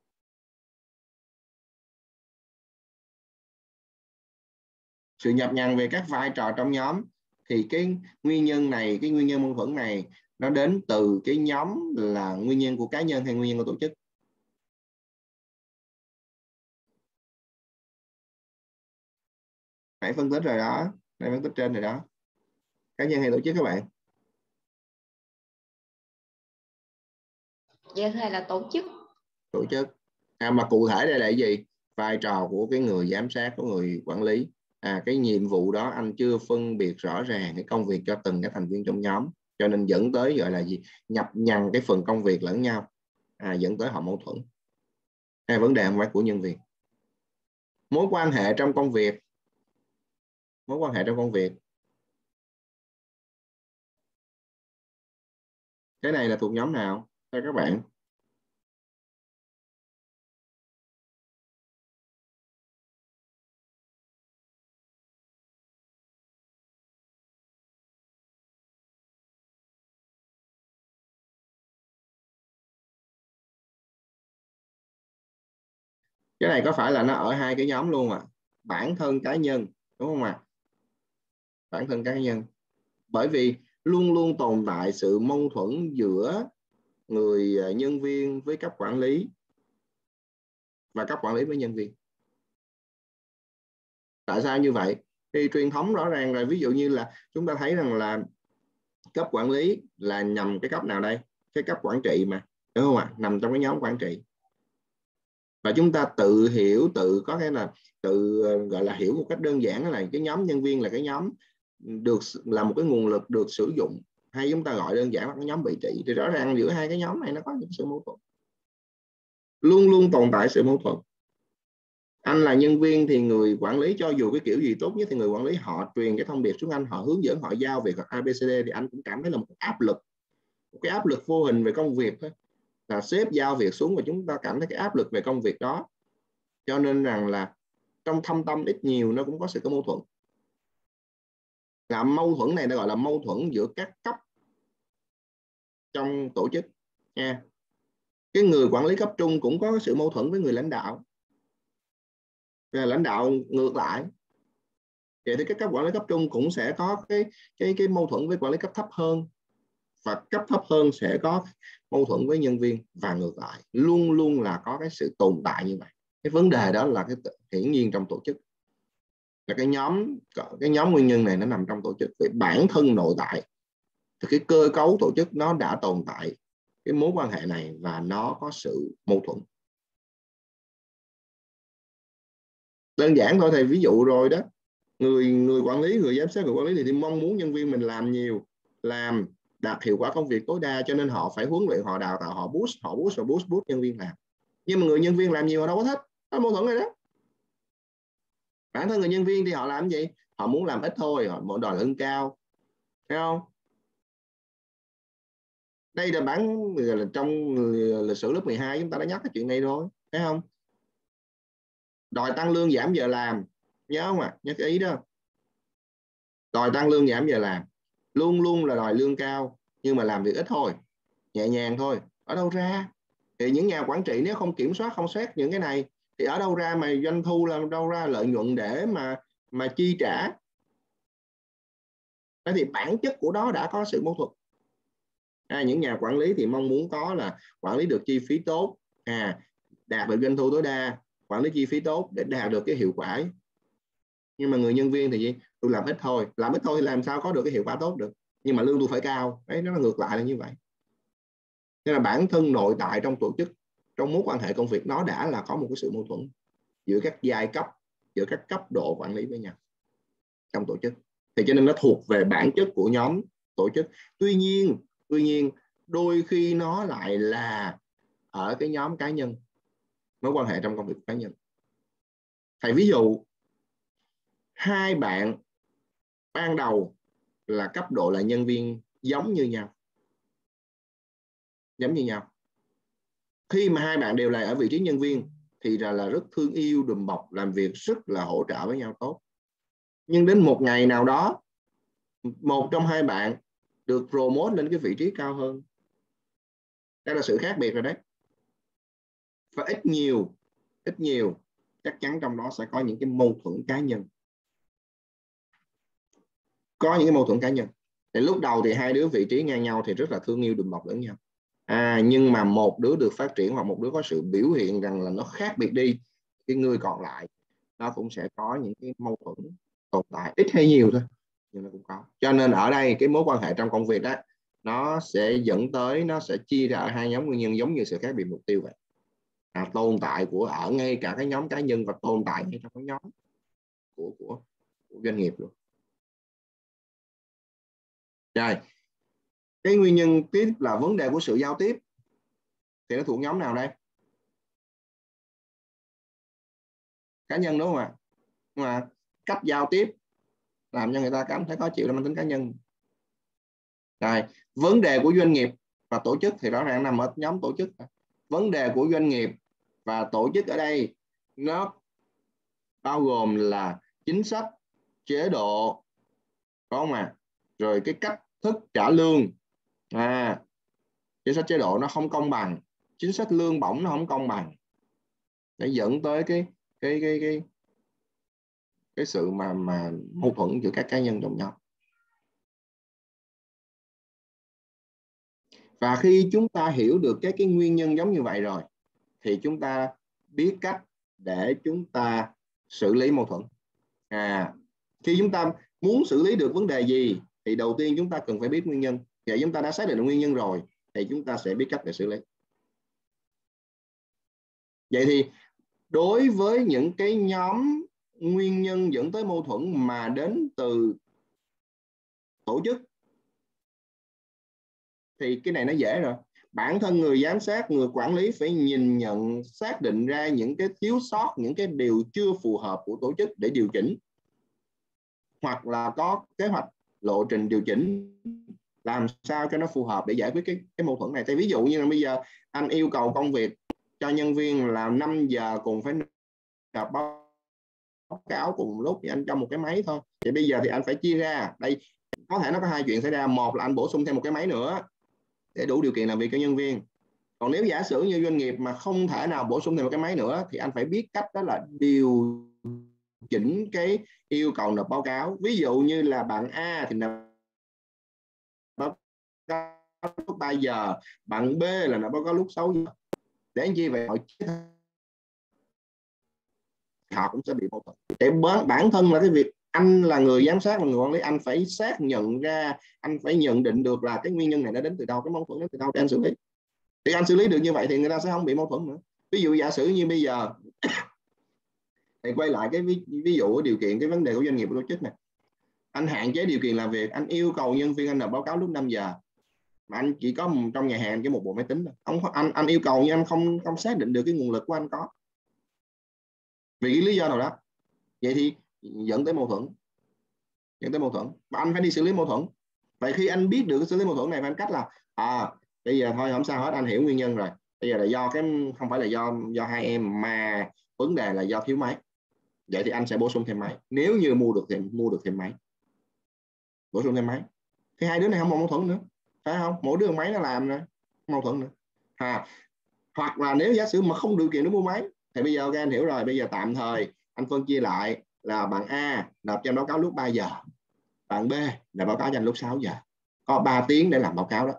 Sự nhập nhằng về các vai trò trong nhóm thì cái nguyên nhân này, cái nguyên nhân mâu thuẫn này nó đến từ cái nhóm là nguyên nhân của cá nhân hay nguyên nhân của tổ chức? Phải phân tích rồi đó, phải phân tích trên rồi đó. Cá nhân hay tổ chức các bạn? Dạ thầy là tổ chức. Tổ chức. À, mà cụ thể đây là cái gì? Vai trò của cái người giám sát, của người quản lý. À, cái nhiệm vụ đó anh chưa phân biệt rõ ràng cái công việc cho từng cái thành viên trong nhóm, cho nên dẫn tới gọi là gì, nhập nhằng cái phần công việc lẫn nhau, à, dẫn tới họ mâu thuẫn. Hay vấn đề không phải của nhân viên. Mối quan hệ trong công việc, mối quan hệ trong công việc cái này là thuộc nhóm nào theo các bạn? Cái này có phải là nó ở hai cái nhóm luôn à? Bản thân cá nhân, đúng không ạ? À? Bản thân cá nhân. Bởi vì luôn luôn tồn tại sự mâu thuẫn giữa người nhân viên với cấp quản lý và cấp quản lý với nhân viên. Tại sao như vậy? Thì truyền thống rõ ràng là ví dụ như là chúng ta thấy rằng là cấp quản lý là nhằm cái cấp nào đây? Cái cấp quản trị mà, đúng không ạ? Nằm trong cái nhóm quản trị. Và chúng ta tự hiểu, tự có cái là tự gọi là hiểu một cách đơn giản là cái nhóm nhân viên là cái nhóm được là một cái nguồn lực được sử dụng, hay chúng ta gọi đơn giản là cái nhóm bị trị. Thì rõ ràng giữa hai cái nhóm này nó có những sự mâu thuẫn, luôn luôn tồn tại sự mâu thuẫn. Anh là nhân viên thì người quản lý cho dù cái kiểu gì tốt nhất thì người quản lý họ truyền cái thông điệp xuống anh, họ hướng dẫn, họ giao việc a bê xê đê thì anh cũng cảm thấy là một áp lực, một cái áp lực vô hình về công việc thôi. Là sếp giao việc xuống và chúng ta cảm thấy cái áp lực về công việc đó. Cho nên rằng là trong thâm tâm ít nhiều nó cũng có sự có mâu thuẫn. Là mâu thuẫn này đã gọi là mâu thuẫn giữa các cấp trong tổ chức nha. Cái người quản lý cấp trung cũng có sự mâu thuẫn với người lãnh đạo, và lãnh đạo ngược lại. Vậy thì các cấp quản lý cấp trung cũng sẽ có cái cái cái mâu thuẫn với quản lý cấp thấp hơn, và cấp thấp hơn sẽ có mâu thuẫn với nhân viên và ngược lại. Luôn luôn là có cái sự tồn tại như vậy. Cái vấn đề đó là cái hiển nhiên trong tổ chức, là cái nhóm cái nhóm nguyên nhân này nó nằm trong tổ chức. Về bản thân nội tại thì cái cơ cấu tổ chức nó đã tồn tại cái mối quan hệ này và nó có sự mâu thuẫn. Đơn giản thôi thầy ví dụ rồi đó. Người người quản lý, người giám sát, người quản lý thì mong muốn nhân viên mình làm nhiều, làm đạt hiệu quả công việc tối đa, cho nên họ phải huấn luyện, họ đào tạo, họ boost, họ boost và boost boost nhân viên làm. Nhưng mà người nhân viên làm nhiều họ đâu có thích, có mâu thuẫn này đó. Bản thân người nhân viên thì họ làm gì? Họ muốn làm ít thôi, họ muốn đòi lương cao, thấy không? Đây là bản là trong lịch sử lớp mười hai chúng ta đã nhắc cái chuyện này rồi, thấy không? Đòi tăng lương giảm giờ làm, nhớ không ạ? À? Nhớ cái ý đó. Đòi tăng lương giảm giờ làm, luôn luôn là đòi lương cao nhưng mà làm việc ít thôi, nhẹ nhàng thôi. Ở đâu ra? Thì những nhà quản trị nếu không kiểm soát, không xét những cái này thì ở đâu ra mà doanh thu, là đâu ra lợi nhuận để mà mà chi trả? Thế thì bản chất của đó đã có sự mâu thuẫn. À, những nhà quản lý thì mong muốn có là quản lý được chi phí tốt, à, đạt được doanh thu tối đa, quản lý chi phí tốt để đạt được cái hiệu quả. Nhưng mà người nhân viên thì gì? Tôi làm ít thôi, làm ít thôi thì làm sao có được cái hiệu quả tốt được? Nhưng mà lương tôi phải cao. Đấy, nó ngược lại là như vậy. Nên là bản thân nội tại trong tổ chức, trong mối quan hệ công việc nó đã là có một cái sự mâu thuẫn giữa các giai cấp, giữa các cấp độ quản lý với nhau trong tổ chức. Thì cho nên nó thuộc về bản chất của nhóm tổ chức. Tuy nhiên, tuy nhiên đôi khi nó lại là ở cái nhóm cá nhân, mối quan hệ trong công việc cá nhân. Thầy ví dụ hai bạn ban đầu là cấp độ là nhân viên giống như nhau, giống như nhau. Khi mà hai bạn đều là ở vị trí nhân viên thì là, là rất thương yêu, đùm bọc, làm việc rất là hỗ trợ với nhau tốt. Nhưng đến một ngày nào đó, một trong hai bạn được promote lên cái vị trí cao hơn. Đây là sự khác biệt rồi đấy. Và ít nhiều, ít nhiều chắc chắn trong đó sẽ có những cái mâu thuẫn cá nhân. Có những cái mâu thuẫn cá nhân. Thì lúc đầu thì hai đứa vị trí ngang nhau thì rất là thương yêu, đùm bọc lẫn nhau. À, nhưng mà một đứa được phát triển hoặc một đứa có sự biểu hiện rằng là nó khác biệt đi, cái người còn lại nó cũng sẽ có những cái mâu thuẫn tồn tại, ít hay nhiều thôi nhưng nó cũng có. Cho nên ở đây cái mối quan hệ trong công việc đó nó sẽ dẫn tới, nó sẽ chia ra ở hai nhóm nguyên nhân giống như sự khác biệt mục tiêu vậy. À, tồn tại của ở ngay cả cái nhóm cá nhân và tồn tại ngay trong cái nhóm của, của, của doanh nghiệp luôn. Rồi Cái nguyên nhân tiếp là vấn đề của sự giao tiếp thì nó thuộc nhóm nào đây? Cá nhân đúng không ạ? Nhưng mà cách giao tiếp làm cho người ta cảm thấy khó chịu là mang tính cá nhân. Rồi, vấn đề của doanh nghiệp và tổ chức thì rõ ràng nằm ở nhóm tổ chức. Vấn đề của doanh nghiệp và tổ chức ở đây nó bao gồm là chính sách, chế độ, có không ạ? Rồi cái cách thức trả lương, à, chính sách chế độ nó không công bằng, chính sách lương bổng nó không công bằng, để dẫn tới cái cái cái cái cái sự mà mà mâu thuẫn giữa các cá nhân trong nhóm. Và khi chúng ta hiểu được cái cái nguyên nhân giống như vậy rồi thì chúng ta biết cách để chúng ta xử lý mâu thuẫn. À, khi chúng ta muốn xử lý được vấn đề gì thì đầu tiên chúng ta cần phải biết nguyên nhân. Vậy chúng ta đã xác định được nguyên nhân rồi thì chúng ta sẽ biết cách để xử lý. Vậy thì đối với những cái nhóm nguyên nhân dẫn tới mâu thuẫn mà đến từ tổ chức thì cái này nó dễ rồi. Bản thân người giám sát, người quản lý phải nhìn nhận, xác định ra những cái thiếu sót, những cái điều chưa phù hợp của tổ chức để điều chỉnh, hoặc là có kế hoạch lộ trình điều chỉnh làm sao cho nó phù hợp để giải quyết cái, cái mâu thuẫn này. Thì ví dụ như là bây giờ anh yêu cầu công việc cho nhân viên làm năm giờ cùng phải nộp báo cáo cùng lúc thì anh cho một cái máy thôi. Thì bây giờ thì anh phải chia ra. Đây có thể nó có hai chuyện xảy ra. Một là anh bổ sung thêm một cái máy nữa để đủ điều kiện làm việc cho nhân viên. Còn nếu giả sử như doanh nghiệp mà không thể nào bổ sung thêm một cái máy nữa thì anh phải biết cách đó là điều chỉnh cái yêu cầu nộp báo cáo. Ví dụ như là bạn A thì nộp báo cáo lúc ba giờ, bạn B là nộp báo cáo lúc sáu giờ. Để anh chi vậy họ cũng sẽ bị mâu thuẫn. Để bản thân là cái việc anh là người giám sát, là người quản lý, anh phải xác nhận ra, anh phải nhận định được là cái nguyên nhân này nó đến từ đâu, cái mâu thuẫn đến từ đâu để anh xử lý. Thì anh xử lý được như vậy thì người ta sẽ không bị mâu thuẫn nữa. Ví dụ giả sử như bây giờ thì quay lại cái ví, ví dụ điều kiện, cái vấn đề của doanh nghiệp của tổ chức này, anh hạn chế điều kiện làm việc, anh yêu cầu nhân viên anh nộp báo cáo lúc năm giờ mà anh chỉ có trong nhà hàng chỉ một bộ máy tính thôi. Ông anh anh yêu cầu nhưng anh không không xác định được cái nguồn lực của anh có vì cái lý do nào đó, vậy thì dẫn tới mâu thuẫn, dẫn tới mâu thuẫn và anh phải đi xử lý mâu thuẫn. Vậy khi anh biết được cái xử lý mâu thuẫn này, anh cách là à bây giờ thôi không sao hết, anh hiểu nguyên nhân rồi, bây giờ là do cái không phải là do do hai em mà vấn đề là do thiếu máy. Vậy thì anh sẽ bổ sung thêm máy, nếu như mua được thì mua được thêm máy, bổ sung thêm máy thì hai đứa này không mâu thuẫn nữa, phải không? Mỗi đứa máy nó làm nữa, không mâu thuẫn nữa. À, hoặc là nếu giả sử mà không điều kiện để mua máy thì bây giờ ok anh hiểu rồi, bây giờ tạm thời anh phân chia lại là bạn A nộp cho báo cáo lúc ba giờ, bạn B là báo cáo cho anh lúc sáu giờ, có ba tiếng để làm báo cáo đó.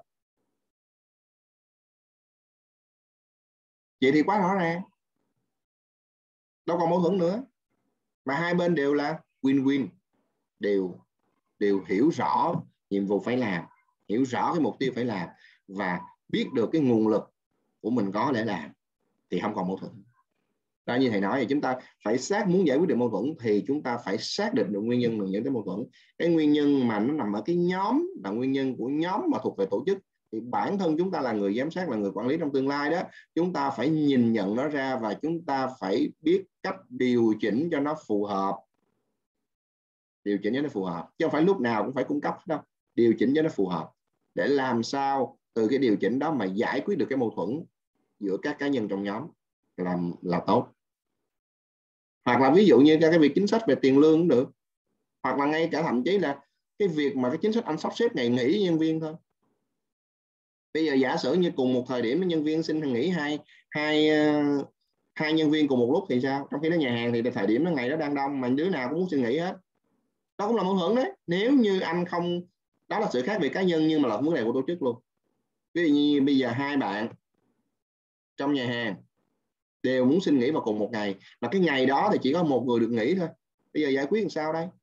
Vậy thì quá rõ ràng, đâu còn mâu thuẫn nữa, mà hai bên đều là win-win, đều đều hiểu rõ nhiệm vụ phải làm, hiểu rõ cái mục tiêu phải làm và biết được cái nguồn lực của mình có để làm thì không còn mâu thuẫn. Đó, như thầy nói thì chúng ta phải xác muốn giải quyết được mâu thuẫn thì chúng ta phải xác định được nguyên nhân dẫn tới mâu thuẫn. Cái nguyên nhân mà nó nằm ở cái nhóm là nguyên nhân của nhóm mà thuộc về tổ chức thì bản thân chúng ta là người giám sát, là người quản lý trong tương lai đó, chúng ta phải nhìn nhận nó ra và chúng ta phải biết cách điều chỉnh cho nó phù hợp, điều chỉnh cho nó phù hợp chứ không phải lúc nào cũng phải cung cấp đâu, điều chỉnh cho nó phù hợp để làm sao từ cái điều chỉnh đó mà giải quyết được cái mâu thuẫn giữa các cá nhân trong nhóm là là tốt. Hoặc là ví dụ như cái việc chính sách về tiền lương cũng được, hoặc là ngay cả thậm chí là cái việc mà cái chính sách anh sắp xếp ngày nghỉ nhân viên thôi. Bây giờ giả sử như cùng một thời điểm nhân viên xin nghỉ hai hai hai nhân viên cùng một lúc thì sao? Trong khi đó nhà hàng thì thời điểm đó ngày đó đang đông mà đứa nào cũng muốn xin nghỉ hết, đó cũng là mâu thuẫn đấy. Nếu như anh không, đó là sự khác biệt cá nhân nhưng mà là vấn đề của tổ chức luôn. Ví dụ như bây giờ hai bạn trong nhà hàng đều muốn xin nghỉ vào cùng một ngày mà cái ngày đó thì chỉ có một người được nghỉ thôi, bây giờ giải quyết làm sao đây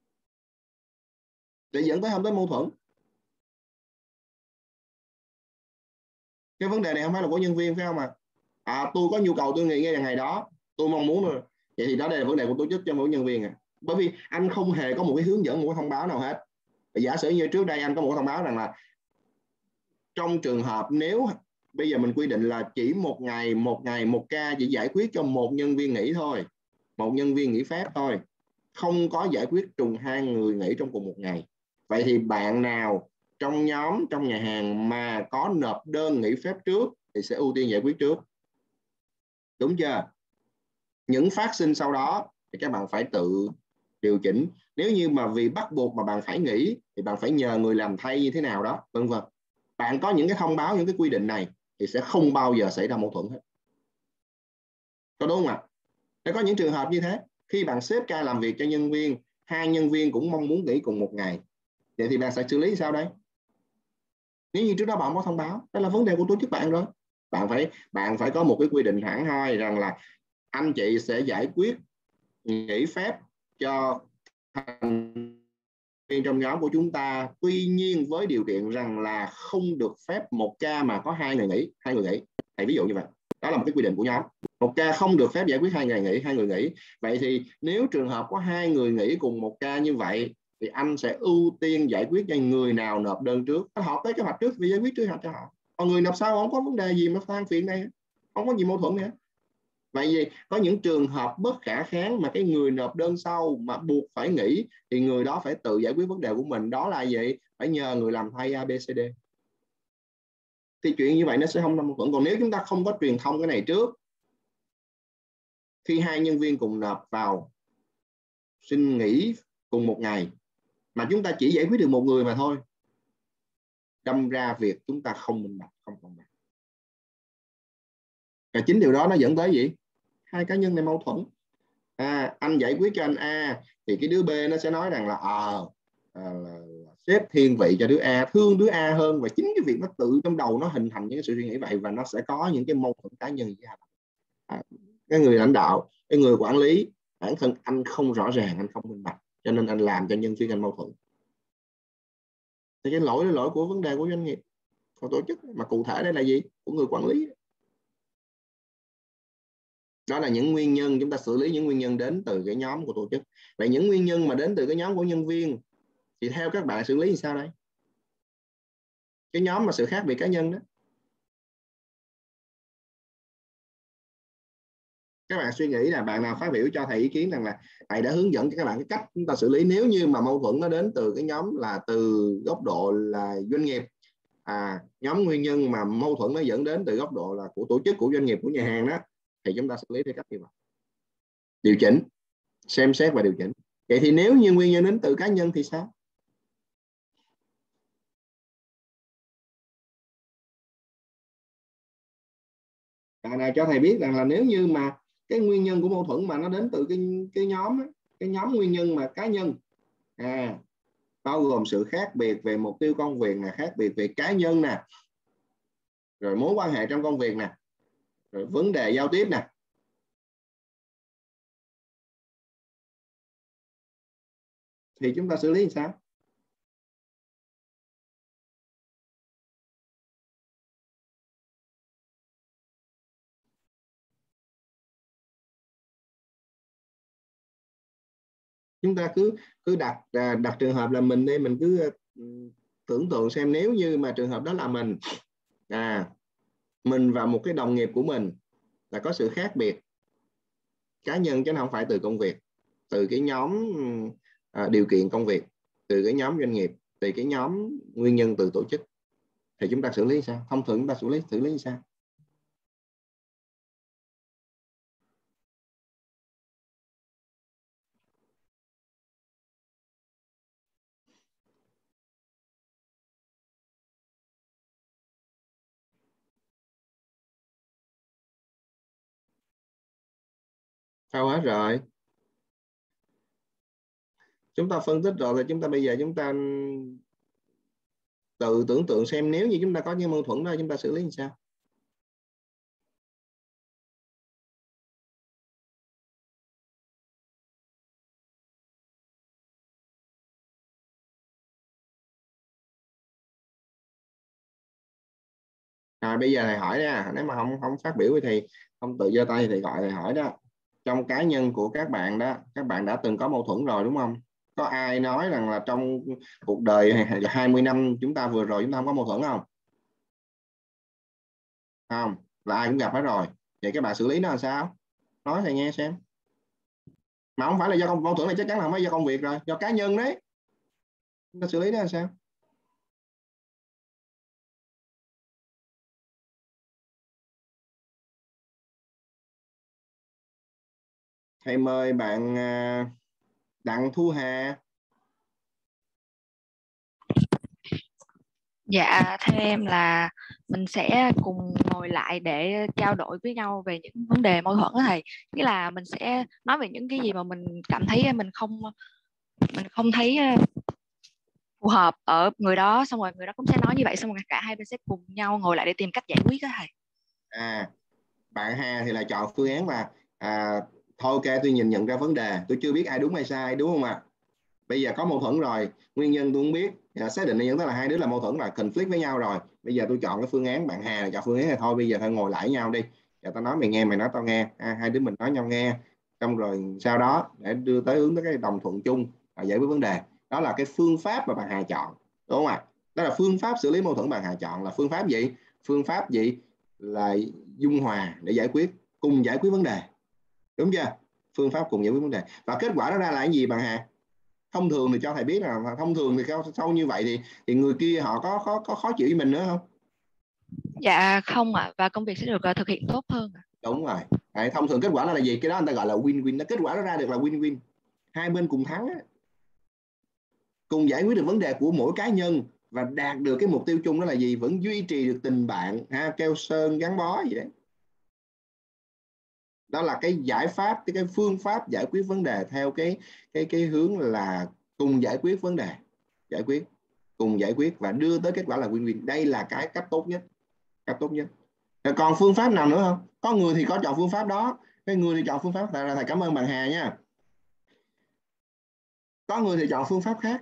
để dẫn tới không tới mâu thuẫn? Cái vấn đề này không phải là của nhân viên phải không ạ? À? à tôi có nhu cầu tôi nghỉ ngay ngày đó, tôi mong muốn rồi, vậy thì đó đây là vấn đề của tổ chức cho mỗi nhân viên à. Bởi vì anh không hề có một cái hướng dẫn, một cái thông báo nào hết. Giả sử như trước đây anh có một cái thông báo rằng là trong trường hợp nếu bây giờ mình quy định là chỉ một ngày một ngày một ca chỉ giải quyết cho một nhân viên nghỉ thôi, một nhân viên nghỉ phép thôi, không có giải quyết trùng hai người nghỉ trong cùng một ngày. Vậy thì bạn nào trong nhóm trong nhà hàng mà có nộp đơn nghỉ phép trước thì sẽ ưu tiên giải quyết trước, đúng chưa? Những phát sinh sau đó thì các bạn phải tự điều chỉnh. Nếu như mà vì bắt buộc mà bạn phải nghỉ thì bạn phải nhờ người làm thay như thế nào đó, vân vân. Bạn có những cái thông báo, những cái quy định này thì sẽ không bao giờ xảy ra mâu thuẫn hết. Có đúng không ạ? Để có những trường hợp như thế, khi bạn xếp ca làm việc cho nhân viên, hai nhân viên cũng mong muốn nghỉ cùng một ngày, vậy thì bạn sẽ xử lý sao đấy? Nếu như trước đó bạn có thông báo, đó là vấn đề của tổ chức bạn rồi. Bạn phải bạn phải có một cái quy định hẳn hoi rằng là anh chị sẽ giải quyết nghỉ phép cho thành viên trong nhóm của chúng ta, tuy nhiên với điều kiện rằng là không được phép một ca mà có hai người nghỉ, hai người nghỉ. Thầy ví dụ như vậy. Đó là một cái quy định của nhóm. Một ca không được phép giải quyết hai ngày nghỉ, hai người nghỉ. Vậy thì nếu trường hợp có hai người nghỉ cùng một ca như vậy thì anh sẽ ưu tiên giải quyết cho người nào nộp đơn trước. Họ tới kế hoạch trước vì giải quyết trước cho họ. Còn người nộp sau không có vấn đề gì mà than phiền này, không có gì mâu thuẫn nữa. Vậy vì có những trường hợp bất khả kháng mà cái người nộp đơn sau mà buộc phải nghỉ thì người đó phải tự giải quyết vấn đề của mình. Đó là gì? Phải nhờ người làm thay A, B, C, D. Thì chuyện như vậy nó sẽ không mâu thuẫn. Còn nếu chúng ta không có truyền thông cái này trước, khi hai nhân viên cùng nộp vào xin nghỉ cùng một ngày mà chúng ta chỉ giải quyết được một người mà thôi, đâm ra việc chúng ta không minh bạch, không công bằng. Và chính điều đó nó dẫn tới gì? Hai cá nhân này mâu thuẫn. À, anh giải quyết cho anh A thì cái đứa B nó sẽ nói rằng là ờ à, à, là, là sếp thiên vị cho đứa A, thương đứa A hơn, và chính cái việc nó tự trong đầu nó hình thành những cái sự suy nghĩ vậy, và nó sẽ có những cái mâu thuẫn cá nhân. À, cái người lãnh đạo, cái người quản lý, bản thân anh không rõ ràng, anh không minh bạch, cho nên anh làm cho nhân viên anh mâu thuẫn. Thì cái lỗi là lỗi của vấn đề của doanh nghiệp, của tổ chức, mà cụ thể đây là gì? Của người quản lý. Đó là những nguyên nhân, chúng ta xử lý những nguyên nhân đến từ cái nhóm của tổ chức. Vậy những nguyên nhân mà đến từ cái nhóm của nhân viên thì theo các bạn xử lý như sao đây? Cái nhóm mà sự khác biệt cá nhân đó, các bạn suy nghĩ là bạn nào phát biểu cho thầy ý kiến rằng là thầy đã hướng dẫn cho các bạn cái cách chúng ta xử lý nếu như mà mâu thuẫn nó đến từ cái nhóm là từ góc độ là doanh nghiệp. À, nhóm nguyên nhân mà mâu thuẫn nó dẫn đến từ góc độ là của tổ chức, của doanh nghiệp, của nhà hàng đó, thì chúng ta xử lý theo cách như vậy. Điều chỉnh, xem xét và điều chỉnh. Vậy thì nếu như nguyên nhân đến từ cá nhân thì sao? Bạn nào cho thầy biết rằng là nếu như mà cái nguyên nhân của mâu thuẫn mà nó đến từ cái cái nhóm cái nhóm nguyên nhân mà cá nhân, à, bao gồm sự khác biệt về mục tiêu công việc nè, khác biệt về cá nhân nè, rồi mối quan hệ trong công việc nè, rồi vấn đề giao tiếp nè, thì chúng ta xử lý như sao? Chúng ta cứ cứ đặt đặt trường hợp là mình đây, mình cứ tưởng tượng xem nếu như mà trường hợp đó là mình, à, mình và một cái đồng nghiệp của mình là có sự khác biệt cá nhân, chứ không phải từ công việc, từ cái nhóm à, điều kiện công việc, từ cái nhóm doanh nghiệp, từ cái nhóm nguyên nhân từ tổ chức, thì chúng ta xử lý sao? Thông thường chúng ta xử lý xử lý sao? Sao hết rồi? Chúng ta phân tích rồi thì chúng ta bây giờ chúng ta tự tưởng tượng xem nếu như chúng ta có những mâu thuẫn đó, chúng ta xử lý như sao? À, bây giờ thầy hỏi nha, nếu mà không không phát biểu thì không tự giơ tay thì gọi thầy hỏi đó. Trong cá nhân của các bạn đó, các bạn đã từng có mâu thuẫn rồi đúng không? Có ai nói rằng là trong cuộc đời hai mươi năm chúng ta vừa rồi chúng ta không có mâu thuẫn không? Không, là ai cũng gặp hết rồi. Vậy các bạn xử lý nó làm sao? Nói thầy nghe xem. Mà không phải là do công mâu thuẫn này, chắc chắn là không phải do công việc rồi, do cá nhân đấy. Chúng ta xử lý nó làm sao? Thầy mời bạn Đặng Thu Hà. Dạ, theo em là mình sẽ cùng ngồi lại để trao đổi với nhau về những vấn đề mâu thuẫn đó thầy. Nghĩa là mình sẽ nói về những cái gì mà mình cảm thấy mình không mình không thấy phù hợp ở người đó, xong rồi người đó cũng sẽ nói như vậy, xong rồi cả hai bên sẽ cùng nhau ngồi lại để tìm cách giải quyết đó thầy. À, bạn Hà thì là chọn phương án là à, thôi ok, tôi nhìn nhận ra vấn đề, tôi chưa biết ai đúng hay sai, đúng không ạ? À? Bây giờ có mâu thuẫn rồi, nguyên nhân tôi không biết, à, xác định là hai đứa là mâu thuẫn, là conflict với nhau rồi. Bây giờ tôi chọn cái phương án, bạn Hà là chọn phương án là thôi bây giờ thôi ngồi lại với nhau đi. Giờ tao nói mày nghe, mày nói tao nghe, à, hai đứa mình nói nhau nghe, xong rồi sau đó để đưa tới hướng tới cái đồng thuận chung và giải quyết vấn đề. Đó là cái phương pháp mà bạn Hà chọn, đúng không ạ? À? Đó là phương pháp xử lý mâu thuẫn bạn Hà chọn, là phương pháp gì? Phương pháp gì? Là dung hòa để giải quyết, cùng giải quyết vấn đề, đúng chưa? Phương pháp cùng giải quyết vấn đề. Và kết quả đó ra là cái gì bạn Hà? Thông thường thì cho thầy biết là thông thường thì sau như vậy thì thì người kia họ có có có khó chịu với mình nữa không? Dạ không ạ, à, và công việc sẽ được uh, thực hiện tốt hơn ạ. À. Đúng rồi. Đấy, thông thường kết quả là gì? Cái đó người ta gọi là win-win. Nó kết quả nó ra được là win-win. Hai bên cùng thắng á. Cùng giải quyết được vấn đề của mỗi cá nhân và đạt được cái mục tiêu chung, đó là gì? Vẫn duy trì được tình bạn, ha, keo sơn gắn bó gì đấy. Đó là cái giải pháp, cái phương pháp giải quyết vấn đề theo cái cái cái hướng là cùng giải quyết vấn đề, giải quyết cùng giải quyết và đưa tới kết quả là win-win. Đây là cái cách tốt nhất, cách tốt nhất. Còn phương pháp nào nữa không? Có người thì có chọn phương pháp đó, cái người thì chọn phương pháp là thầy cảm ơn bạn Hà nha. Có người thì chọn phương pháp khác.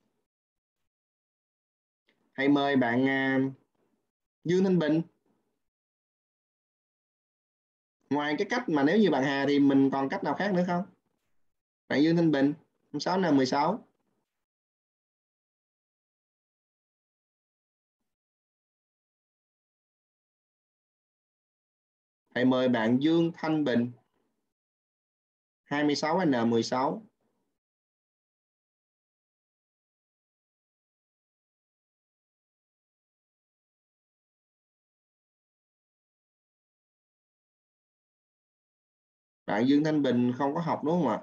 Thầy mời bạn uh, Dương Thanh Bình. Ngoài cái cách mà nếu như bạn Hà thì mình còn cách nào khác nữa không? Bạn Dương Thanh Bình, sáu năm mười sáu. Thầy mời bạn Dương Thanh Bình, hai mươi sáu N mười sáu. Bạn Dương Thanh Bình không có học đúng không ạ?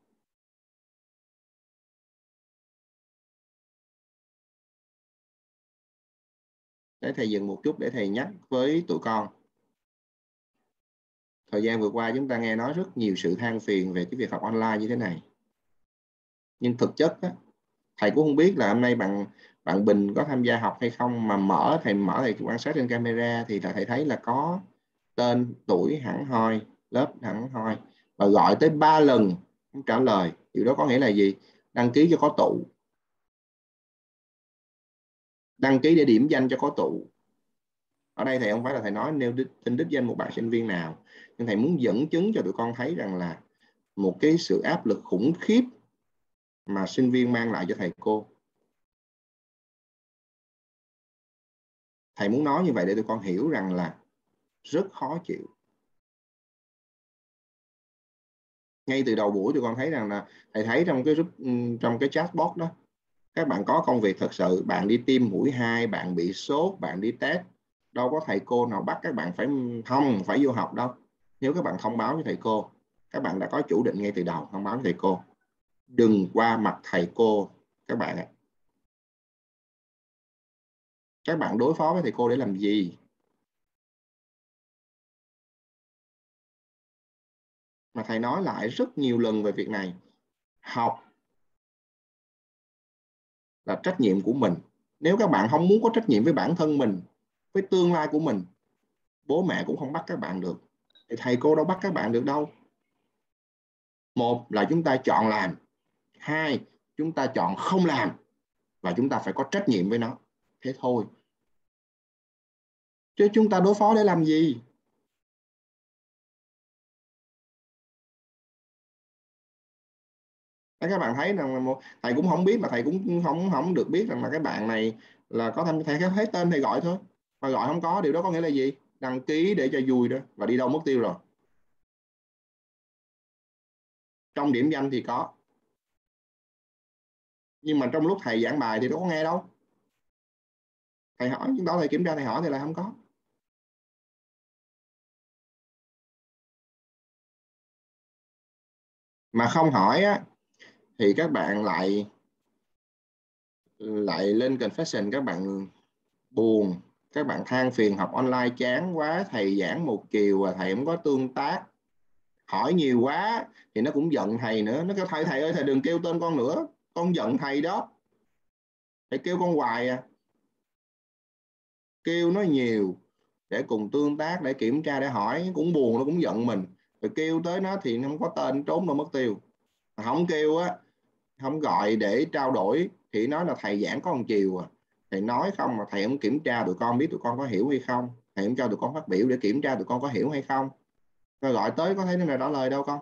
Để thầy dừng một chút để thầy nhắc với tụi con. Thời gian vừa qua chúng ta nghe nói rất nhiều sự than phiền về cái việc học online như thế này. Nhưng thực chất á, thầy cũng không biết là hôm nay bạn bạn Bình có tham gia học hay không, mà mở thầy mở thầy quan sát trên camera thì là thầy thấy là có tên, tuổi hẳn hoi, lớp hẳn hoi và gọi tới ba lần không trả lời. Điều đó có nghĩa là gì? Đăng ký cho có tụ, đăng ký để điểm danh cho có tụ. Ở đây thầy không phải là thầy nói nêu đích, tên đích danh một bạn sinh viên nào, nhưng thầy muốn dẫn chứng cho tụi con thấy rằng là một cái sự áp lực khủng khiếp mà sinh viên mang lại cho thầy cô. Thầy muốn nói như vậy để tụi con hiểu rằng là rất khó chịu. Ngay từ đầu buổi tụi con thấy rằng là thầy thấy trong cái trong cái chatbot đó, các bạn có công việc thật sự, bạn đi tiêm mũi hai, bạn bị sốt, bạn đi test, đâu có thầy cô nào bắt các bạn phải không phải vô học đâu. Nếu các bạn thông báo với thầy cô, các bạn đã có chủ định ngay từ đầu thông báo với thầy cô, đừng qua mặt thầy cô các bạn ạ. Các bạn đối phó với thầy cô để làm gì? Mà thầy nói lại rất nhiều lần về việc này. Học là trách nhiệm của mình. Nếu các bạn không muốn có trách nhiệm với bản thân mình, với tương lai của mình, bố mẹ cũng không bắt các bạn được. Thì thầy cô đâu bắt các bạn được đâu. Một là chúng ta chọn làm, hai chúng ta chọn không làm, và chúng ta phải có trách nhiệm với nó. Thế thôi. Chứ chúng ta đối phó để làm gì? Các bạn thấy rằng một thầy cũng không biết, mà thầy cũng không không được biết rằng là cái bạn này là có tham, thầy thấy tên thầy gọi thôi, mà gọi không có, điều đó có nghĩa là gì? đăng ký để cho vui đó, và đi đâu mất tiêu rồi. Trong điểm danh thì có, nhưng mà trong lúc thầy giảng bài thì đâu có nghe đâu. Thầy hỏi, chúng đó thầy kiểm tra, thầy hỏi thì lại không có. Mà không hỏi á thì các bạn lại lại lên confession, các bạn buồn, các bạn than phiền học online chán quá, thầy giảng một chiều và thầy không có tương tác, hỏi nhiều quá thì nó cũng giận thầy nữa. Nó kêu thầy thầy ơi thầy đừng kêu tên con nữa, con giận thầy đó, thầy kêu con hoài à. Kêu nó nhiều để cùng tương tác, để kiểm tra, để hỏi, cũng buồn, nó cũng giận mình. Rồi kêu tới nó thì nó không có tên, trốn đâu mất tiêu. Không kêu á, không gọi để trao đổi thì nói là thầy giảng có một chiều à, thầy nói không mà thầy không kiểm tra tụi con biết tụi con có hiểu hay không, thầy không cho tụi con phát biểu để kiểm tra tụi con có hiểu hay không. Rồi gọi tới có thấy nó trả lời đâu con.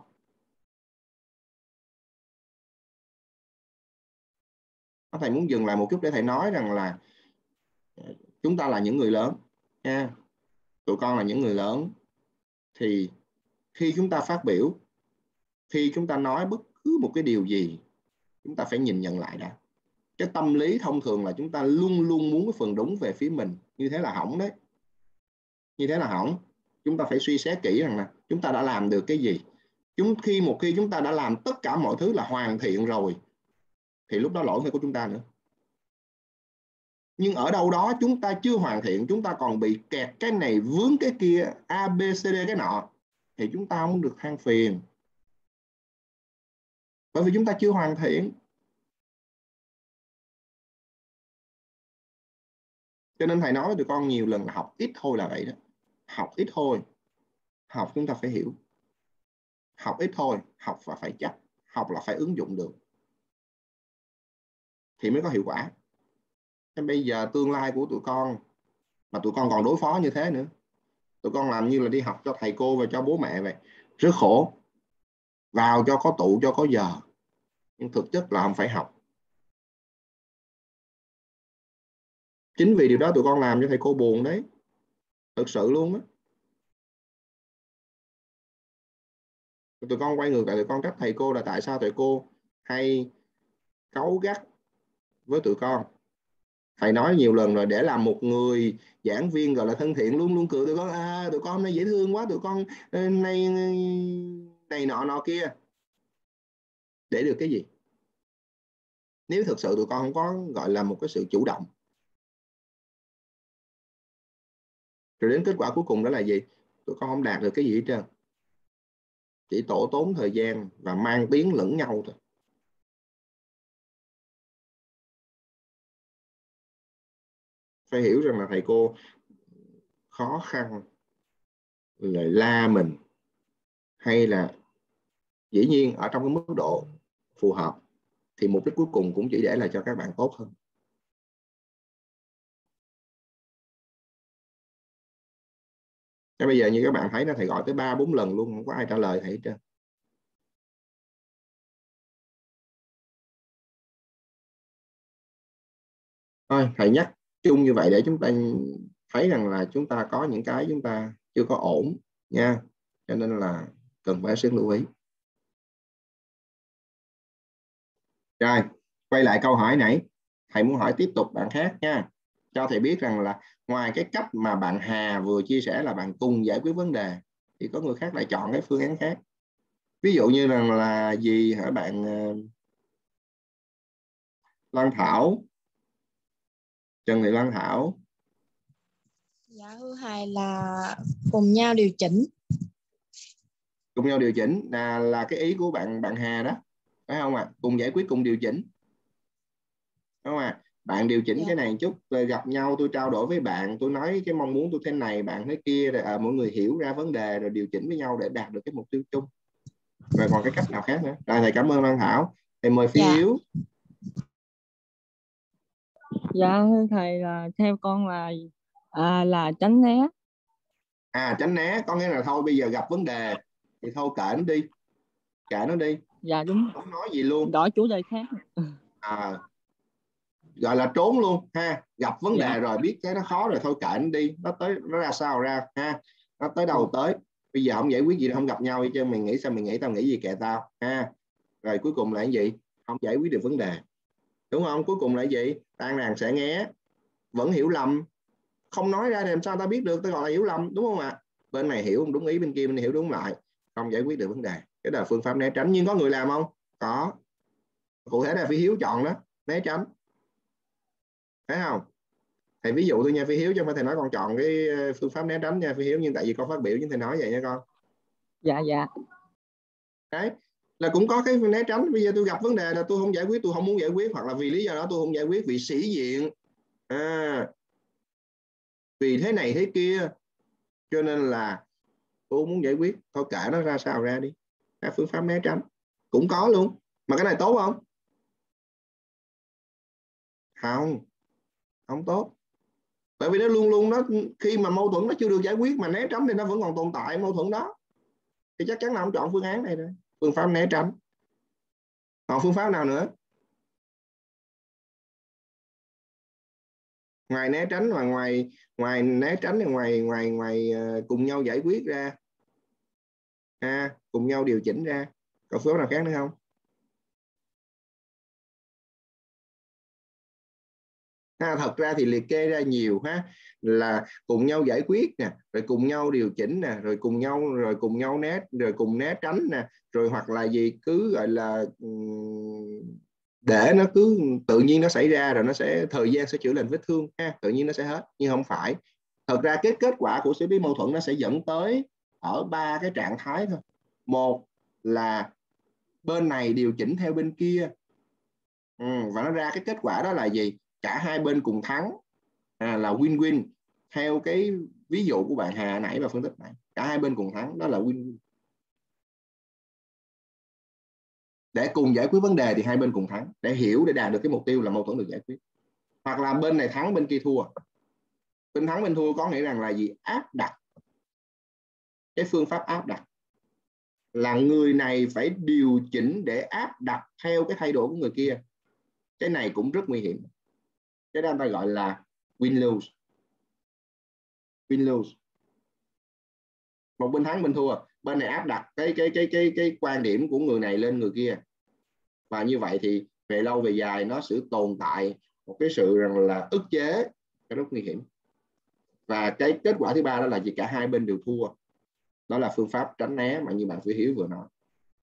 Thầy muốn dừng lại một chút để thầy nói rằng là chúng ta là những người lớn nha, tụi con là những người lớn, thì khi chúng ta phát biểu, khi chúng ta nói bất cứ một cái điều gì, chúng ta phải nhìn nhận lại đã. Cái tâm lý thông thường là chúng ta luôn luôn muốn cái phần đúng về phía mình, như thế là hỏng đấy, như thế là hỏng. Chúng ta phải suy xét kỹ rằng là chúng ta đã làm được cái gì. Chúng khi một khi chúng ta đã làm tất cả mọi thứ là hoàn thiện rồi thì lúc đó lỗi phải của chúng ta nữa. Nhưng ở đâu đó chúng ta chưa hoàn thiện, chúng ta còn bị kẹt cái này vướng cái kia, A, B, C, D cái nọ, thì chúng ta không được than phiền, bởi vì chúng ta chưa hoàn thiện. Cho nên thầy nói với tụi con nhiều lần là học ít thôi là vậy đó. Học ít thôi, học chúng ta phải hiểu. Học ít thôi, học và phải chắc, học là phải ứng dụng được thì mới có hiệu quả. Thế bây giờ tương lai của tụi con mà tụi con còn đối phó như thế nữa, tụi con làm như là đi học cho thầy cô và cho bố mẹ vậy, rất khổ. Vào cho có tụ, cho có giờ, nhưng thực chất là không phải học. Chính vì điều đó tụi con làm cho thầy cô buồn đấy, thực sự luôn á. Tụi con quay ngược lại, tụi con trách thầy cô là tại sao thầy cô hay cáu gắt với tụi con. Thầy nói nhiều lần rồi, để làm một người giảng viên gọi là thân thiện, luôn luôn cười tụi con, à, tụi con nay dễ thương quá, tụi con này này nọ nọ kia. Để được cái gì? Nếu thực sự tụi con không có gọi là một cái sự chủ động, rồi đến kết quả cuối cùng đó là gì? Tụi con không đạt được cái gì hết trơn, chỉ tổ tốn thời gian và mang tiếng lẫn nhau thôi. Phải hiểu rằng là thầy cô khó khăn lại la mình, hay là dĩ nhiên ở trong cái mức độ phù hợp, thì mục đích cuối cùng cũng chỉ để là cho các bạn tốt hơn. Thế bây giờ như các bạn thấy là thầy gọi tới ba bốn lần luôn, không có ai trả lời thầy hết trơn. Thôi thầy nhắc chung như vậy để chúng ta thấy rằng là chúng ta có những cái chúng ta chưa có ổn nha, cho nên là cần phải sức lưu ý. Rồi quay lại câu hỏi nãy, thầy muốn hỏi tiếp tục bạn khác nha, cho thầy biết rằng là ngoài cái cách mà bạn Hà vừa chia sẻ là bạn cùng giải quyết vấn đề, thì có người khác lại chọn cái phương án khác. Ví dụ như là, là gì hả bạn uh, Lan Thảo, Trần Thị Lan Thảo? Dạ thưa thầy là cùng nhau điều chỉnh. Cùng nhau điều chỉnh là là cái ý của bạn bạn Hà đó, phải không ạ? À? Cùng giải quyết, cùng điều chỉnh, đúng không ạ? À? Bạn điều chỉnh, dạ, cái này chút, rồi gặp nhau tôi trao đổi với bạn, tôi nói cái mong muốn tôi thế này, bạn thế kia, rồi à, mọi người hiểu ra vấn đề rồi điều chỉnh với nhau để đạt được cái mục tiêu chung. Rồi còn cái cách nào khác nữa? Rồi thầy cảm ơn Lan Thảo. Thầy mời Phi dạ. Hiếu. Dạ thầy, là theo con là à, là tránh né. À tránh né có nghĩa là thôi bây giờ gặp vấn đề thì thôi kệ nó đi, kệ nó đi. Dạ đúng. Không nói gì luôn. Đổi chủ đề khác. À gọi là trốn luôn ha, gặp vấn Dạ. đề rồi biết cái nó khó rồi thôi kệ nó đi, nó tới nó ra sao ra ha, nó tới đâu tới, bây giờ không giải quyết gì đâu, không gặp nhau chứ mày nghĩ sao mày nghĩ tao nghĩ gì kệ tao ha. Rồi cuối cùng là cái gì? Không giải quyết được vấn đề, đúng không? Cuối cùng là cái gì? Tan đàn sẽ nghé, vẫn hiểu lầm, không nói ra thì làm sao ta biết được, ta gọi là hiểu lầm, đúng không ạ? Bên này hiểu không đúng ý, bên kia bên này hiểu đúng lại, không giải quyết được vấn đề. Cái đó là phương pháp né tránh. Nhưng có người làm không? Có. Cụ thể là Phi Hiếu chọn đó, né tránh, thấy không? Thầy ví dụ thôi nha Phi Hiếu, chứ không phải thầy nói con chọn cái phương pháp né tránh nha Phi Hiếu, nhưng tại vì con phát biểu chứ thầy nói vậy nha con. Dạ dạ. Đấy là cũng có cái né tránh. Bây giờ tôi gặp vấn đề là tôi không giải quyết, tôi không muốn giải quyết, hoặc là vì lý do đó tôi không giải quyết, vì sĩ diện, à, vì thế này thế kia, cho nên là tôi không muốn giải quyết, thôi kệ nó ra sao ra đi. Các phương pháp né tránh cũng có luôn, mà cái này tốt không? Không, không tốt. Bởi vì nó luôn luôn nó khi mà mâu thuẫn nó chưa được giải quyết mà né tránh thì nó vẫn còn tồn tại mâu thuẫn đó, thì chắc chắn là không chọn phương án này rồi, phương pháp né tránh. Còn phương pháp nào nữa ngoài né tránh, và ngoài ngoài né tránh thì ngoài ngoài ngoài uh, cùng nhau giải quyết ra, ha, cùng nhau điều chỉnh ra, còn phương pháp nào khác nữa không? Ha, thật ra thì liệt kê ra nhiều ha, là cùng nhau giải quyết nè, rồi cùng nhau điều chỉnh nè, rồi cùng nhau rồi cùng nhau né, rồi cùng né tránh nè, rồi hoặc là gì cứ gọi là để nó cứ tự nhiên nó xảy ra, rồi nó sẽ thời gian sẽ chữa lành vết thương ha, tự nhiên nó sẽ hết. Nhưng không phải. Thật ra cái kết quả của xử lý mâu thuẫn nó sẽ dẫn tới ở ba cái trạng thái thôi. Một là bên này điều chỉnh theo bên kia, ừ, và nó ra cái kết quả đó là gì? Cả hai bên cùng thắng, à, là win-win. Theo cái ví dụ của bạn Hà nãy và phân tích này, cả hai bên cùng thắng, đó là win-win. Để cùng giải quyết vấn đề thì hai bên cùng thắng, để hiểu, để đạt được cái mục tiêu là mâu thuẫn được giải quyết. Hoặc là bên này thắng bên kia thua. Bên thắng bên thua có nghĩa rằng là gì? Áp đặt. Cái phương pháp áp đặt là người này phải điều chỉnh để áp đặt theo cái thay đổi của người kia. Cái này cũng rất nguy hiểm. Cái đó người ta gọi là win-lose. Win-lose. Một bên thắng bên thua, bên này áp đặt cái cái cái cái cái quan điểm của người này lên người kia, và như vậy thì về lâu về dài nó sẽ tồn tại một cái sự rằng là ức chế, cái rất nguy hiểm. Và cái kết quả thứ ba đó là gì? Cả hai bên đều thua. Đó là phương pháp tránh né mà như bạn Phi Hiếu vừa nói.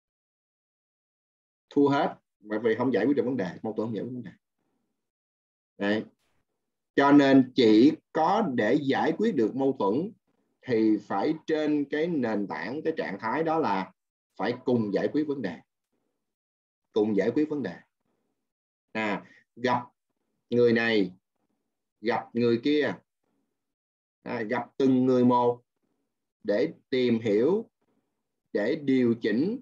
Thua hết bởi vì không giải quyết được vấn đề, mâu thuẫn không giải quyết vấn đề. Đấy. Cho nên chỉ có để giải quyết được mâu thuẫn thì phải trên cái nền tảng, cái trạng thái đó là phải cùng giải quyết vấn đề. Cùng giải quyết vấn đề. À, gặp người này, gặp người kia, à, gặp từng người một để tìm hiểu, để điều chỉnh,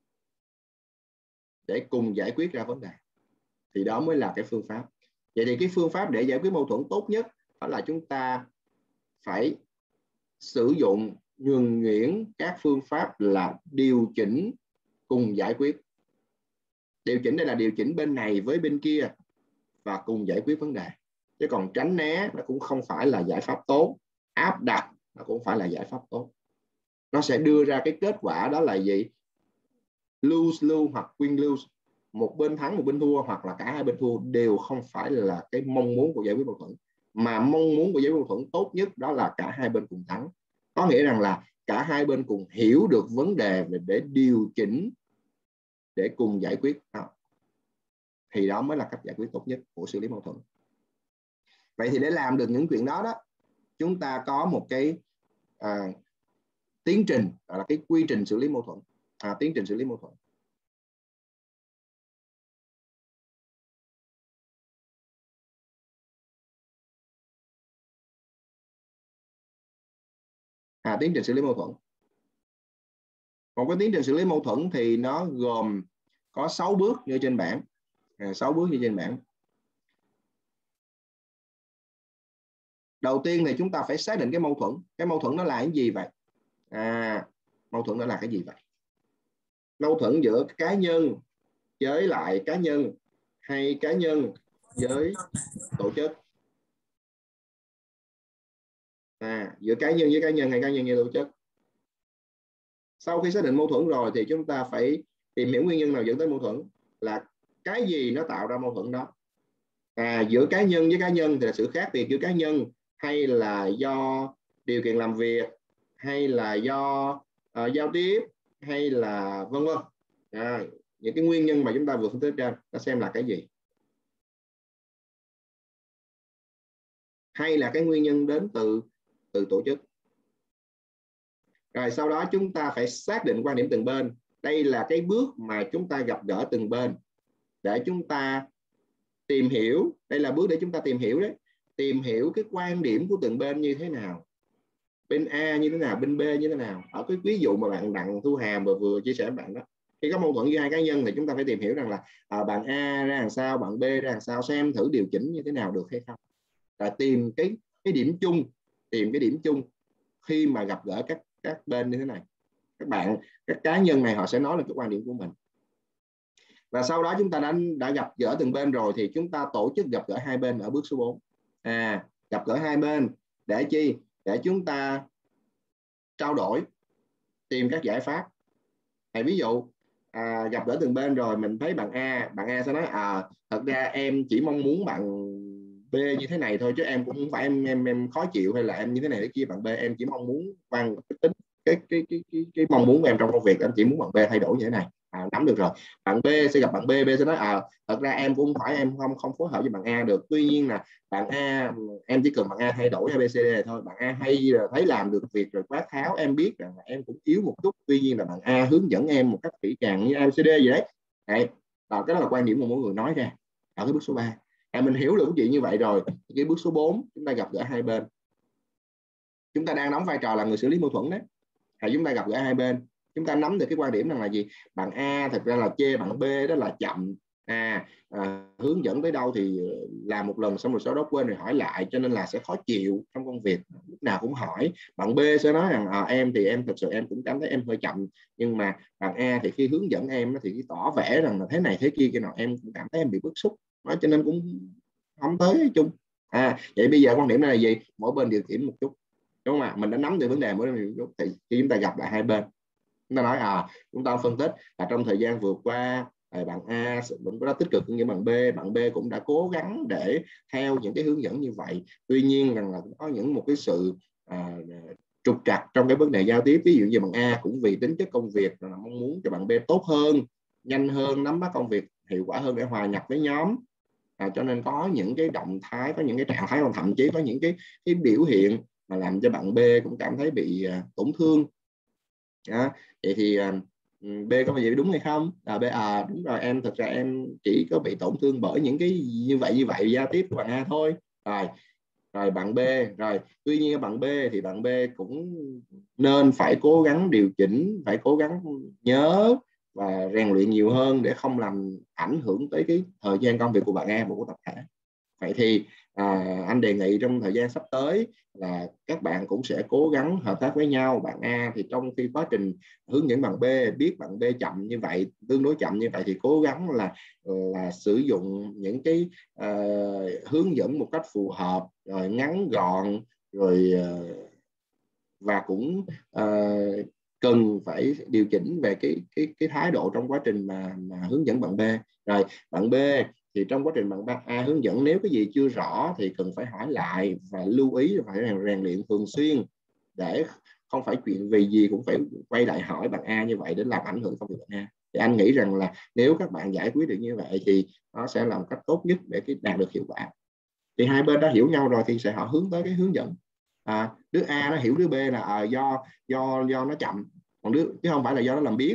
để cùng giải quyết ra vấn đề. Thì đó mới là cái phương pháp. Vậy thì cái phương pháp để giải quyết mâu thuẫn tốt nhất đó là chúng ta phải sử dụng nhuần nhuyễn các phương pháp là điều chỉnh cùng giải quyết. Điều chỉnh đây là điều chỉnh bên này với bên kia và cùng giải quyết vấn đề. Chứ còn tránh né nó cũng không phải là giải pháp tốt, áp đặt nó cũng phải là giải pháp tốt. Nó sẽ đưa ra cái kết quả đó là gì? Lose lose hoặc win lose. Một bên thắng một bên thua, hoặc là cả hai bên thua, đều không phải là cái mong muốn của giải quyết mâu thuẫn. Mà mong muốn của giải quyết mâu thuẫn tốt nhất đó là cả hai bên cùng thắng. Có nghĩa rằng là cả hai bên cùng hiểu được vấn đề để điều chỉnh, để cùng giải quyết đó. Thì đó mới là cách giải quyết tốt nhất của xử lý mâu thuẫn. Vậy thì để làm được những chuyện đó đó, chúng ta có một cái à, tiến trình, đó là cái quy trình xử lý mâu thuẫn. À, tiến trình xử lý mâu thuẫn. À, tiến trình xử lý mâu thuẫn. Một cái tiến trình xử lý mâu thuẫn thì nó gồm có sáu bước như trên bảng. À, sáu bước như trên bảng. Đầu tiên thì chúng ta phải xác định cái mâu thuẫn. Cái mâu thuẫn nó là cái gì vậy? À, mâu thuẫn nó là cái gì vậy? Mâu thuẫn giữa cá nhân với lại cá nhân, hay cá nhân với tổ chức, à, giữa cá nhân với cá nhân hay cá nhân với tổ chức. Sau khi xác định mâu thuẫn rồi thì chúng ta phải tìm hiểu nguyên nhân nào dẫn tới mâu thuẫn, là cái gì nó tạo ra mâu thuẫn đó. À, giữa cá nhân với cá nhân thì là sự khác biệt giữa cá nhân, hay là do điều kiện làm việc, hay là do uh, giao tiếp, hay là vân vân. À, những cái nguyên nhân mà chúng ta vừa phân tích ra, ta xem là cái gì, hay là cái nguyên nhân đến từ từ tổ chức. Rồi sau đó chúng ta phải xác định quan điểm từng bên. Đây là cái bước mà chúng ta gặp gỡ từng bên để chúng ta tìm hiểu. Đây là bước để chúng ta tìm hiểu đấy. Tìm hiểu cái quan điểm của từng bên như thế nào. Bên A như thế nào, bên B như thế nào. Ở cái ví dụ mà bạn Đặng Thu Hàm vừa, vừa chia sẻ với bạn đó. Khi có mâu thuẫn giữa hai cá nhân thì chúng ta phải tìm hiểu rằng là à, bạn A ra làm sao, bạn B ra làm sao, xem thử điều chỉnh như thế nào được hay không. Và tìm cái, cái điểm chung, tìm cái điểm chung khi mà gặp gỡ các, các bên như thế này. Các bạn, các cá nhân này họ sẽ nói là cái quan điểm của mình. Và sau đó chúng ta đã, đã gặp gỡ từng bên rồi thì chúng ta tổ chức gặp gỡ hai bên ở bước số bốn. À, gặp gỡ hai bên để chi? Để chúng ta trao đổi, tìm các giải pháp. Thì ví dụ à, gặp gỡ từng bên rồi mình thấy bạn A, bạn A sẽ nói à, thật ra em chỉ mong muốn bạn B như thế này thôi, chứ em cũng không phải em em em khó chịu hay là em như thế này thế kia. Bạn B em chỉ mong muốn quan tính cái cái cái cái cái mong muốn của em trong công việc, em chỉ muốn bạn B thay đổi như thế này. À, nắm được rồi. Bạn B sẽ gặp bạn B, B sẽ nói à, thật ra em cũng không phải em không không phối hợp với bạn A được. Tuy nhiên là bạn A, em chỉ cần bạn A thay đổi A B C D này thôi. Bạn A hay thấy làm được việc rồi quát tháo, em biết rằng là em cũng yếu một chút. Tuy nhiên là bạn A hướng dẫn em một cách kỹ càng như A B C D gì đấy. Đấy. À, cái đó là quan điểm của mỗi người nói ra ở cái bước số ba. À, mình hiểu được cái chuyện như vậy rồi. Cái bước số bốn chúng ta gặp gỡ hai bên. Chúng ta đang đóng vai trò là người xử lý mâu thuẫn đấy. À, chúng ta gặp gỡ hai bên, chúng ta nắm được cái quan điểm rằng là gì. Bạn A thật ra là chê bạn B đó là chậm, à, à, hướng dẫn tới đâu thì làm một lần xong rồi sau đó quên rồi hỏi lại, cho nên là sẽ khó chịu trong công việc, lúc nào cũng hỏi. Bạn B sẽ nói rằng à, em thì em thật sự em cũng cảm thấy em hơi chậm, nhưng mà bạn A thì khi hướng dẫn em thì tỏ vẻ rằng là thế này thế kia kia nào, em cũng cảm thấy em bị bức xúc đó, cho nên cũng không tới chung. À, vậy bây giờ quan điểm này là gì? Mỗi bên điều chỉnh một chút, đúng không ạ? Mình đã nắm được vấn đề mỗi bên một chút thì khi chúng ta gặp lại hai bên, chúng ta nói à, chúng ta phân tích là trong thời gian vừa qua bạn A cũng có tích cực như bạn B, bạn B cũng đã cố gắng để theo những cái hướng dẫn như vậy. Tuy nhiên rằng là cũng có những một cái sự à, trục trặc trong cái vấn đề giao tiếp. Ví dụ như bạn A cũng vì tính chất công việc là mong muốn cho bạn B tốt hơn, nhanh hơn, nắm bắt công việc hiệu quả hơn để hòa nhập với nhóm. À, cho nên có những cái động thái, có những cái trạng thái, còn thậm chí có những cái, cái biểu hiện mà làm cho bạn B cũng cảm thấy bị uh, tổn thương. À, vậy thì uh, B có bao giờ đúng hay không? À, B à đúng rồi, em thật ra em chỉ có bị tổn thương bởi những cái như vậy như vậy giao tiếp của bạn A thôi. Rồi, rồi bạn B, rồi tuy nhiên bạn B thì bạn B cũng nên phải cố gắng điều chỉnh, phải cố gắng nhớ và rèn luyện nhiều hơn để không làm ảnh hưởng tới cái thời gian công việc của bạn A và của tập thể. Vậy thì à, anh đề nghị trong thời gian sắp tới là các bạn cũng sẽ cố gắng hợp tác với nhau. Bạn A thì trong khi quá trình hướng dẫn bạn B, biết bạn B chậm như vậy, tương đối chậm như vậy, thì cố gắng là là sử dụng những cái uh, hướng dẫn một cách phù hợp, rồi ngắn gọn, rồi uh, và cũng uh, cần phải điều chỉnh về cái cái cái thái độ trong quá trình mà, mà hướng dẫn bạn B. Rồi bạn B thì trong quá trình bạn A hướng dẫn, nếu cái gì chưa rõ thì cần phải hỏi lại và lưu ý, phải rèn luyện thường xuyên để không phải chuyện vì gì cũng phải quay lại hỏi bạn A như vậy để làm ảnh hưởng công việc bạn A. Thì anh nghĩ rằng là nếu các bạn giải quyết được như vậy thì nó sẽ làm cách tốt nhất để cái đạt được hiệu quả. Thì hai bên đã hiểu nhau rồi thì sẽ họ hướng tới cái hướng dẫn. À, đứa A nó hiểu đứa B là à, do do do nó chậm, còn đứa chứ không phải là do nó làm biếng,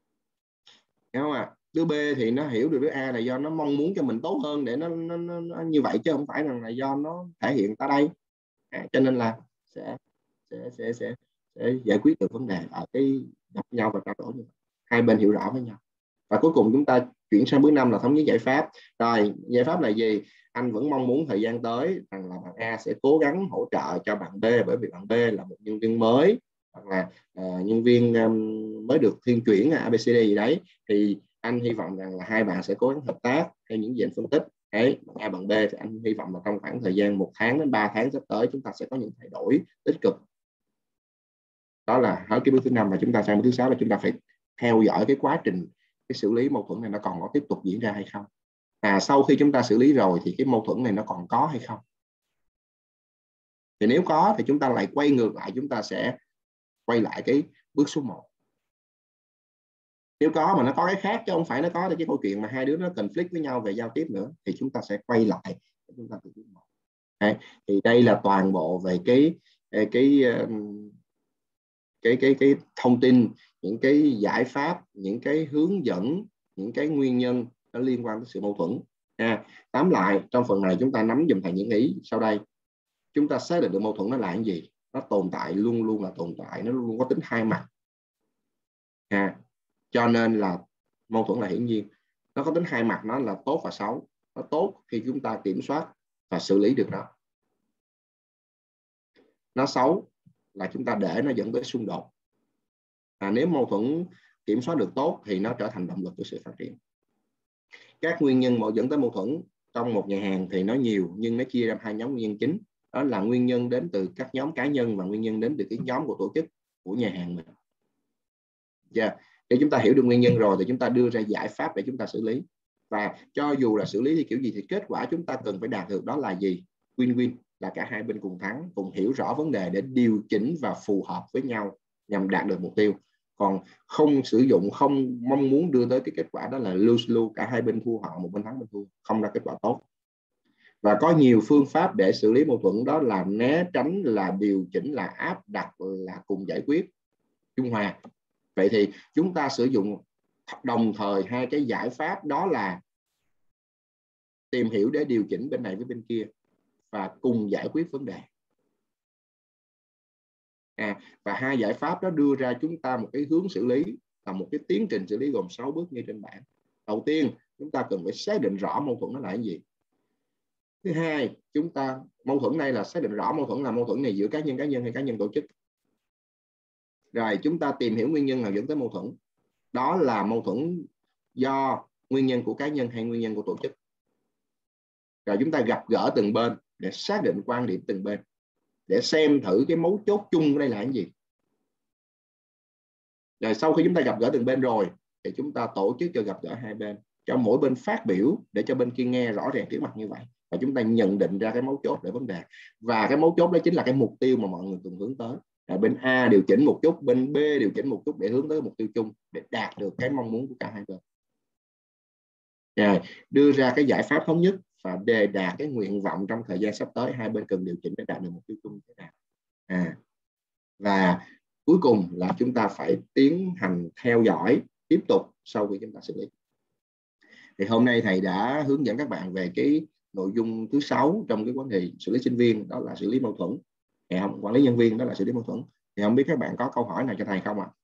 hiểu không ạ? À? Đứa B thì nó hiểu được đứa A là do nó mong muốn cho mình tốt hơn để nó, nó, nó, nó như vậy, chứ không phải rằng là do nó thể hiện tại đây. À, cho nên là sẽ sẽ, sẽ sẽ sẽ giải quyết được vấn đề ở cái gặp nhau và trao đổi, hai bên hiểu rõ với nhau. Và cuối cùng chúng ta chuyển sang bước năm là thống nhất giải pháp. Rồi giải pháp là gì? Anh vẫn mong muốn thời gian tới rằng là bạn A sẽ cố gắng hỗ trợ cho bạn B, bởi vì bạn B là một nhân viên mới hoặc là uh, nhân viên um, mới được thiên chuyển a bê xê đê gì đấy, thì anh hy vọng rằng là hai bạn sẽ cố gắng hợp tác theo những gì anh phân tích Đấy, A bằng B thì anh hy vọng là trong khoảng thời gian một tháng đến ba tháng sắp tới chúng ta sẽ có những thay đổi tích cực. Đó là hết cái bước thứ năm, và chúng ta sang bước thứ sáu là chúng ta phải theo dõi cái quá trình cái xử lý mâu thuẫn này nó còn có tiếp tục diễn ra hay không. À, sau khi chúng ta xử lý rồi thì cái mâu thuẫn này nó còn có hay không. Thì nếu có thì chúng ta lại quay ngược lại, chúng ta sẽ quay lại cái bước số một. Nếu có mà nó có cái khác chứ không phải nó có cái câu chuyện mà hai đứa nó conflict với nhau về giao tiếp nữa, thì chúng ta sẽ quay lại chúng ta từ bước một. Đấy, thì đây là toàn bộ về cái cái cái cái cái, cái thông tin, những cái giải pháp, những cái hướng dẫn, những cái nguyên nhân nó liên quan tới sự mâu thuẫn. À, tóm lại trong phần này chúng ta nắm dùm thầy những ý sau đây. Chúng ta xác định được mâu thuẫn nó là cái gì. Nó tồn tại, luôn luôn là tồn tại, nó luôn có tính hai mặt. À, cho nên là mâu thuẫn là hiển nhiên nó có tính hai mặt, nó là tốt và xấu. Nó tốt khi chúng ta kiểm soát và xử lý được nó. Nó xấu là chúng ta để nó dẫn tới xung đột. À, nếu mâu thuẫn kiểm soát được tốt thì nó trở thành động lực của sự phát triển. Các nguyên nhân mà dẫn tới mâu thuẫn trong một nhà hàng thì nó nhiều, nhưng nó chia ra hai nhóm nguyên nhân chính. Đó là nguyên nhân đến từ các nhóm cá nhân và nguyên nhân đến từ cái nhóm của tổ chức của nhà hàng mình. Yeah. Để chúng ta hiểu được nguyên nhân rồi thì chúng ta đưa ra giải pháp để chúng ta xử lý. Và cho dù là xử lý thì kiểu gì thì kết quả chúng ta cần phải đạt được đó là gì? Win-win, là cả hai bên cùng thắng, cùng hiểu rõ vấn đề để điều chỉnh và phù hợp với nhau nhằm đạt được mục tiêu. Còn không sử dụng, không mong muốn đưa tới cái kết quả đó là lose-lose, cả hai bên thua, họ một bên thắng bên thua, không ra kết quả tốt. Và có nhiều phương pháp để xử lý mâu thuẫn, đó là né tránh, là điều chỉnh, là áp đặt, là cùng giải quyết, trung hòa. Vậy thì chúng ta sử dụng đồng thời hai cái giải pháp, đó là tìm hiểu để điều chỉnh bên này với bên kia và cùng giải quyết vấn đề. À, và hai giải pháp đó đưa ra chúng ta một cái hướng xử lý, là một cái tiến trình xử lý gồm sáu bước như trên bảng. Đầu tiên, chúng ta cần phải xác định rõ mâu thuẫn nó là cái gì. Thứ hai, chúng ta mâu thuẫn này là xác định rõ mâu thuẫn là mâu thuẫn này giữa cá nhân cá nhân hay cá nhân tổ chức. Rồi chúng ta tìm hiểu nguyên nhân nào dẫn tới mâu thuẫn. Đó là mâu thuẫn do nguyên nhân của cá nhân hay nguyên nhân của tổ chức. Rồi chúng ta gặp gỡ từng bên để xác định quan điểm từng bên, để xem thử cái mấu chốt chung ở đây là cái gì. Rồi sau khi chúng ta gặp gỡ từng bên rồi thì chúng ta tổ chức cho gặp gỡ hai bên, cho mỗi bên phát biểu để cho bên kia nghe rõ ràng trước mặt như vậy, và chúng ta nhận định ra cái mấu chốt để vấn đề. Và cái mấu chốt đó chính là cái mục tiêu mà mọi người cùng hướng tới. Rồi bên A điều chỉnh một chút, bên B điều chỉnh một chút để hướng tới mục tiêu chung, để đạt được cái mong muốn của cả hai bên. Rồi đưa ra cái giải pháp thống nhất và đề đạt cái nguyện vọng trong thời gian sắp tới hai bên cần điều chỉnh để đạt được mục tiêu chung như thế nào. À, và cuối cùng là chúng ta phải tiến hành theo dõi tiếp tục sau khi chúng ta xử lý. Thì hôm nay thầy đã hướng dẫn các bạn về cái nội dung thứ sáu trong cái vấn đề xử lý sinh viên, đó là xử lý mâu thuẫn. Thì không, quản lý nhân viên đó là xử lý mâu thuẫn. Thì không biết các bạn có câu hỏi nào cho thầy không ạ?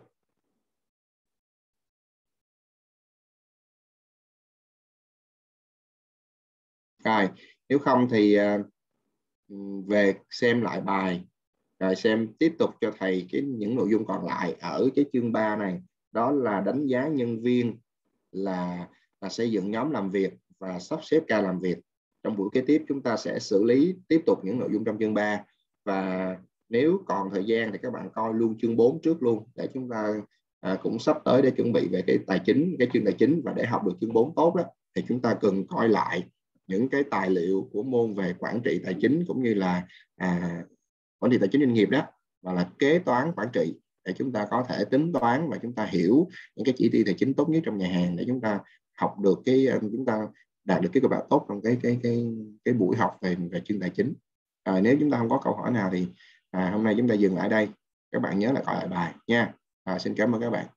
Rồi, nếu không thì uh, về xem lại bài, rồi xem tiếp tục cho thầy cái những nội dung còn lại ở cái chương ba này. Đó là đánh giá nhân viên, là, là xây dựng nhóm làm việc và sắp xếp ca làm việc. Trong buổi kế tiếp chúng ta sẽ xử lý tiếp tục những nội dung trong chương ba. Và nếu còn thời gian thì các bạn coi luôn chương bốn trước luôn, để chúng ta à, cũng sắp tới để chuẩn bị về cái tài chính, cái chương tài chính. Và để học được chương bốn tốt đó thì chúng ta cần coi lại những cái tài liệu của môn về quản trị tài chính, cũng như là à, quản trị tài chính doanh nghiệp đó, và là kế toán quản trị, để chúng ta có thể tính toán và chúng ta hiểu những cái chỉ tiêu tài chính tốt nhất trong nhà hàng, để chúng ta học được cái chúng ta đạt được cái kết quả tốt trong cái cái cái cái buổi học về về chương tài chính. À, nếu chúng ta không có câu hỏi nào thì à, hôm nay chúng ta dừng lại đây. Các bạn nhớ là coi lại bài nha. À, xin cảm ơn các bạn.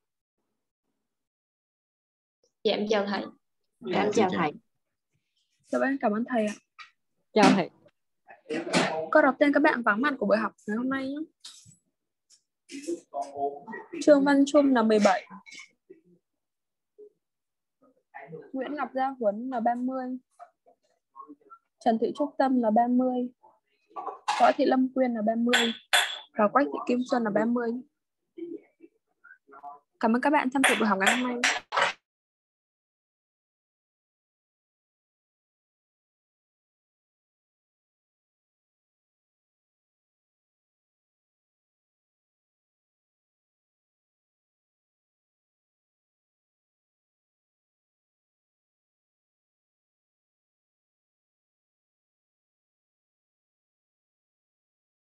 Dạ em chào thầy. Dạ, em chào thầy. Dạ vâng, cảm ơn thầy ạ. Chào thầy. Con đọc tên các bạn vắng mặt của buổi học ngày hôm nay nhé. Trương Văn Trung là mười bảy. Nguyễn Ngọc Gia Huấn là ba mươi. Trần Thị Trúc Tâm là ba mươi. Võ Thị Lâm Quyên là ba mươi. Và Quách Thị Kim Xuân là ba mươi. Cảm ơn các bạn tham dự buổi học ngày hôm nay.